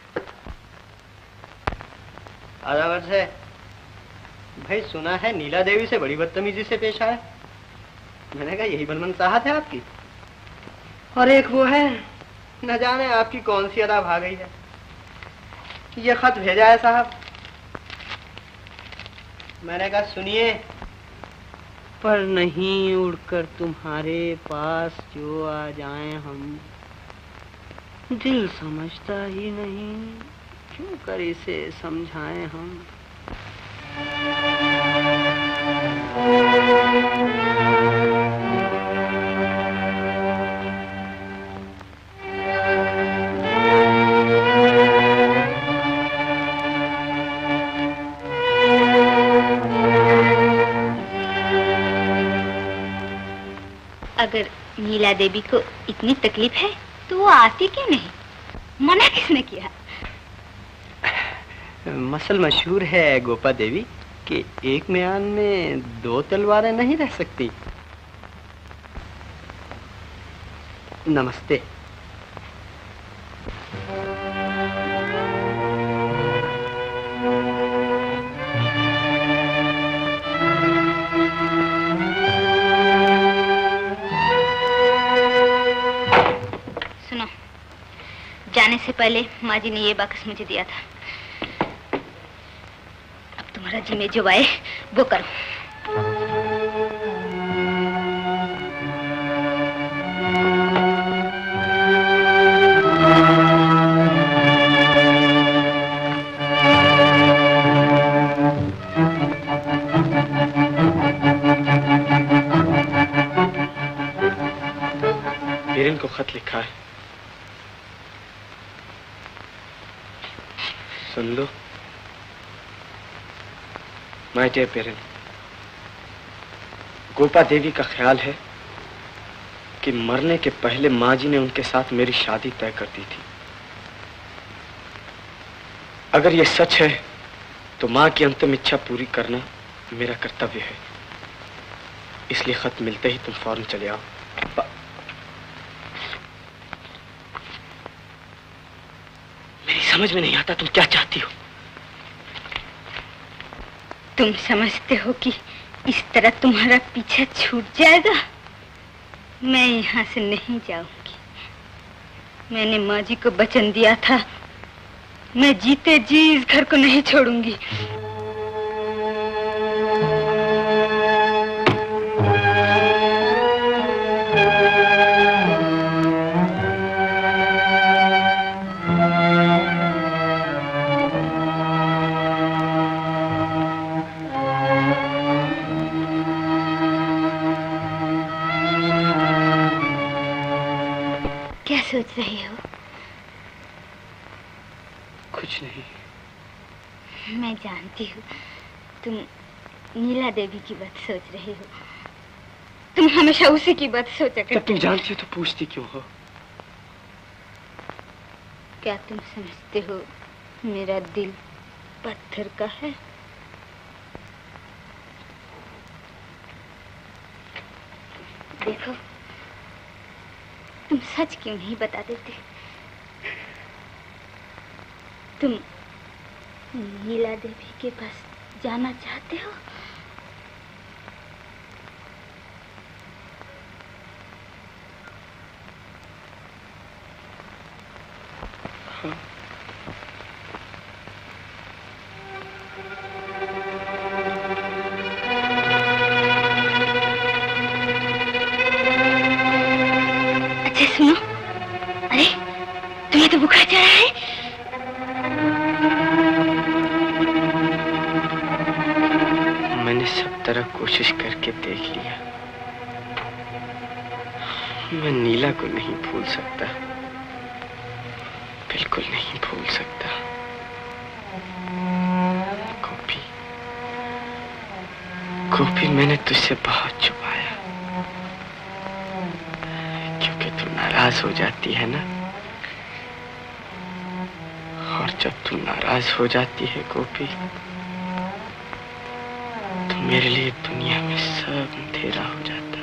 आधा वर्ष है भाई, सुना है नीला देवी से बड़ी बदतमीजी से पेश आए। मैंने कहा यही बनमन चाहत है आपकी। और एक वो है, न जाने आपकी कौन सी अदा भाग गई है। ये खत भेजा है साहब। मैंने कहा सुनिए, पर नहीं उड़कर तुम्हारे पास जो आ जाएं हम, दिल समझता ही नहीं, क्यों कर इसे समझाएं हम। अगर नीला देवी को इतनी तकलीफ है तो वो आती क्यों नहीं? मना किसने किया? मसल मशहूर है गोपा देवी कि एक म्यान में दो तलवारें नहीं रह सकती। नमस्ते। जाने से पहले माँ जी ने ये बाकस मुझे दिया था। अब तुम्हारा जी में जो आए वो करो। पेरेंट को खत लिखा है, सुन लो। My dear parent, Gopa Devi का ख्याल है कि मरने के पहले माँ जी ने उनके साथ मेरी शादी तय कर दी थी। अगर ये सच है तो माँ की अंतिम इच्छा पूरी करना मेरा कर्तव्य है। इसलिए खत मिलते ही तुम फौरन चले आओ। मेरी समझ में नहीं आता तुम क्या चाहती हो। तुम समझते हो कि इस तरह तुम्हारा पीछा छूट जाएगा? मैं यहाँ से नहीं जाऊंगी। मैंने माँ जी को वचन दिया था मैं जीते जी इस घर को नहीं छोड़ूंगी। क्या सोच रही हो? कुछ नहीं। मैं जानती हूँ तुम नीला देवी की बात सोच रही हो। तुम हमेशा उसी की बात सोचा करती हो। जब तुम जानती हो तो पूछती क्यों हो? क्या तुम समझते हो मेरा दिल पत्थर का है? देखो, तुम सच क्यों नहीं बता देते? तुम नीला देवी के पास जाना चाहते हो? हाँ। अच्छा सुनो, अरे तुम्हें तो बुखार चढ़ा है। मैंने सब तरह कोशिश करके देख लिया। मैं नीला को नहीं भूल सकता, बिल्कुल नहीं भूल सकता। गोपी, गोपी, मैंने तुझसे बहुत छुपाया, क्योंकि तू नाराज हो जाती है ना, और जब तू नाराज हो जाती है गोपी, तो मेरे लिए दुनिया में सब अंधेरा हो जाता।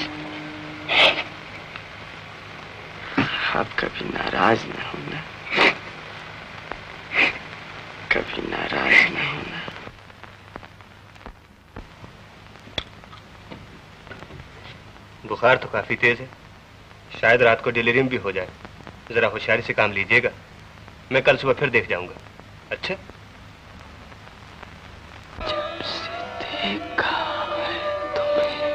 आप कभी नाराज न होना, कभी नाराज न होना। बुखार तो काफी तेज है, शायद रात को डिलीरियम भी हो जाए। जरा होशियारी से काम लीजिएगा, मैं कल सुबह फिर देख जाऊंगा। अच्छा? जब से देखा है तुम्हें,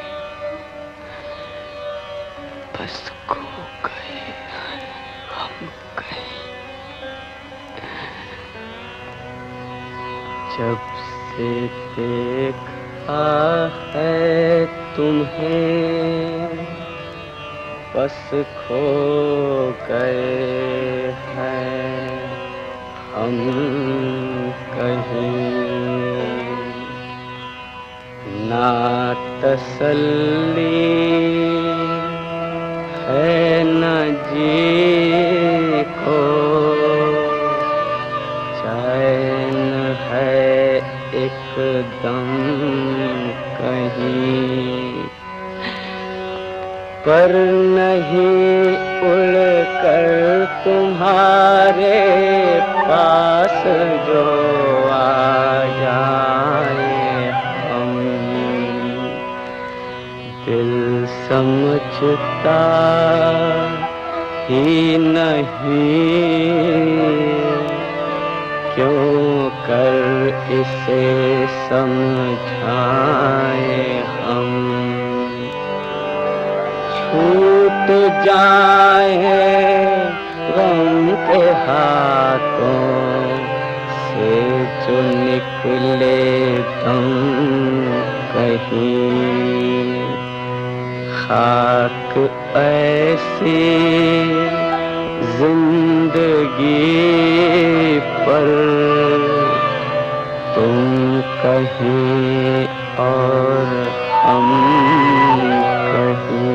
बस खो गए हम कहीं। जब से देखा है तुम्हें, बस खो गए हैं हम कहीं। ना तसल्ली है न जी को, चैन है एकदम कहीं। पर नहीं उड़ कर तुम्हारे पास जो आ जाए हम, दिल समझता ही नहीं, क्यों कर इसे समझाए हम। छूट जाए गम के हाथों से जो निकले दम कहीं। खाक ऐसी जिंदगी पर तुम कहीं और हम कहीं।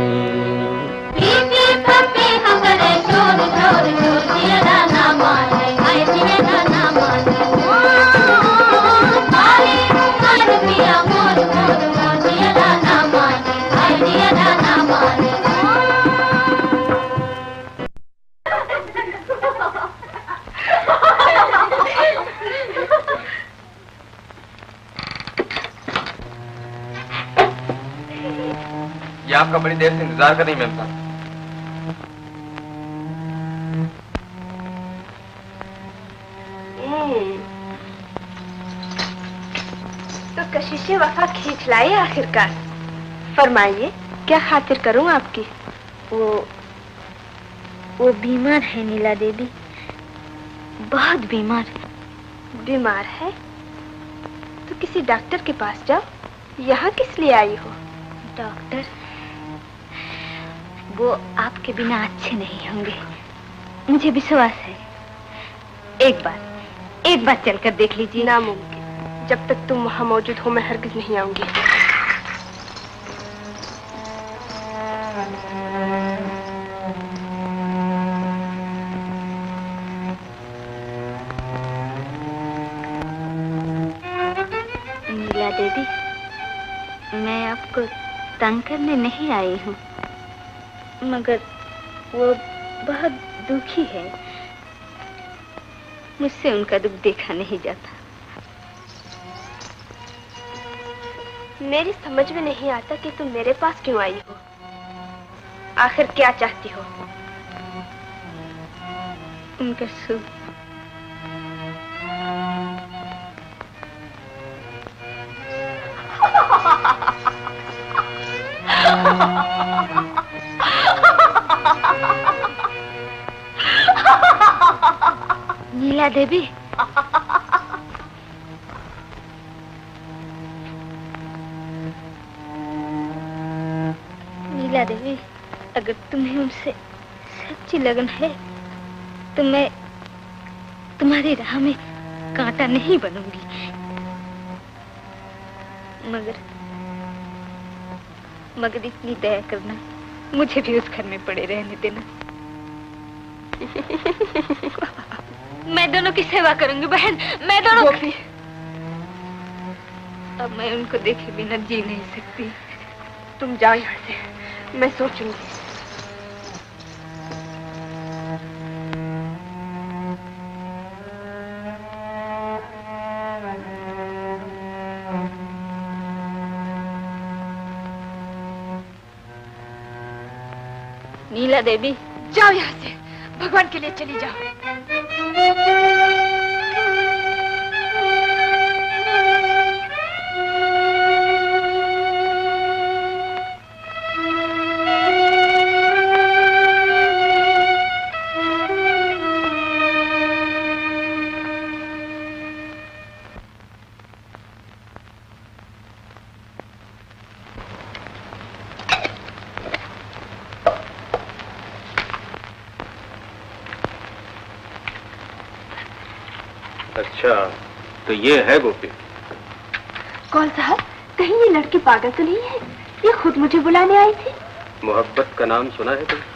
ये आपका बड़ी देर से इंतजार कर रही मैम साहब। नशे वफा खींच लाए आखिरकार। फरमाइए, क्या खातिर करूं आपकी? वो वो बीमार है नीला देवी, बहुत बीमार। बीमार है तो किसी डॉक्टर के पास जाओ। यहाँ किस लिए आई हो? डॉक्टर? वो आपके बिना अच्छे नहीं होंगे, मुझे विश्वास है। एक बार एक बार चलकर देख लीजिए। नामुमकिन, जब तक तुम वहाँ मौजूद हो मैं हरगिज नहीं आऊंगी। नीला देवी, मैं आपको तंग करने नहीं आई हूँ, मगर वो बहुत दुखी है। मुझसे उनका दुख देखा नहीं जाता। मेरी समझ में नहीं आता कि तुम मेरे पास क्यों आई हो। आखिर क्या चाहती हो? उनका सुख। नीला देवी, नीला देवी, अगर तुम्हें उनसे सच्ची लगन है तो मैं तुम्हारी राह में कांटा नहीं बनूंगी, मगर मगर इतनी दया करना, मुझे भी उस घर में पड़े रहने देना। मैं दोनों की सेवा करूंगी बहन, मैं दोनों। गोपी, अब मैं उनको देखे बिना जी नहीं सकती। तुम जाओ यहाँ से, मैं सोचूंगी। नीला देवी, जाओ यहाँ से, भगवान के लिए चली जाओ। अच्छा, तो ये है गोपी। कौल साहब, कहीं ये लड़की पागल तो नहीं है? ये खुद मुझे बुलाने आई थी। मोहब्बत का नाम सुना है तुम?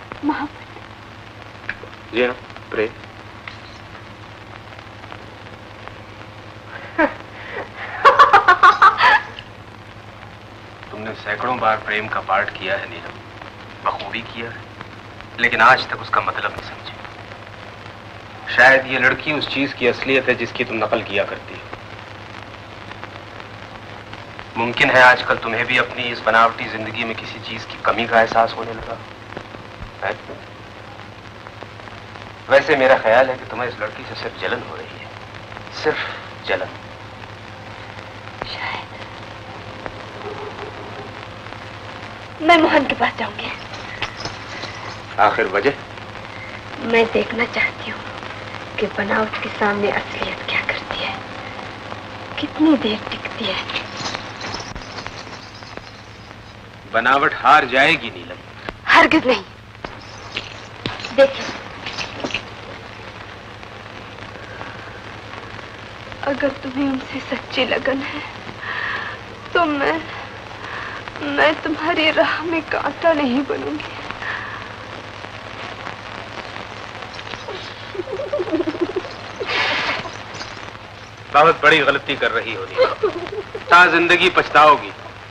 मोहब्बत? जी हाँ, प्रेम। तुमने सैकड़ों बार प्रेम का पाठ किया है नीलम, बखूबी किया है, लेकिन आज तक उसका मतलब नहीं समझे। शायद ये लड़की उस चीज की असलियत है जिसकी तुम नकल किया करती हो। मुमकिन है आजकल तुम्हें भी अपनी इस बनावटी जिंदगी में किसी चीज की कमी का एहसास होने लगा है? वैसे मेरा ख्याल है कि तुम्हें इस लड़की से सिर्फ जलन हो रही है, सिर्फ जलन। शायद मैं मोहन के पास जाऊंगी। आखिर वजह? मैं देखना चाहती हूँ कि बनावट के सामने असलियत क्या करती है, कितनी देर टिकती है। बनावट हार जाएगी नीलम। हरगिज नहीं। देखिए, अगर तुम्हें उनसे सच्ची लगन है तो मैं मैं तुम्हारी राह में कांटा नहीं बनूंगी। बहुत बड़ी गलती कर रही हो नीलम, ता जिंदगी पछताओगी।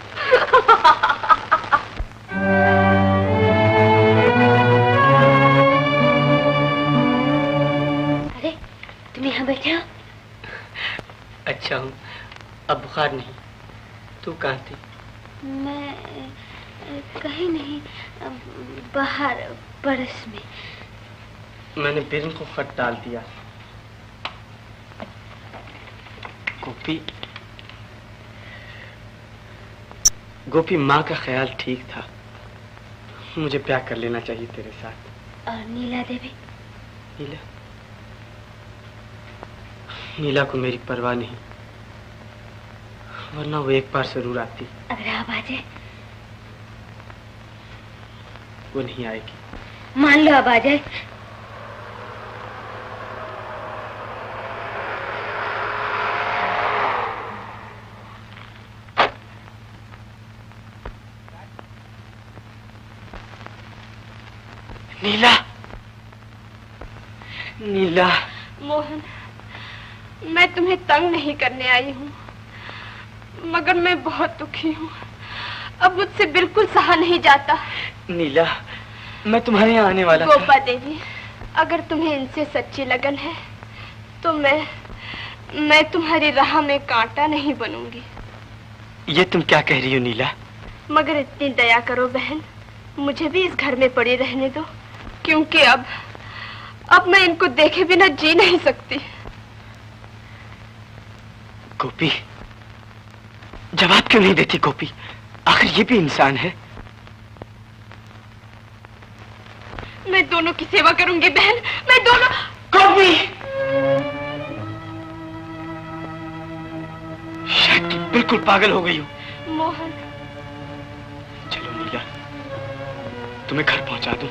अरे, तुम यहाँ बैठे हो? अच्छा हूँ, अब बुखार नहीं। तू कहाँ थी? मैं कहीं नहीं, बाहर पड़ोस में। मैंने बिरन को खत डाल दिया। गोपी, गोपी, माँ का ख्याल ठीक था। मुझे प्यार कर लेना चाहिए तेरे साथ। और नीला देवी? नीला नीला को मेरी परवाह नहीं, वरना वो एक बार जरूर आती। अगर आप आ जाए? वो नहीं आएगी। मान लो अब आ जाए। नीला, नीला। मोहन, मैं तुम्हें तंग नहीं करने आई हूँ, मगर मैं बहुत दुखी हूँ। अब मुझसे बिल्कुल सहा नहीं जाता। नीला, मैं तुम्हारे यहाँ आने वाला था। गोपा देवी, अगर तुम्हें इनसे सच्ची लगन है तो मैं मैं तुम्हारी राह में कांटा नहीं बनूंगी। ये तुम क्या कह रही हो नीला? मगर इतनी दया करो बहन, मुझे भी इस घर में पड़ी रहने दो, क्योंकि अब अब मैं इनको देखे बिना जी नहीं सकती। गोपी, जवाब क्यों नहीं देती गोपी? आखिर ये भी इंसान है। मैं दोनों की सेवा करूंगी बहन, मैं दोनों। गोपी! शायद तुम बिल्कुल पागल हो गई हो। मोहन, चलो नीला, तुम्हें घर पहुंचा दूं।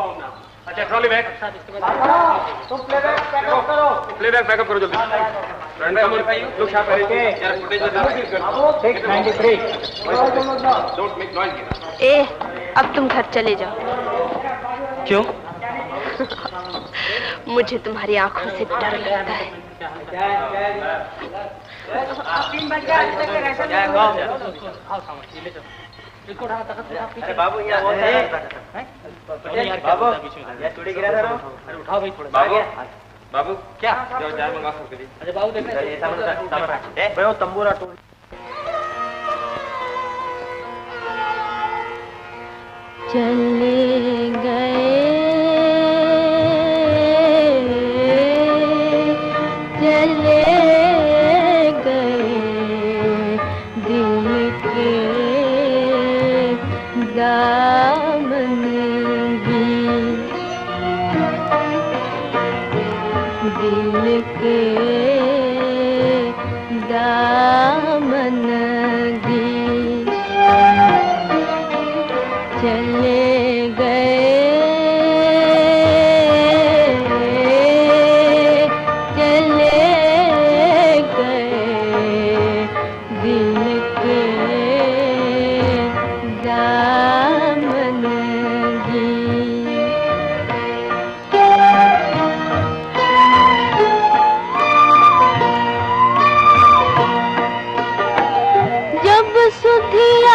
प्लेबैक बैकअप करो जल्दी। ए, अब तुम घर चले जाओ। क्यों? मुझे तुम्हारी आंखों से डर लगता है। अरे बाबू यहाँ बहुत है। बाबू यहाँ चूड़ी गिरा था। अरे उठाओ भाई थोड़ा। बाबू बाबू क्या जो चाय मंगा सकते हैं। अरे बाबू देखना ये सामने सामने ए वो तंबूरा टोल। चले गए चले गए दिल के दामन भी दिल के दामन भी चले गए चले गए दिल के दामन भी। जब सुधिया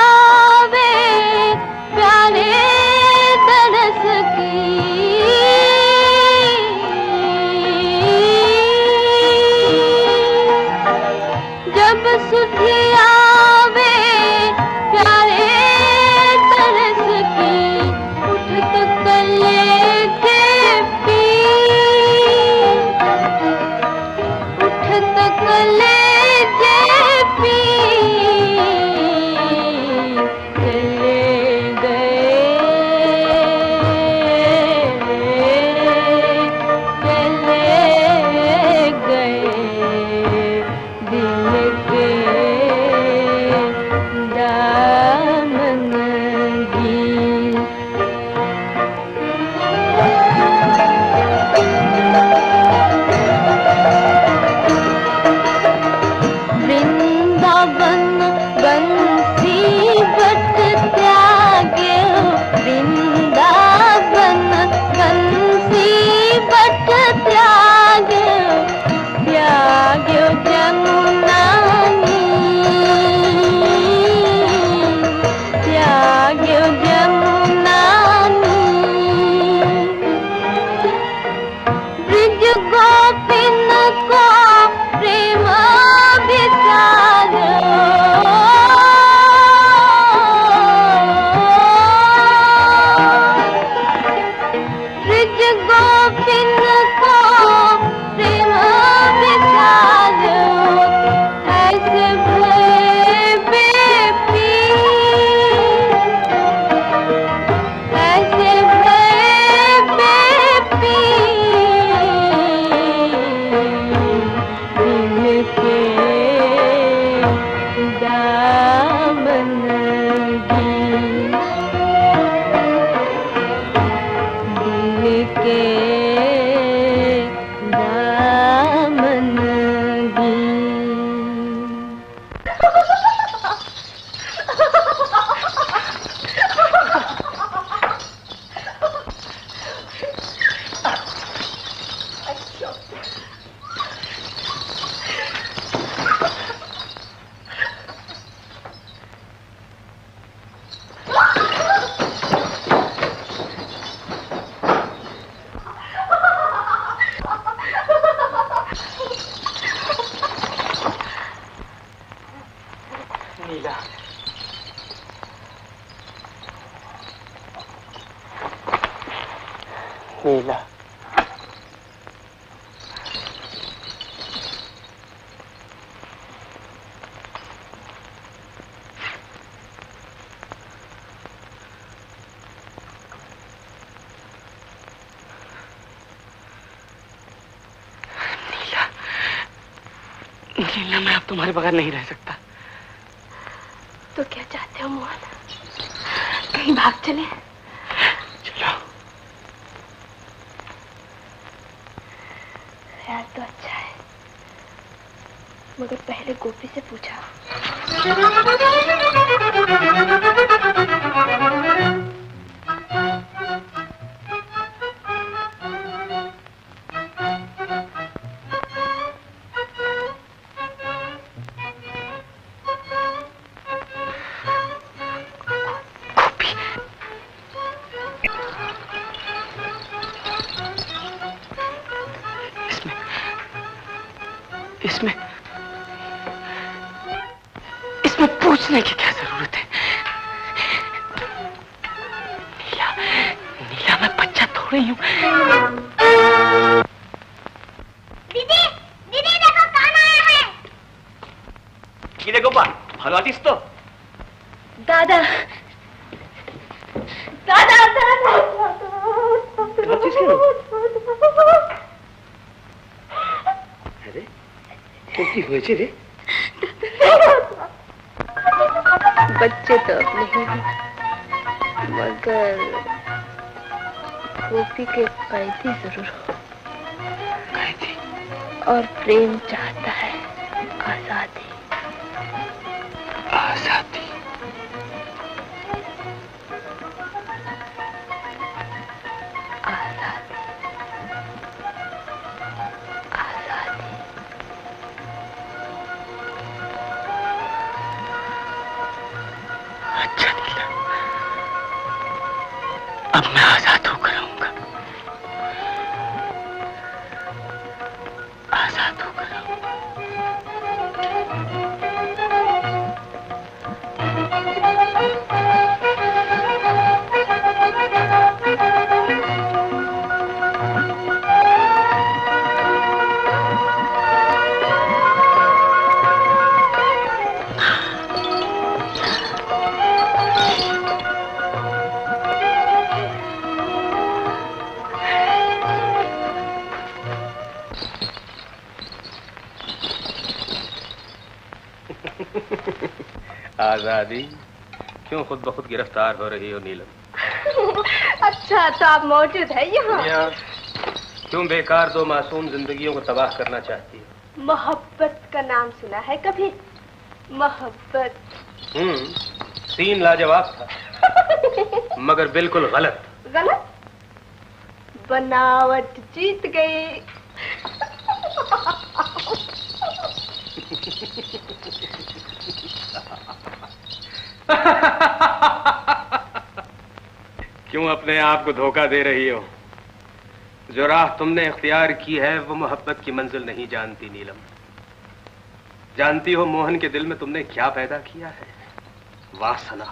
नीला। नीला, मैं अब तुम्हारे बगैर नहीं रह सकता। तो क्या चाहते हो मोहन? कहीं भाग चले? चलो। ख्याल तो अच्छा है, मगर पहले गोपी से पूछा। इसमें इसमें पूछने की क्या जरूरत है? नीला, नीला मैं बच्चा थोड़ी हूँ। दीदी, दीदी देखो कौन आया है? ये देखो बा, हलवातीस तो। दादा, दादा, दादा। अरे कैसी हुए रे? बच्चे तो अब नहीं हैं, मगर गोपी के कैदी जरूर हो। कैदी? और प्रेम चाहता है आजादी। आजादी? अब मैं आजाद होकर रहूंगा, आजाद होकर रहूंगा। आजादी? क्यों खुद ब खुद गिरफ्तार हो रही हो नीलम? अच्छा तो आप मौजूद है यहाँ? क्यों बेकार दो मासूम जिंदगियों को तबाह करना चाहती हो? मोहब्बत का नाम सुना है कभी? मोहब्बत। हम्म, सीन लाजवाब था, मगर बिल्कुल गलत। गलत? बनावट जीत गई। क्यों अपने आप को धोखा दे रही हो? जो राह तुमने इख्तियार की है वो मोहब्बत की मंजिल नहीं जानती नीलम। जानती हो मोहन के दिल में तुमने क्या पैदा किया है? वासना,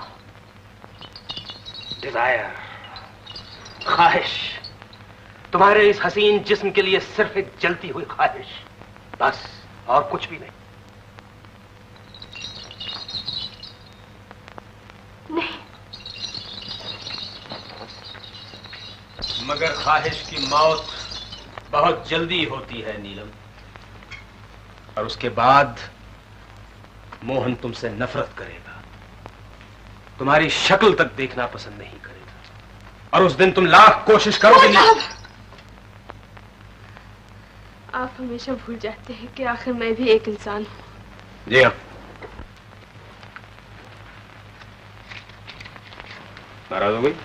डिजायर, ख्वाहिश। तुम्हारे इस हसीन जिस्म के लिए सिर्फ एक जलती हुई ख्वाहिश, बस, और कुछ भी नहीं। नहीं। मगर ख्वाहिश की मौत बहुत जल्दी होती है नीलम, और उसके बाद मोहन तुमसे नफरत करेगा, तुम्हारी शक्ल तक देखना पसंद नहीं करेगा, और उस दिन तुम लाख कोशिश करोगे नहीं। आप हमेशा भूल जाते हैं कि आखिर मैं भी एक इंसान हूँ। जी हाँ। नाराज हो गई?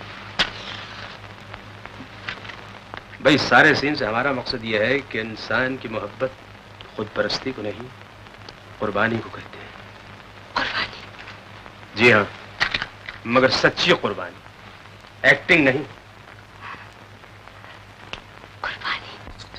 भाई सारे सीन से हमारा मकसद यह है कि इंसान की मोहब्बत खुद परस्ती को नहीं, कुर्बानी को कहते हैं। कुर्बानी? जी हाँ, मगर सच्ची कुर्बानी, एक्टिंग नहीं। कुर्बानी।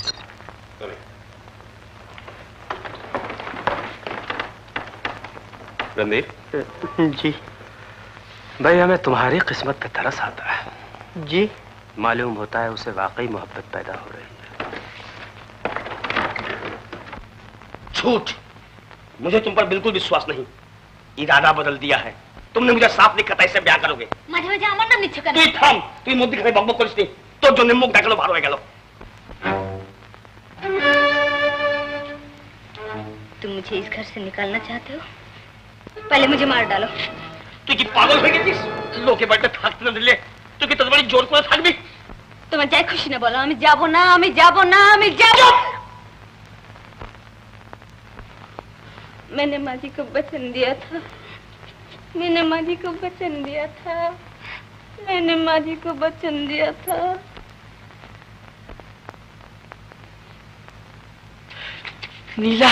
रणदीप जी भाई, हमें तुम्हारी किस्मत पे तरस आता है। जी? मालूम होता है उसे वाकई मोहब्बत पैदा हो रही है। झूठ, मुझे तुम पर बिल्कुल विश्वास नहीं। इरादा बदल दिया है। तुमने मुझे साफ नहीं कहा इससे ब्याह करोगे। माझे माझे आमंत्रण निश्चय करना। তুই থাম, তুই মুখ দিকে বকবক করিস নি। তোর জন্য মুখ দেখালো ভালো হয়ে গেল। तुम मुझे इस घर से निकालना चाहते हो? पहले मुझे मार डालो। তুই কি পাগল হয়ে গেছিস? লোকে বাড়িতে থাকতে না দিলে তুই কি তোর বাড়ি জোর করে থাকবি? তোমার যাই খুশি না বলো, আমি যাব না, আমি যাব না, আমি যাব। मैंने माँ जी को वचन दिया था, मैंने माँ जी को वचन दिया था, मैंने माँ जी को वचन दिया था। नीला,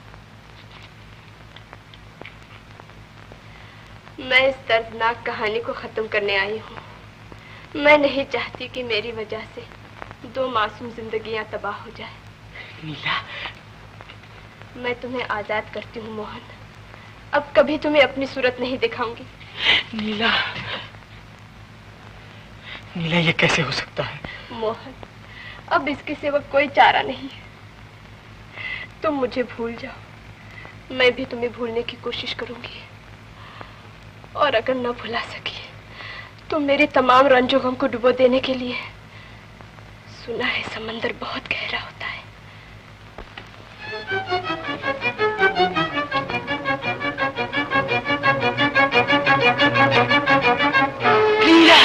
मैं इस दर्दनाक कहानी को खत्म करने आई हूँ। मैं नहीं चाहती कि मेरी वजह से दो मासूम जिंदगियां तबाह हो जाए। नीला, मैं तुम्हें आजाद करती हूँ मोहन। अब कभी तुम्हें अपनी सूरत नहीं दिखाऊंगी। नीला, नीला, ये कैसे हो सकता है? मोहन, अब इसके सिवा कोई चारा नहीं है। तुम मुझे भूल जाओ, मैं भी तुम्हें भूलने की कोशिश करूंगी। और अगर न भुला सकी तो मेरे तमाम रंजो गम को डुबो देने के लिए, सुना है समंदर बहुत गहरा होता है। नीला,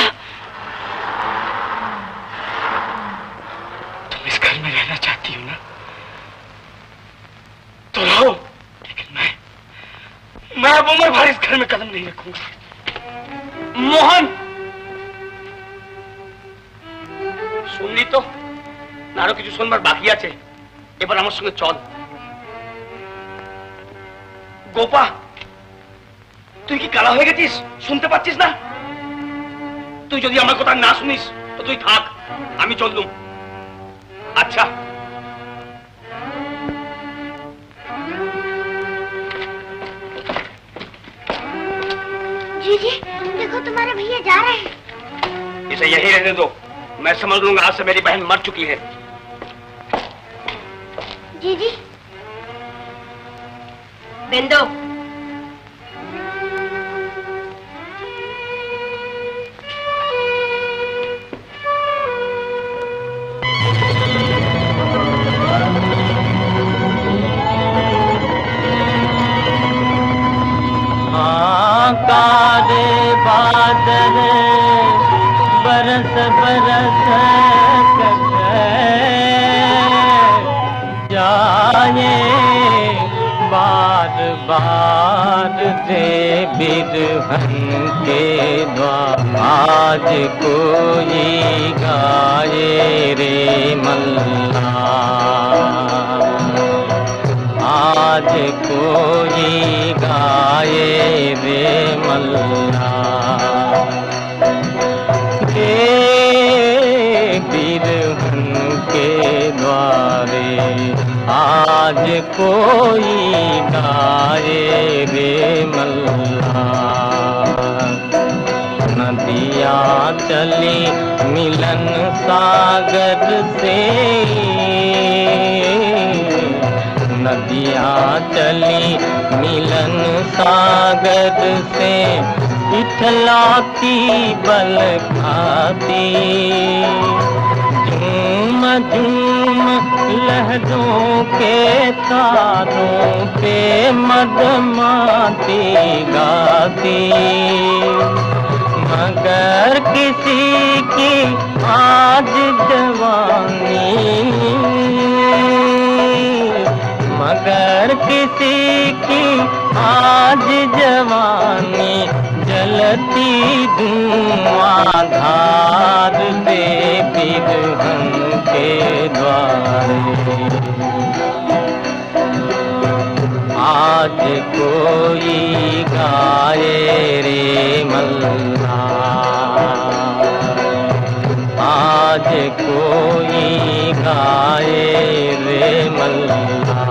तुम इस घर में रहना चाहती हो ना? तो रहो, लेकिन मैं मैं अब उम्र भर इस घर में कदम नहीं रखूंगा। मोहन, শুনলি তো, আরো কিছু শুনবার বাকি আছে। এবার আমার সঙ্গে চল। গোপা, তুই কি কালা হয়ে গেছিস? শুনতে পাচ্ছিস না? তুই যদি আমার কথা না শুনিস তো তুই থাক, আমি চললুম। আচ্ছা। जी जी, देखो तुम्हारे भैया जा रहे हैं। इसे यही रहने दो, मैं समझ लूंगा आज से मेरी बहन मर चुकी है। जी जी, बिंदु, काले बादल बरस बरस जाए बार बार दे बिरहन के द्वार। आज कोई गाए रे मल्ला, आज कोई गाए रे मल्ला। दे बिरहन के द्वारे आज कोई गाए रे मल्ला। नदियाँ चली मिलन सागर से, नदियाँ चली मिलन सागर से, इठलाती बल खाती। झूम झूम लहरों के तारों पे मदमाती गाती। मगर किसी की आज जवानी, मगर किसी की आज जवानी जलती धुआंधार दे बिरहन के द्वारे। आज कोई गाए रे मल्ला, आज कोई गाए रे मल्ला।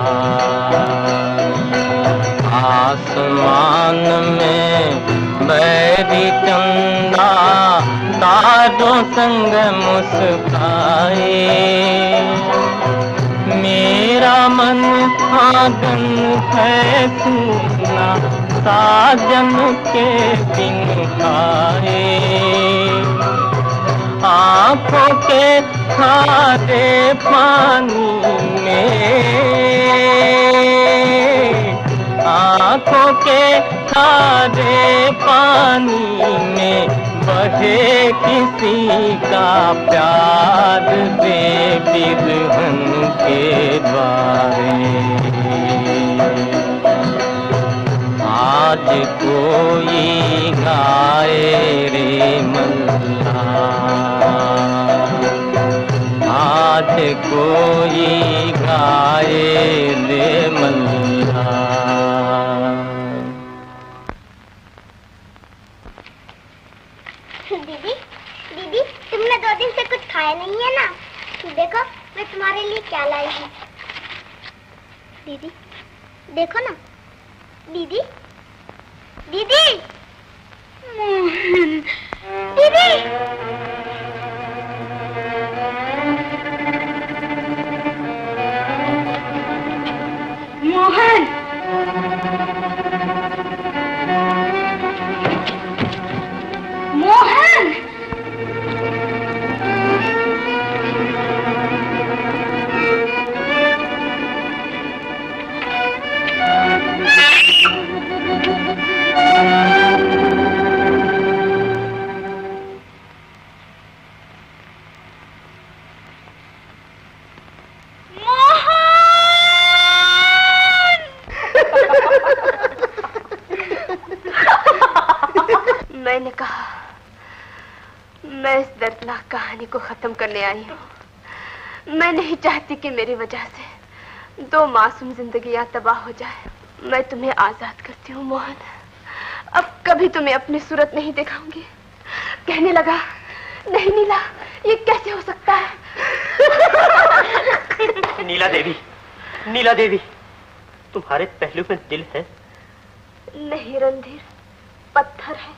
आसमान में बैरी चंदा तारों संग मुस्काए। मेरा मन आंगन है सुना साजन के बिन खाए। आँखों के खारे पानी में, आँखों के खारे पानी में बहे किसी का प्यार दे बिरहन के द्वारे। आज कोई गाए रे मल्ला, आज कोई गाए रे मल्ला। दीदी दीदी तुमने दो दिन से कुछ खाया नहीं है ना? देखो मैं तुम्हारे लिए क्या लाई हूँ। दीदी देखो ना। दीदी दीदी मोहन दीदी मोहन मोहन मैंने कहा मैं इस दर्दनाक कहानी को खत्म करने आई हूँ। मैं नहीं चाहती कि मेरी वजह से दो मासूम जिंदगियां तबाह हो जाए। मैं तुम्हें आजाद करती हूँ मोहन। अब कभी तुम्हें अपनी सूरत नहीं दिखाऊंगी। कहने लगा नहीं नीला, ये कैसे हो सकता है? नीला देवी, नीला देवी, तुम्हारे पहलू में दिल है? नहीं रणधीर, पत्थर है।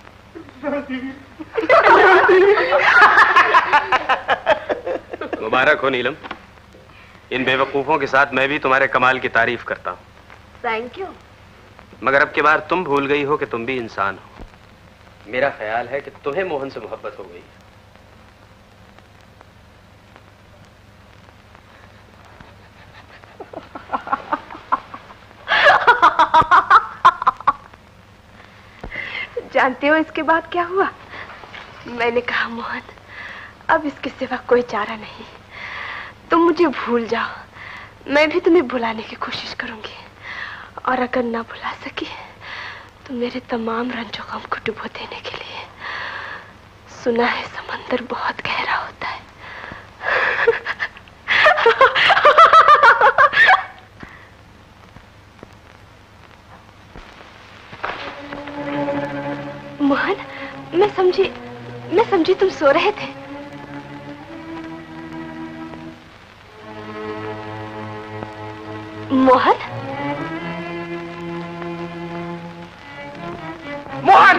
मुबारक हो नीलम। इन बेवकूफों के साथ मैं भी तुम्हारे कमाल की तारीफ करता हूँ। Thank you. मगर अब की बार तुम भूल गई हो कि तुम भी इंसान हो। मेरा ख्याल है कि तुम्हें मोहन से मोहब्बत हो गई। जानते हो इसके बाद क्या हुआ? मैंने कहा मोहन, अब इसके सिवा कोई चारा नहीं। तुम मुझे भूल जाओ, मैं भी तुम्हें भुलाने की कोशिश करूंगी। और अगर ना भुला सकी तो मेरे तमाम रंजो गम को डुबो देने के लिए, सुना है समंदर बहुत गहरा होता है। मोहन, मैं समझी मैं समझी तुम सो रहे थे। मोहन मोहन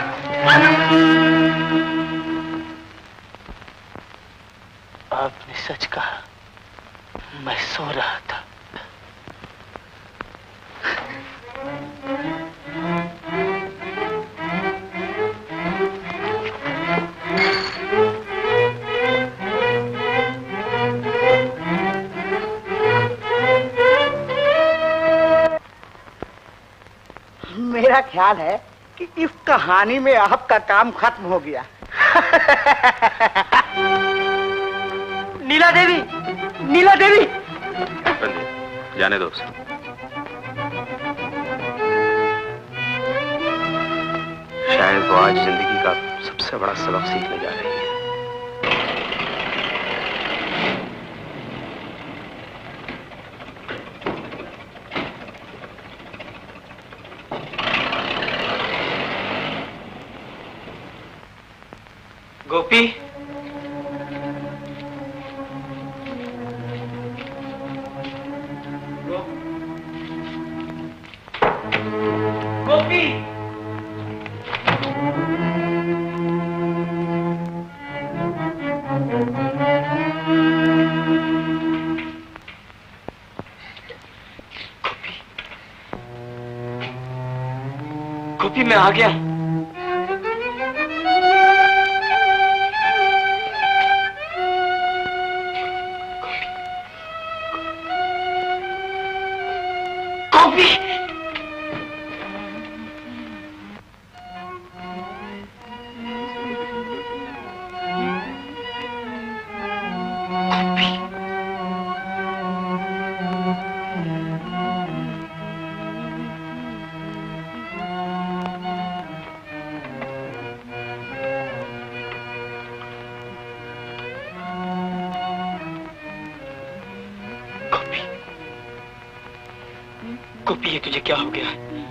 आपने सच कहा, मैं सो रहा था। मेरा ख्याल है कि इस कहानी में आपका काम खत्म हो गया। नीला देवी, नीला देवी, जाने दो उसे। शायद वो आज जिंदगी का सबसे बड़ा सबक सीखने जा रही है। गोपी, गोपी, गोपी, मैं आ गया। गोपी, गोपी, ये तुझे क्या हो गया?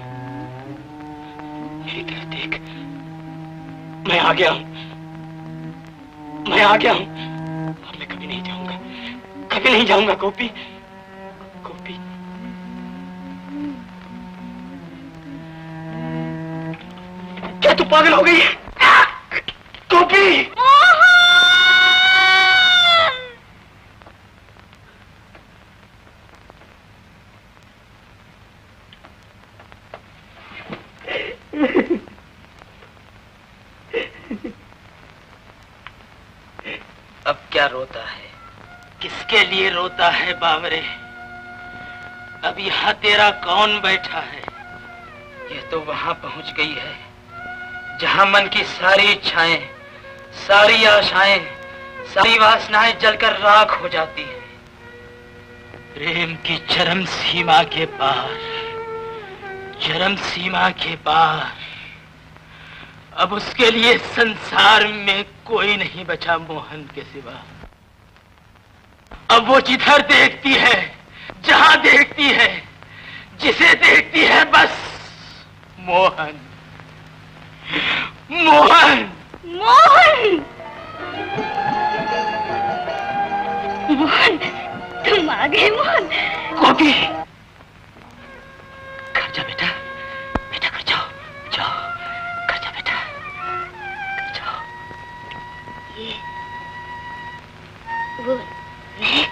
मेरी तरफ देख, मैं आ गया हूं, मैं आ गया हूं। अब मैं कभी नहीं जाऊंगा, कभी नहीं जाऊंगा गोपी, गोपी। क्या तू पागल हो गई है गोपी? अब क्या रोता है? किसके लिए रोता है बावरे? अब यहाँ तेरा कौन बैठा है? ये तो वहां पहुंच गई है जहां मन की सारी इच्छाएं, सारी आशाएं, सारी वासनाएं जलकर राख हो जाती हैं। प्रेम की चरम सीमा के पार, चरम सीमा के पार। अब उसके लिए संसार में कोई नहीं बचा मोहन के सिवा। अब वो जिधर देखती है, जहां देखती है, जिसे देखती है, बस मोहन, मोहन, मोहन, मोहन, तुम आ गए मोहन। गोपी, घर जा बेटा, बेटा घर जाओ, जाओ, घर जा बेटा, घर जाओ। ये वो नहीं,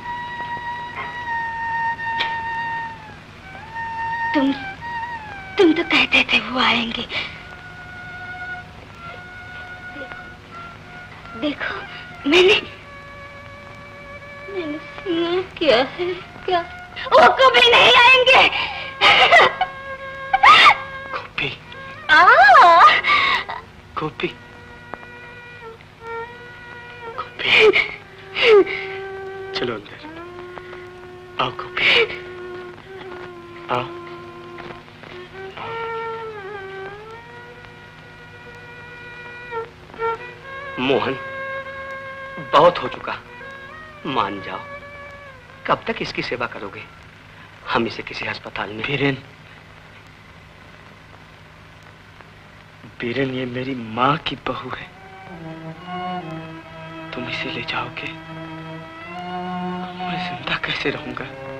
तुम तुम तो कहते थे वो आएंगे। देखो मैंने मैंने सुना क्या है, क्या वो कभी नहीं आएंगे। गोपी, आ गोपी, गोपी, चलो अंदर आओ गोपी, आओ। मोहन, बहुत हो चुका, मान जाओ। कब तक इसकी सेवा करोगे? हम इसे किसी अस्पताल में। बीरेन, बीरेन, ये मेरी माँ की बहू है, तुम इसे ले जाओगे, मैं जिंदा कैसे रहूंगा?